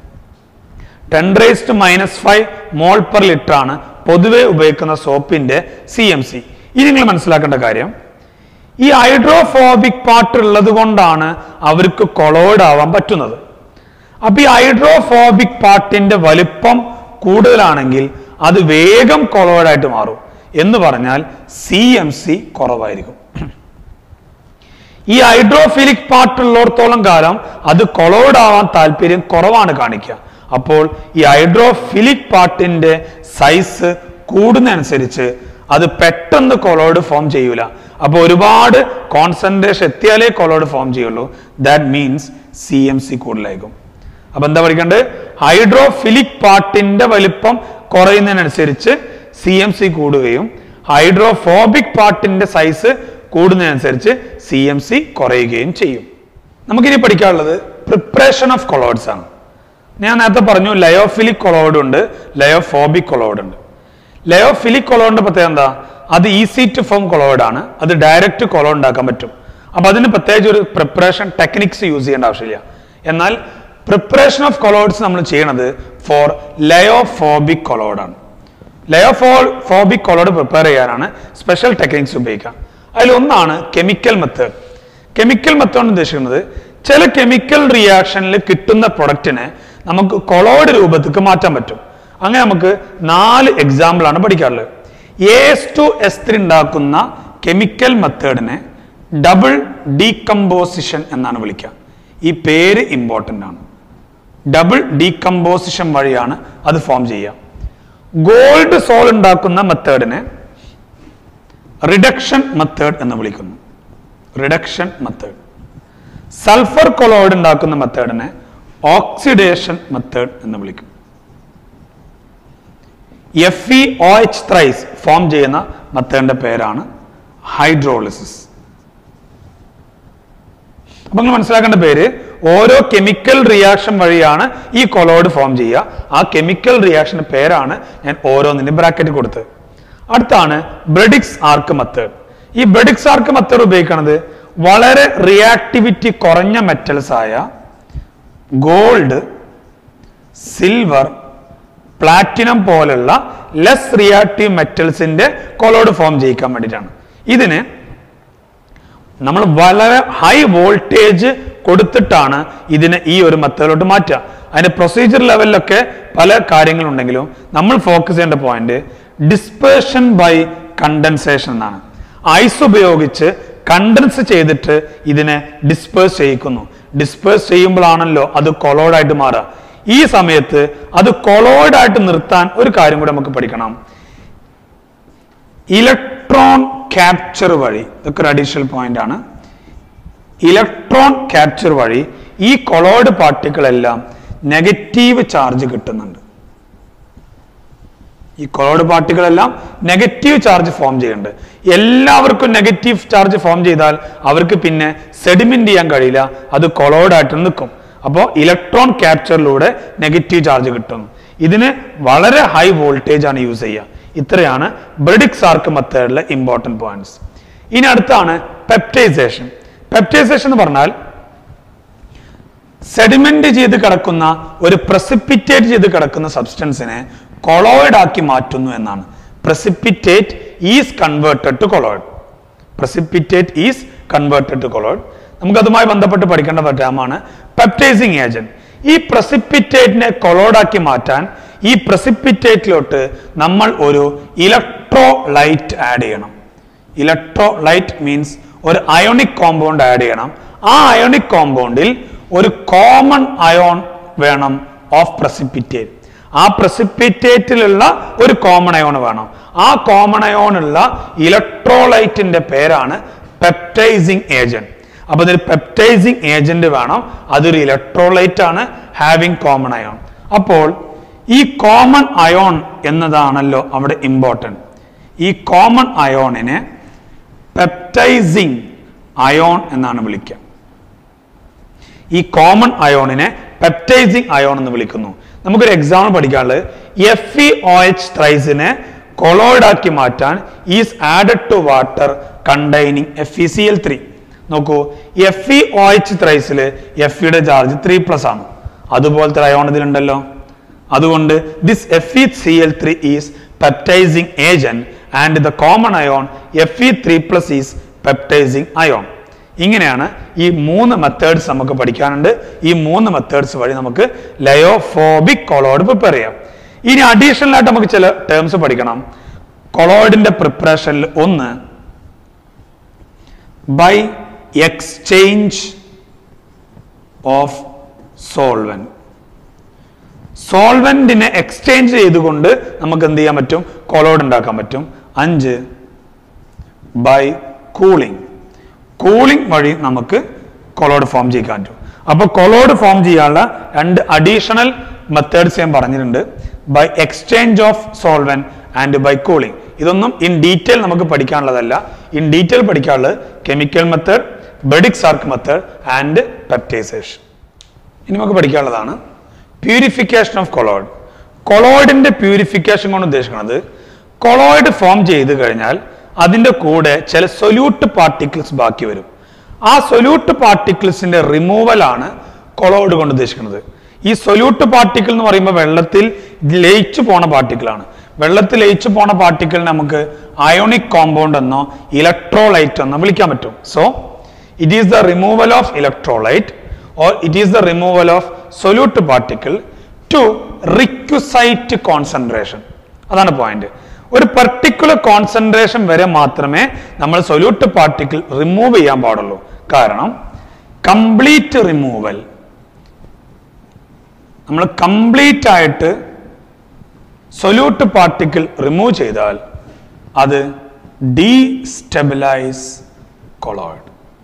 Speaker 1: 10⁻⁵ മോൾ പെർ ലിറ്റർ ആണ് പൊതുവെ ഉപയോഗിക്കുന്ന സോപ്പിന്റെ CMC. ഇത് നിങ്ങൾ മനസ്സിലാക്കേണ്ട കാര്യം, ഈ ഹൈഡ്രോഫോബിക് പാർട്ട് ഉള്ളത് കൊണ്ടാണ് അവർക്ക് കൊളോയിഡ് ആവാൻ പറ്റുന്നത്. അപ്പൊ ഈ ഹൈഡ്രോഫോബിക് പാർട്ടിന്റെ വലിപ്പം കൂടുതലാണെങ്കിൽ അത് വേഗം കൊളോയിഡ് ആയിട്ട് മാറും. എന്ന് പറഞ്ഞാൽ CMC കുറവായിരിക്കും. ഈ ഹൈഡ്രോഫിലിക് പാർട്ട് ഉള്ളിടത്തോളം കാലം അത് കൊളോയിഡ് ആവാൻ താല്പര്യം കുറവാണ് കാണിക്കുക. അപ്പോൾ ഈ ഹൈഡ്രോഫിലിക് പാർട്ടിന്റെ സൈസ് കൂടുന്നതനുസരിച്ച് അത് പെട്ടെന്ന് കൊളോയിഡ് ഫോം ചെയ്യൂല. അപ്പോൾ ഒരുപാട് കോൺസെൻട്രേഷൻ എത്തിയാലേ കൊളോയിഡ് ഫോം ചെയ്യുള്ളൂ. ദാറ്റ് മീൻസ് CMC കൂടുതലായിരിക്കും. അപ്പൊ എന്താ പഠിക്കേണ്ടത്? ഹൈഡ്രോഫിലിക് പാർട്ടിന്റെ വലിപ്പം കുറയുന്നതിനനുസരിച്ച് CMC കൂടുകയും ഹൈഡ്രോഫോബിക് പാർട്ടിന്റെ സൈസ് കൂടുന്നതിനനുസരിച്ച് CMC കുറയുകയും ചെയ്യും. നമുക്കിനി പഠിക്കാനുള്ളത് പ്രിപ്പറേഷൻ ഓഫ് കൊളോയിഡ്സ് ആണ്. ഞാൻ നേരത്തെ പറഞ്ഞു ലയോഫിലിക് കൊളോയിഡ് ഉണ്ട്, ലയോഫോബിക് കൊളോയിഡ് ഉണ്ട്. ലയോഫിലിക് കൊളോയിഡിന്റെ പ്രത്യേകത എന്താ? അത് ഈസി ടു ഫോം കൊളോയിഡ് ആണ്. അത് ഡയറക്റ്റ് കൊളോയിഡ് ഉണ്ടാക്കാൻ പറ്റും. അപ്പൊ അതിന് പ്രത്യേകിച്ച് ഒരു പ്രിപ്പറേഷൻ ടെക്നിക്സ് യൂസ് ചെയ്യേണ്ട ആവശ്യമില്ല. എന്നാൽ പ്രിപ്പറേഷൻ ഓഫ് കൊളോയിഡ്സ് നമ്മൾ ചെയ്യണത് ഫോർ ലയോഫോബിക് കൊളോയിഡ് ആണ്. ലയോഫോബിക് കൊളോയിഡ് പ്രിപ്പയർ ചെയ്യാനാണ് സ്പെഷ്യൽ ടെക്നിക്സ് ഉപയോഗിക്കുക. അതിലൊന്നാണ് കെമിക്കൽ മെത്തേഡ്. കെമിക്കൽ മെത്തേഡ് ഉദ്ദേശിക്കുന്നത് ചില കെമിക്കൽ റിയാക്ഷനിൽ കിട്ടുന്ന പ്രൊഡക്റ്റിനെ നമുക്ക് കൊളോയിഡ് രൂപത്തിലേക്ക് മാറ്റാൻ പറ്റും. അങ്ങനെ നമുക്ക് 4 എക്സാമ്പിളാണ് പഠിക്കാറുള്ളത്. AS2S3 ഉണ്ടാക്കുന്ന കെമിക്കൽ മെത്തേഡിനെ ഡബിൾ ഡീകമ്പോസിഷൻ എന്നാണ് വിളിക്കുക. ഈ പേര് ഇമ്പോർട്ടൻ്റ് ആണ്. ഡബിൾ ഡീകമ്പോസിഷൻ വഴിയാണ് അത് ഫോം ചെയ്യുക. ഗോൾഡ് സോൾ ഉണ്ടാക്കുന്ന മെത്തേഡിനെ റിഡക്ഷൻ മെത്തേഡ് എന്ന് വിളിക്കുന്നു. Reduction method. സൾഫർ കൊളോയിഡ് ഉണ്ടാക്കുന്ന മെത്തേഡിനെ ഓക്സിഡേഷൻ മെത്തേഡ് എന്ന് വിളിക്കും. FeOH ത്രൈസ് ഫോം ചെയ്യുന്ന മെത്തേഡിന്റെ പേരാണ് ഹൈഡ്രോളിസിസ്. അപ്പൊ നിങ്ങൾ മനസ്സിലാക്കേണ്ട പേര്, ഓരോ കെമിക്കൽ റിയാക്ഷൻ വഴിയാണ് ഈ കൊളോയിഡ് ഫോം ചെയ്യുക. ആ കെമിക്കൽ റിയാക്ഷന്റെ പേരാണ് ഞാൻ ഓരോന്നിന്റെ ബ്രാക്കറ്റ് കൊടുത്തത്. അടുത്താണ് ബ്രെഡിക്സ് ആർക്ക് മെത്തേഡ്. ഈ ബ്രെഡിക്സ് ആർക്ക് മെത്തേഡ് ഉപയോഗിക്കുന്നത് വളരെ റിയാക്ടിവിറ്റി കുറഞ്ഞ മെറ്റൽസ് ആയ ഗോൾഡ്, സിൽവർ, പ്ലാറ്റിനം പോലുള്ള ലെസ് റിയാക്റ്റീവ് മെറ്റൽസിന്റെ കൊളോയിഡ് ഫോം ചെയ്യിക്കാൻ വേണ്ടിയിട്ടാണ്. ഇതിന് നമ്മൾ വളരെ ഹൈ വോൾട്ടേജ് കൊടുത്തിട്ടാണ് ഇതിനെ ഈ ഒരു മെത്തേഡിലോട്ട് മാറ്റുക. അതിന്റെ പ്രൊസീജിയർ ലെവലിലൊക്കെ പല കാര്യങ്ങളുണ്ടെങ്കിലും നമ്മൾ ഫോക്കസ് ചെയ്യേണ്ട പോയിന്റ് ഡിസ്പേർഷൻ ബൈ കണ്ടൻസേഷൻ എന്നാണ്. ഐസ് ഉപയോഗിച്ച് കണ്ടൻസ് ചെയ്തിട്ട് ഇതിനെ ഡിസ്പേഴ്സ് ചെയ്യിക്കുന്നു. ഡിസ്പേഴ്സ് ചെയ്യുമ്പോഴാണല്ലോ അത് കൊളോയിഡായിട്ട് മാറുക. ഈ സമയത്ത് അത് കൊളോയിഡായിട്ട് നിർത്താൻ ഒരു കാര്യം കൂടെ നമുക്ക് പഠിക്കണം. ഇലക്ട്രോൺ ക്യാപ്ചർ വഴി, ഇതൊക്കെ ഒരു അഡീഷണൽ പോയിന്റ് ആണ്. ഇലക്ട്രോൺ ക്യാപ്ചർ വഴി ഈ കൊളോയിഡ് പാർട്ടിക്കിൾ എല്ലാം നെഗറ്റീവ് ചാർജ് കിട്ടുന്നുണ്ട്. ഈ കൊളോയിഡ് പാർട്ടിക്കിൾ എല്ലാം നെഗറ്റീവ് ചാർജ് ഫോം ചെയ്യുന്നുണ്ട്. എല്ലാവർക്കും നെഗറ്റീവ് ചാർജ് ഫോം ചെയ്താൽ അവർക്ക് പിന്നെ സെഡിമെന്റ് ചെയ്യാൻ കഴിയില്ല, അത് കൊളോയിഡായിട്ട് നിൽക്കും. അപ്പോൾ ഇലക്ട്രോൺ ക്യാപ്ചറിലൂടെ നെഗറ്റീവ് ചാർജ് കിട്ടും. ഇതിന് വളരെ ഹൈ വോൾട്ടേജ് ആണ് യൂസ് ചെയ്യുക. ഇത്രയാണ് ബ്രെഡിക്സ് ആർക്ക് മെത്തേഡിലെ ഇമ്പോർട്ടൻറ്റ് പോയിന്റ്സ്. ഇനി അടുത്താണ് പെപ്റ്റൈസേഷൻ. പെപ്റ്റൈസേഷൻ എന്ന് പറഞ്ഞാൽ സെഡിമെന്റ് ചെയ്ത് കിടക്കുന്ന ഒരു പ്രസിപ്പിറ്റേറ്റ് ചെയ്ത് കിടക്കുന്ന സബ്സ്റ്റൻസിനെ കൊളോയിഡ് ആക്കി മാറ്റുന്നു എന്നാണ്. Precipitate is converted to colloid. Precipitate is converted to colloid. നമുക്ക് അതുമായി ബന്ധപ്പെട്ട് പഠിക്കേണ്ട ടേമാണ് പെപ്റ്റൈസിങ് ഏജന്റ്. ഈ പ്രസിപ്പിറ്റേറ്റിനെ കൊളോയിഡാക്കി മാറ്റാൻ ഈ പ്രസിപ്പിറ്റേറ്റിലോട്ട് നമ്മൾ ഒരു ഇലക്ട്രോലൈറ്റ് ആഡ് ചെയ്യണം. ഇലക്ട്രോലൈറ്റ് മീൻസ് ഒരു അയോണിക് കോമ്പൗണ്ട് ആഡ് ചെയ്യണം. ആ അയോണിക് കോമ്പൗണ്ടിൽ ഒരു കോമൺ അയോൺ വേണം ഓഫ് പ്രസിപ്പിറ്റേറ്റ്. ആ പ്രസിപ്പിറ്റേറ്റിലുള്ള ഒരു കോമൺ അയോൺ വേണം. ആ കോമൺ അയോൺ ഉള്ള ഇലക്ട്രോലൈറ്റിന്റെ പേരാണ് പെപ്റ്റൈസിങ് ഏജന്റ്. അപ്പൊ ഇതിൽ പെപ്റ്റൈസിങ് ഏജന്റ് വേണം. അതൊരു ഇലക്ട്രോലൈറ്റ് ആണ്, ഹാവിങ് കോമൺ അയോൺ. അപ്പോൾ ഈ കോമൺ അയോൺ എന്നതാണല്ലോ അവിടെ ഇമ്പോർട്ടൻറ്റ്. ഈ കോമൺ അയോണിനെ പെപ്റ്റൈസിങ് അയോൺ എന്നാണ് വിളിക്കുക. ഈ കോമൺ അയോണിനെ പെപ്റ്റൈസിങ് അയോൺ എന്ന് വിളിക്കുന്നു. നമുക്കൊരു എക്സാമ്പിൾ പഠിക്കാനുള്ളത് FeOH ത്രൈസിനെ കൊളോയിഡ് ആക്കി മാറ്റാൻ is added to water containing FeCl3. നോക്കൂ, FeOH ത്രൈസിൽ Feയുടെ ചാർജ് 3+ ആണ്. അതുപോലത്തെ അയോൺ ഇതിലുണ്ടല്ലോ. അതുകൊണ്ട് this FeCl3 is peptizing agent and the common ion Fe3+ is peptizing ion. ഇങ്ങനെയാണ് ഈ 3 മെത്തേഡ്സ് നമുക്ക് പഠിക്കാനുണ്ട്. ഈ 3 മെത്തേഡ്സ് വഴി നമുക്ക് ലയോഫോബിക് കൊളോയിഡ് പ്രിപ്പയർ ചെയ്യാം. ഇനി അഡീഷണൽ ആയിട്ട് നമുക്ക് ചില ടേംസ് പഠിക്കണം. കൊളോയിഡിന്റെ പ്രിപ്പറേഷനിൽ ഒന്ന് ബൈ എക്സ്ചേഞ്ച് ഓഫ് സോൾവെന്റ്. സോൾവെന്റിനെ എക്സ്ചേഞ്ച് ചെയ്തുകൊണ്ട് നമുക്ക് എന്ത് ചെയ്യാൻ പറ്റും? കൊളോയിഡ് ഉണ്ടാക്കാൻ പറ്റും. 5 ബൈ കൂളിംഗ്. കൂളിംഗ് വഴി നമുക്ക് കൊളോയിഡ് ഫോം ചെയ്യാൻ പറ്റും. അപ്പൊ കൊളോയിഡ് ഫോം ചെയ്യാനുള്ള 2 അഡീഷണൽ മെത്തേഡ്സ് ഞാൻ പറഞ്ഞിട്ടുണ്ട്. By exchange of solvent and by cooling. ഇതൊന്നും ഇൻ ഡീറ്റെയിൽ നമുക്ക് പഠിക്കാനുള്ളതല്ല. ഇൻ ഡീറ്റെയിൽ പഠിക്കാനുള്ളത് chemical method, Bredig's arc method and peptization. ഇനി നമുക്ക് പഠിക്കാനുള്ളതാണ് പ്യൂരിഫിക്കേഷൻ ഓഫ് കൊളോയിഡ്. കൊളോയിഡിന്റെ പ്യൂരിഫിക്കേഷൻ കൊണ്ട് ഉദ്ദേശിക്കുന്നത് കൊളോയിഡ് ഫോം ചെയ്ത് കഴിഞ്ഞാൽ അതിന്റെ കൂടെ ചില സൊല്യൂട്ട് പാർട്ടിക്കിൾസ് ബാക്കി വരും. ആ സൊല്യൂട്ട് പാർട്ടിക്കിൾസിന്റെ റിമൂവൽ ആണ് കൊളോയിഡ് കൊണ്ട് ഉദ്ദേശിക്കുന്നത്. ഈ സൊല്യൂട്ട് പാർട്ടിക്കിൾ എന്ന് പറയുമ്പോൾ വെള്ളത്തിൽ ലയിച്ചു പോണ പാർട്ടിക്കിൾ ആണ്. വെള്ളത്തിൽ ലയിച്ചു പോണ പാർട്ടിക്കിളിനെ നമുക്ക് അയോണിക് കോമ്പൗണ്ട് എന്നോ ഇലക്ട്രോലൈറ്റ് എന്നോ വിളിക്കാൻ പറ്റും. So it is the removal of electrolyte or it is the removal of solute particle to requisite concentration. അതാണ് പോയിന്റ്. ഒരു പർട്ടിക്കുലർ കോൺസെൻട്രേഷൻ വരെ മാത്രമേ നമ്മൾ സൊല്യൂട്ട് പാർട്ടിക്കിൾ റിമൂവ് ചെയ്യാൻ പാടുള്ളൂ. കാരണം കംപ്ലീറ്റ് റിമൂവൽ, നമ്മൾ കംപ്ലീറ്റ് ആയിട്ട് സൊല്യൂട്ട് പാർട്ടിക്കിൾ റിമൂവ് ചെയ്താൽ അത് ഡീസ്റ്റെബിലൈസ് കൊളോയിഡ്,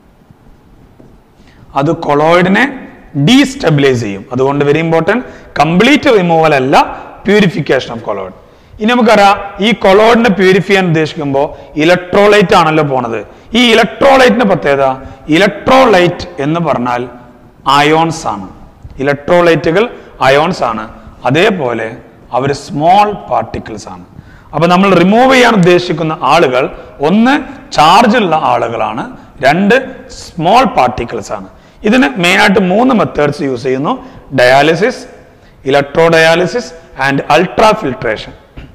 Speaker 1: അത് കൊളോയിഡിനെ ഡീസ്റ്റെബിലൈസ് ചെയ്യും. അതുകൊണ്ട് വെരി ഇമ്പോർട്ടൻറ്റ്, കംപ്ലീറ്റ് റിമൂവൽ അല്ല, പ്യൂരിഫിക്കേഷൻ ഓഫ് കൊളോയിഡ്. ഇനി നമുക്കറിയാം, ഈ കൊളോയിഡിനെ പ്യൂരിഫൈ ചെയ്യാൻ ഉദ്ദേശിക്കുമ്പോൾ ഇലക്ട്രോലൈറ്റ് ആണല്ലോ പോണത്. ഈ ഇലക്ട്രോലൈറ്റിന്റെ പ്രത്യേകത, ഇലക്ട്രോലൈറ്റ് എന്ന് പറഞ്ഞാൽ അയോൺസ് ആണ്. ഇലക്ട്രോലൈറ്റുകൾ അയോൺസ് ആണ്, അതേപോലെ അവർ സ്മോൾ പാർട്ടിക്കിൾസ് ആണ്. അപ്പൊ നമ്മൾ റിമൂവ് ചെയ്യാൻ ഉദ്ദേശിക്കുന്ന ആളുകൾ ഒന്ന് ചാർജ് ഉള്ള ആളുകളാണ്, രണ്ട് സ്മോൾ പാർട്ടിക്കിൾസ് ആണ്. ഇതിന് മെയിനായിട്ട് 3 മെത്തേഡ്സ് യൂസ് ചെയ്യുന്നു: dialysis, electro dialysis and ultra filtration.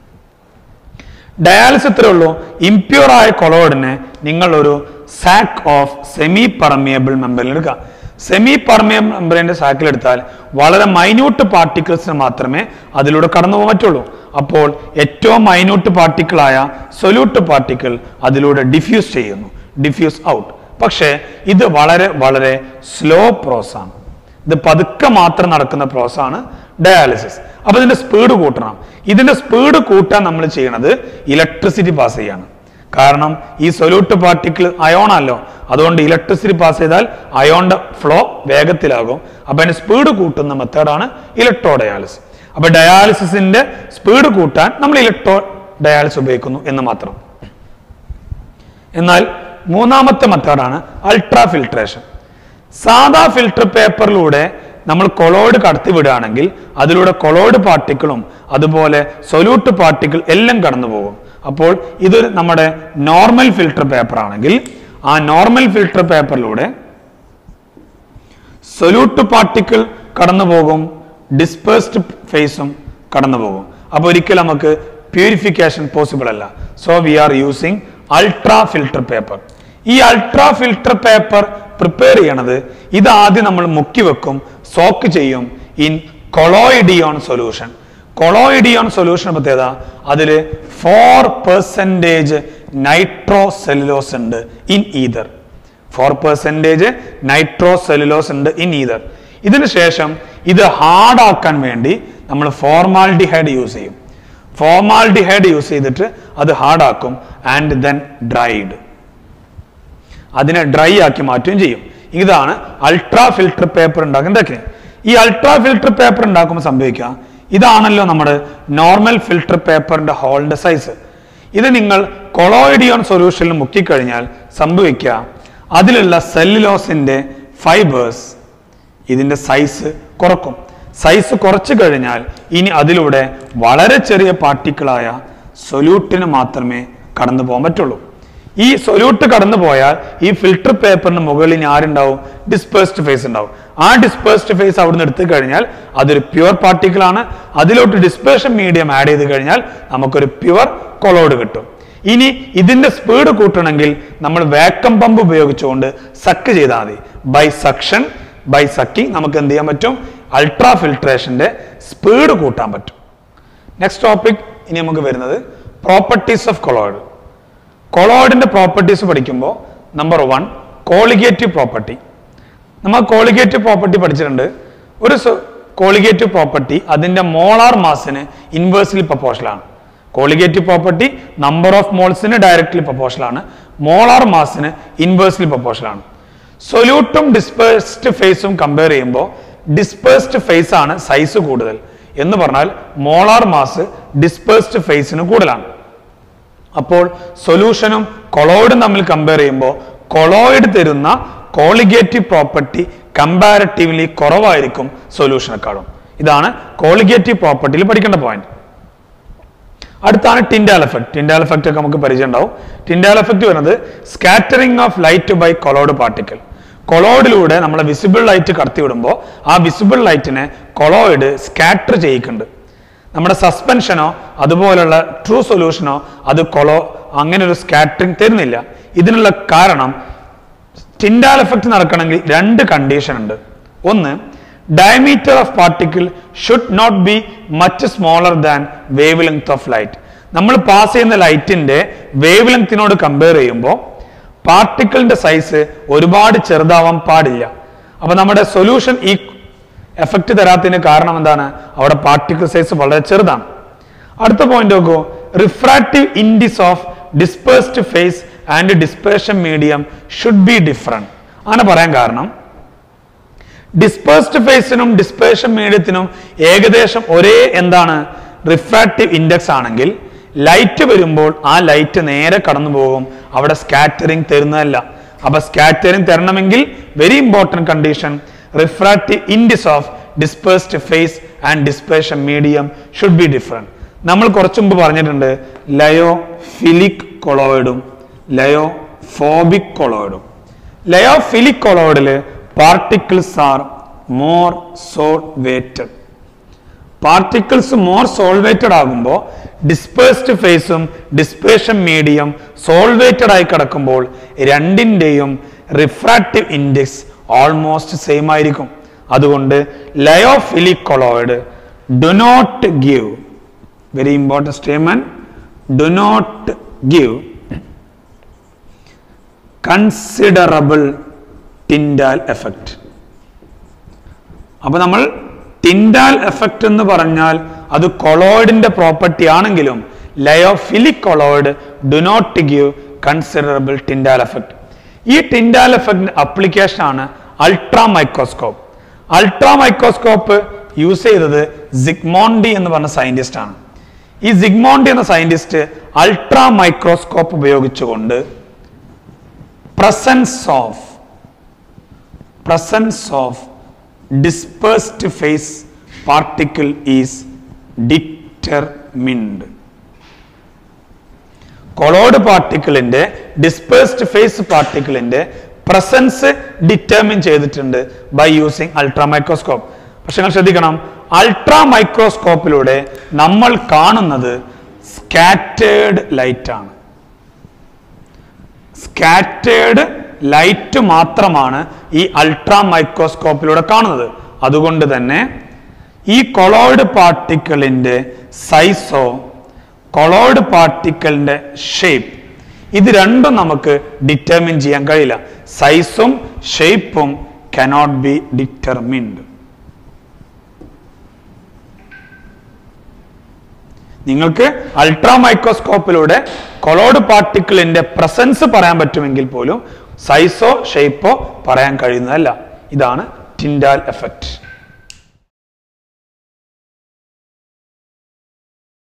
Speaker 1: Dialysis ഇത്രേ ഉള്ളൂ, ഇംപ്യൂർ ആയ കൊളോയിഡിനെ നിങ്ങൾ ഒരു സാക്ക് ഓഫ് സെമി പെർമിയബിൾ മെമ്പറിൽ എടുക്കുക. സെമി പെർമിയബിൾ മെമ്പറിന്റെ സാക്കിൽ എടുത്താൽ വളരെ മൈന്യൂട്ട് പാർട്ടിക്കിൾസിന് മാത്രമേ അതിലൂടെ കടന്നു പോകാൻ പറ്റുള്ളൂ. അപ്പോൾ ഏറ്റവും മൈന്യൂട്ട് പാർട്ടിക്കിളായ സൊല്യൂട്ട് പാർട്ടിക്കിൾ അതിലൂടെ ഡിഫ്യൂസ് ചെയ്യുന്നു, ഡിഫ്യൂസ് ഔട്ട്. പക്ഷേ ഇത് വളരെ വളരെ സ്ലോ പ്രോസസ്സാണ്, ഇത് പതുക്കെ മാത്രം നടക്കുന്ന പ്രോസസ്സാണ് ഡയാലിസിസ്. അപ്പൊ ഇതിന്റെ സ്പീഡ് കൂട്ടണം. ഇതിന്റെ സ്പീഡ് കൂട്ടാൻ നമ്മൾ ചെയ്യണത് ഇലക്ട്രിസിറ്റി പാസ് ചെയ്യാണ്. കാരണം ഈ സൊല്യൂട്ട് പാർട്ടിക്കിൾ അയോൺ ആണല്ലോ, അതുകൊണ്ട് ഇലക്ട്രിസിറ്റി പാസ് ചെയ്താൽ അയോണിന്റെ ഫ്ലോ വേഗത്തിലാകും. അപ്പൊ അതിന്റെ സ്പീഡ് കൂട്ടുന്ന മെത്തേഡാണ് ഇലക്ട്രോ ഡയാലിസിസ്. അപ്പൊ ഡയാലിസിന്റെ സ്പീഡ് കൂട്ടാൻ നമ്മൾ ഇലക്ട്രോ ഡയാലിസിസ് ഉപയോഗിക്കുന്നു എന്ന് മാത്രം. എന്നാൽ മൂന്നാമത്തെ മെത്തേഡാണ് അൾട്രാ ഫിൽട്രേഷൻ. സാധാ ഫിൽട്ടർ പേപ്പറിലൂടെ നമ്മൾ കൊളോയിഡ് കടത്തി വിടുകയാണെങ്കിൽ അതിലൂടെ കൊളോയിഡ് പാർട്ടിക്കിളും അതുപോലെ സൊല്യൂട്ട് പാർട്ടിക്കിൾ എല്ലാം കടന്നു പോകും. അപ്പോൾ ഇത് നമ്മുടെ നോർമൽ ഫിൽട്ടർ പേപ്പർ ആണെങ്കിൽ ആ നോർമൽ ഫിൽട്ടർ പേപ്പറിലൂടെ സൊല്യൂട്ട് പാർട്ടിക്കിൾ കടന്നു പോകും, ഡിസ്പേഴ്സ്ഡ് ഫേസും കടന്നു പോകും. അപ്പോൾ ഒരിക്കലും നമുക്ക് പ്യൂരിഫിക്കേഷൻ പോസിബിൾ അല്ല. So we are using ultra filter paper. ഈ അൾട്രാ ഫിൽട്ടർ പേപ്പർ പ്രിപ്പയർ ചെയ്യണത്, ഇത് ആദ്യം നമ്മൾ മുക്കി വെക്കും, സോക്ക് ചെയ്യും in collodion solution. Collodion solution പ്രത്യേകത, അതിൽ 4% നൈട്രോ സെല്ലുലോസ് ഉണ്ട് ഇൻ ഈതർ. 4% നൈട്രോ സെല്ലുലോസ് ഉണ്ട് ഇൻ ഈതർ. ഇതിനു ശേഷം ഇത് ഹാർഡാക്കാൻ വേണ്ടി നമ്മൾ ഫോർമാൽഡിഹൈഡ് യൂസ് ചെയ്യും. ഫോർമാൽഡിഹൈഡ് യൂസ് ചെയ്തിട്ട് അത് ഹാർഡാക്കും. ആൻഡ് ദെൻ ഡ്രൈഡ്, അതിനെ ഡ്രൈ ആക്കി മാറ്റുകയും ചെയ്യും. ഇതാണ് അൾട്രാ ഫിൽട്ടർ പേപ്പർ ഉണ്ടാക്കുന്നതൊക്കെ. ഈ അൾട്രാ ഫിൽട്ടർ പേപ്പർ ഉണ്ടാക്കുമ്പോൾ സംഭവിക്കുക, ഇതാണല്ലോ നമ്മുടെ നോർമൽ ഫിൽട്ടർ പേപ്പറിന്റെ ഹോളിന്റെ സൈസ്. ഇത് നിങ്ങൾ കൊളോയിഡിയോൺ സൊല്യൂഷനിൽ മുക്കിക്കഴിഞ്ഞാൽ സംഭവിക്കുക, അതിലുള്ള സെല്ലുലോസിന്റെ ഫൈബേഴ്സ് ഇതിന്റെ സൈസ് കുറക്കും. സൈസ് കുറച്ചു കഴിഞ്ഞാൽ ഇനി അതിലൂടെ വളരെ ചെറിയ പാർട്ടിക്കിളായ സൊല്യൂട്ടിന് മാത്രമേ കടന്നു പോകാൻ പറ്റുള്ളൂ. ഈ സൊല്യൂട്ട് കടന്നു പോയാൽ ഈ ഫിൽട്ടർ പേപ്പറിന് മുകളിൽ ആരുണ്ടാവും? ഡിസ്പേഴ്സ്ഡ് ഫേസ് ഉണ്ടാവും. ആ ഡിസ്പേഴ്സ്ഡ് ഫേസ് അവിടുന്ന് എടുത്തു കഴിഞ്ഞാൽ അതൊരു പ്യുവർ പാർട്ടിക്കിൾ ആണ്. അതിലോട്ട് ഡിസ്പേർഷൻ മീഡിയം ആഡ് ചെയ്ത് കഴിഞ്ഞാൽ നമുക്കൊരു പ്യുവർ കൊളോയിഡ് കിട്ടും. ഇനി ഇതിന്റെ സ്പീഡ് കൂട്ടണമെങ്കിൽ നമ്മൾ വാക്വം പമ്പ് ഉപയോഗിച്ചുകൊണ്ട് സക്ക് ചെയ്താൽ മതി. ബൈ സക്കിങ് നമുക്ക് എന്ത് ചെയ്യാൻ പറ്റും? അൾട്രാ ഫിൽട്രേഷന്റെ സ്പീഡ് കൂട്ടാൻ പറ്റും. നെക്സ്റ്റ് ടോപ്പിക് ഇനി നമുക്ക് വരുന്നത് പ്രോപ്പർട്ടീസ് ഓഫ് കൊളോയിഡ്. കൊളോയിഡിന്റെ പ്രോപ്പർട്ടീസ് പഠിക്കുമ്പോൾ നമ്പർ 1 കോളിഗേറ്റീവ് പ്രോപ്പർട്ടി. നമ്മൾ കോളിഗേറ്റീവ് പ്രോപ്പർട്ടി പഠിച്ചിട്ടുണ്ട്. ഒരു കോളിഗേറ്റീവ് പ്രോപ്പർട്ടി അതിന്റെ മോളാർ മാസിന് ഇൻവേഴ്സ്ലി പ്രൊപ്പോർഷണൽ ആണ്. കോളിഗേറ്റീവ് പ്രോപ്പർട്ടി നമ്പർ ഓഫ് മോൾസിന് ഡയറക്ട്ലി പ്രൊപ്പോർഷണൽ ആണ്, മോളാർ മാസിന് ഇൻവേഴ്സ്ലി പ്രൊപ്പോർഷണൽ ആണ്. സൊല്യൂട്ടും ഡിസ്പേഴ്സ്ഡ് ഫേസും കമ്പയർ ചെയ്യുമ്പോൾ ഡിസ്പേഴ്സ്ഡ് ഫേസ് ആണ് സൈസ് കൂടുതൽ എന്ന് പറഞ്ഞാൽ മോളാർ മാസ് ഡിസ്പേഴ്സ്ഡ് ഫേസിന് കൂടുതലാണ്. അപ്പോൾ സൊല്യൂഷനും കൊളോയിഡും തമ്മിൽ കമ്പയർ ചെയ്യുമ്പോൾ കൊളോയിഡ് തരുന്ന കോളിഗേറ്റീവ് പ്രോപ്പർട്ടി കമ്പാരിറ്റീവ്ലി കുറവായിരിക്കും സൊല്യൂഷനെക്കാളും. ഇതാണ് കോളിഗേറ്റീവ് പ്രോപ്പർട്ടിയിൽ പഠിക്കേണ്ട പോയിന്റ്. അടുത്താണ് ടിൻഡാൽ എഫക്ട്. ടിൻഡാൽ എഫക്ട് ഒക്കെ നമുക്ക് പരിചയം ഉണ്ടാവും. ടിൻഡാൽ എഫക്ട് വരുന്നത് scattering of light by colloid particle. കൊളോയിഡിലൂടെ നമ്മളെ വിസിബിൾ ലൈറ്റ് കടത്തി വിടുമ്പോൾ ആ വിസിബിൾ ലൈറ്റിനെ കൊളോയിഡ് സ്കാറ്റർ ചെയ്യിക്കുന്നുണ്ട്. നമ്മുടെ സസ്പെൻഷനോ അതുപോലുള്ള ട്രൂ സൊല്യൂഷനോ അത് അങ്ങനെ ഒരു സ്കാറ്ററിംഗ് തരുന്നില്ല. ഇതിനുള്ള കാരണം ടിൻഡാൽ എഫക്റ്റ് നടക്കണമെങ്കിൽ രണ്ട് കണ്ടീഷൻ ഉണ്ട്. ഒന്ന്, diameter of particle should not be much smaller than wave length of light. നമ്മൾ പാസ് ചെയ്യുന്ന ലൈറ്റിന്റെ വേവ് ലെങ്തിനോട് കമ്പയർ ചെയ്യുമ്പോൾ പാർട്ടിക്കിളിന്റെ സൈസ് ഒരുപാട് ചെറുതാവാൻ പാടില്ല. അപ്പൊ നമ്മുടെ സൊല്യൂഷൻ ഈ എഫക്റ്റ് തരാത്തതിന് കാരണം എന്താണ്? അവിടെ പാർട്ടിക്കിൾ സൈസ് വളരെ ചെറുതാണ്. അടുത്ത പോയിന്റ് നോക്കൂ, refractive indices of dispersed phase and dispersion medium should be different. അങ്ങനെ പറയാൻ കാരണം ഡിസ്പേഴ്സ്ഡ് ഫേസിനും ഡിസ്പേർഷൻ മീഡിയത്തിനും ഏകദേശം ഒരേ റിഫ്രാക്റ്റീവ് ഇൻഡെക്സ് ആണെങ്കിൽ ലൈറ്റ് വരുമ്പോൾ ആ ലൈറ്റ് നേരെ കടന്നു പോകും, അവിടെ സ്കാറ്ററിംഗ് തരുന്നതല്ല. അപ്പൊ സ്കാറ്ററിംഗ് തരണമെങ്കിൽ very important condition, refractive indices of dispersed phase and dispersion medium should be different. നമ്മൾ കുറച്ചു മുമ്പ് പറഞ്ഞിട്ടുണ്ട് ലയോഫിലിക് കൊളോയിഡും ലയോഫോബിക് കൊളോയിഡും. ലയോഫിലിക് കൊളോയിഡില് particles are more solvated. Particles more solvated ആകുമ്പോൾ ഡിസ്പേഴ്സ്ഡ് ഫേസും ഡിസ്പേർഷൻ മീഡിയം സോൾവേറ്റഡ് ആയി കിടക്കുമ്പോൾ രണ്ടിന്റെയും റിഫ്രാക്റ്റീവ് ഇൻഡെക്സ് ഓൾമോസ്റ്റ് സെയിം ആയിരിക്കും. അതുകൊണ്ട് lyophilic colloid do not give, very important statement, do not give considerable Tyndall effect. അപ്പൊ നമ്മൾ ടിൻഡാൽ എഫക്റ്റ് എന്ന് പറഞ്ഞാൽ അത് കൊളോയിഡിന്റെ പ്രോപ്പർട്ടി ആണെങ്കിലും lyophilic colloid do not give considerable Tyndall effect. ഈ ടിൻഡാൽ എഫക്റ്റിന്റെ അപ്ലിക്കേഷൻ ആണ് ultra microscope. Ultra microscope use ചെയ്തത് സിഗ്മോണ്ടി എന്ന് പറഞ്ഞ സയന്റിസ്റ്റ് ആണ്. ഈ സിഗ്മോണ്ടി എന്ന സയന്റിസ്റ്റ് അൾട്രാ മൈക്രോസ്കോപ്പ് ഉപയോഗിച്ചുകൊണ്ട് presence of dispersed phase particle is determined. Colloid പാർട്ടിക്കിളിന്റെ ഡിസ്പേഴ്സ്ഡ് ഫേസ് പാർട്ടിക്കിളിന്റെ പ്രസൻസ് ഡിറ്റർമിൻ ചെയ്തിട്ടുണ്ട് ബൈ യൂസിങ് അൾട്രാ മൈക്രോസ്കോപ്പ്. പക്ഷെ നിങ്ങൾ ശ്രദ്ധിക്കണം, അൾട്രാ മൈക്രോസ്കോപ്പിലൂടെ നമ്മൾ കാണുന്നത് സ്കാറ്റേർഡ് ലൈറ്റ് ആണ്. സ്കാറ്റേർഡ് ലൈറ്റ് മാത്രമാണ് ഈ അൾട്രാ മൈക്രോസ്കോപ്പിലൂടെ കാണുന്നത്. അതുകൊണ്ട് തന്നെ ഈ കൊളോയിഡ് പാർട്ടിക്കിളിന്റെ സൈസോ കൊളോയിഡ് പാർട്ടിക്കിളിന്റെ ഷേപ്പ് ഇത് രണ്ടും നമുക്ക് ഡിറ്റർമിൻ ചെയ്യാൻ കഴിയില്ല. സൈസും ഷേപ്പും cannot be determined. നിങ്ങൾക്ക് അൾട്രാ മൈക്രോസ്കോപ്പിലൂടെ കൊളോയിഡ് പാർട്ടിക്കിളിന്റെ പ്രസൻസ് പറയാൻ പറ്റുമെങ്കിൽ പോലും സൈസോ ഷേപ്പോ പറയാൻ കഴിയുന്നതല്ല. ഇതാണ് ടിൻഡാൽ എഫക്റ്റ്.